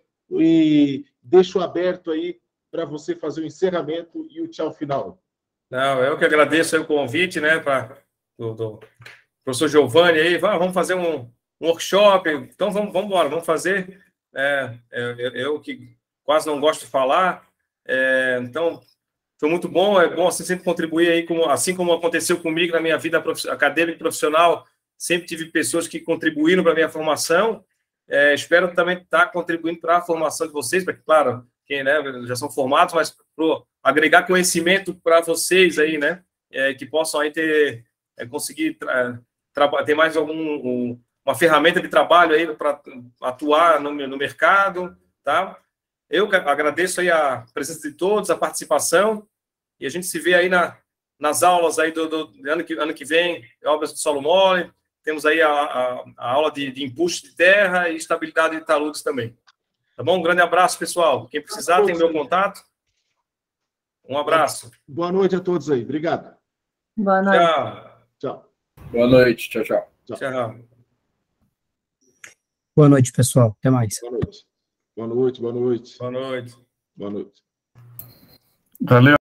Speaker 1: E deixo aberto aí para você fazer o encerramento e o tchau final.
Speaker 2: Não, eu que agradeço aí o convite, né, para do, do professor Giovanni aí. Vamos fazer um, um workshop. Então, vamos, vamos embora, vamos fazer. É, eu, eu que quase não gosto de falar, é, então... Foi muito bom, é bom assim, sempre contribuir aí, como, assim como aconteceu comigo na minha vida acadêmica e profissional, sempre tive pessoas que contribuíram para a minha formação, é, espero também estar contribuindo para a formação de vocês, para que, claro, quem né, já são formados, mas para agregar conhecimento para vocês aí, né, é, que possam aí ter, é, conseguir ter mais algum, um, uma ferramenta de trabalho aí para atuar no, no mercado, tá? Eu agradeço aí a presença de todos, a participação, e a gente se vê aí na, nas aulas aí do, do ano, que, ano que vem, obras de solo mole, temos aí a, a, a aula de, de empuxo de terra e estabilidade de taludes também. Tá bom? Um grande abraço, pessoal. Quem precisar, tem meu contato. Um abraço.
Speaker 1: Boa noite a todos aí. Obrigado.
Speaker 4: Boa noite.
Speaker 2: Tchau.
Speaker 1: Tchau.
Speaker 5: Boa noite. Tchau, tchau.
Speaker 2: Tchau. Tchau.
Speaker 6: Boa noite, pessoal. Até mais.
Speaker 1: Boa noite. Boa noite, boa noite.
Speaker 2: Boa noite.
Speaker 1: Boa noite.
Speaker 5: Valeu.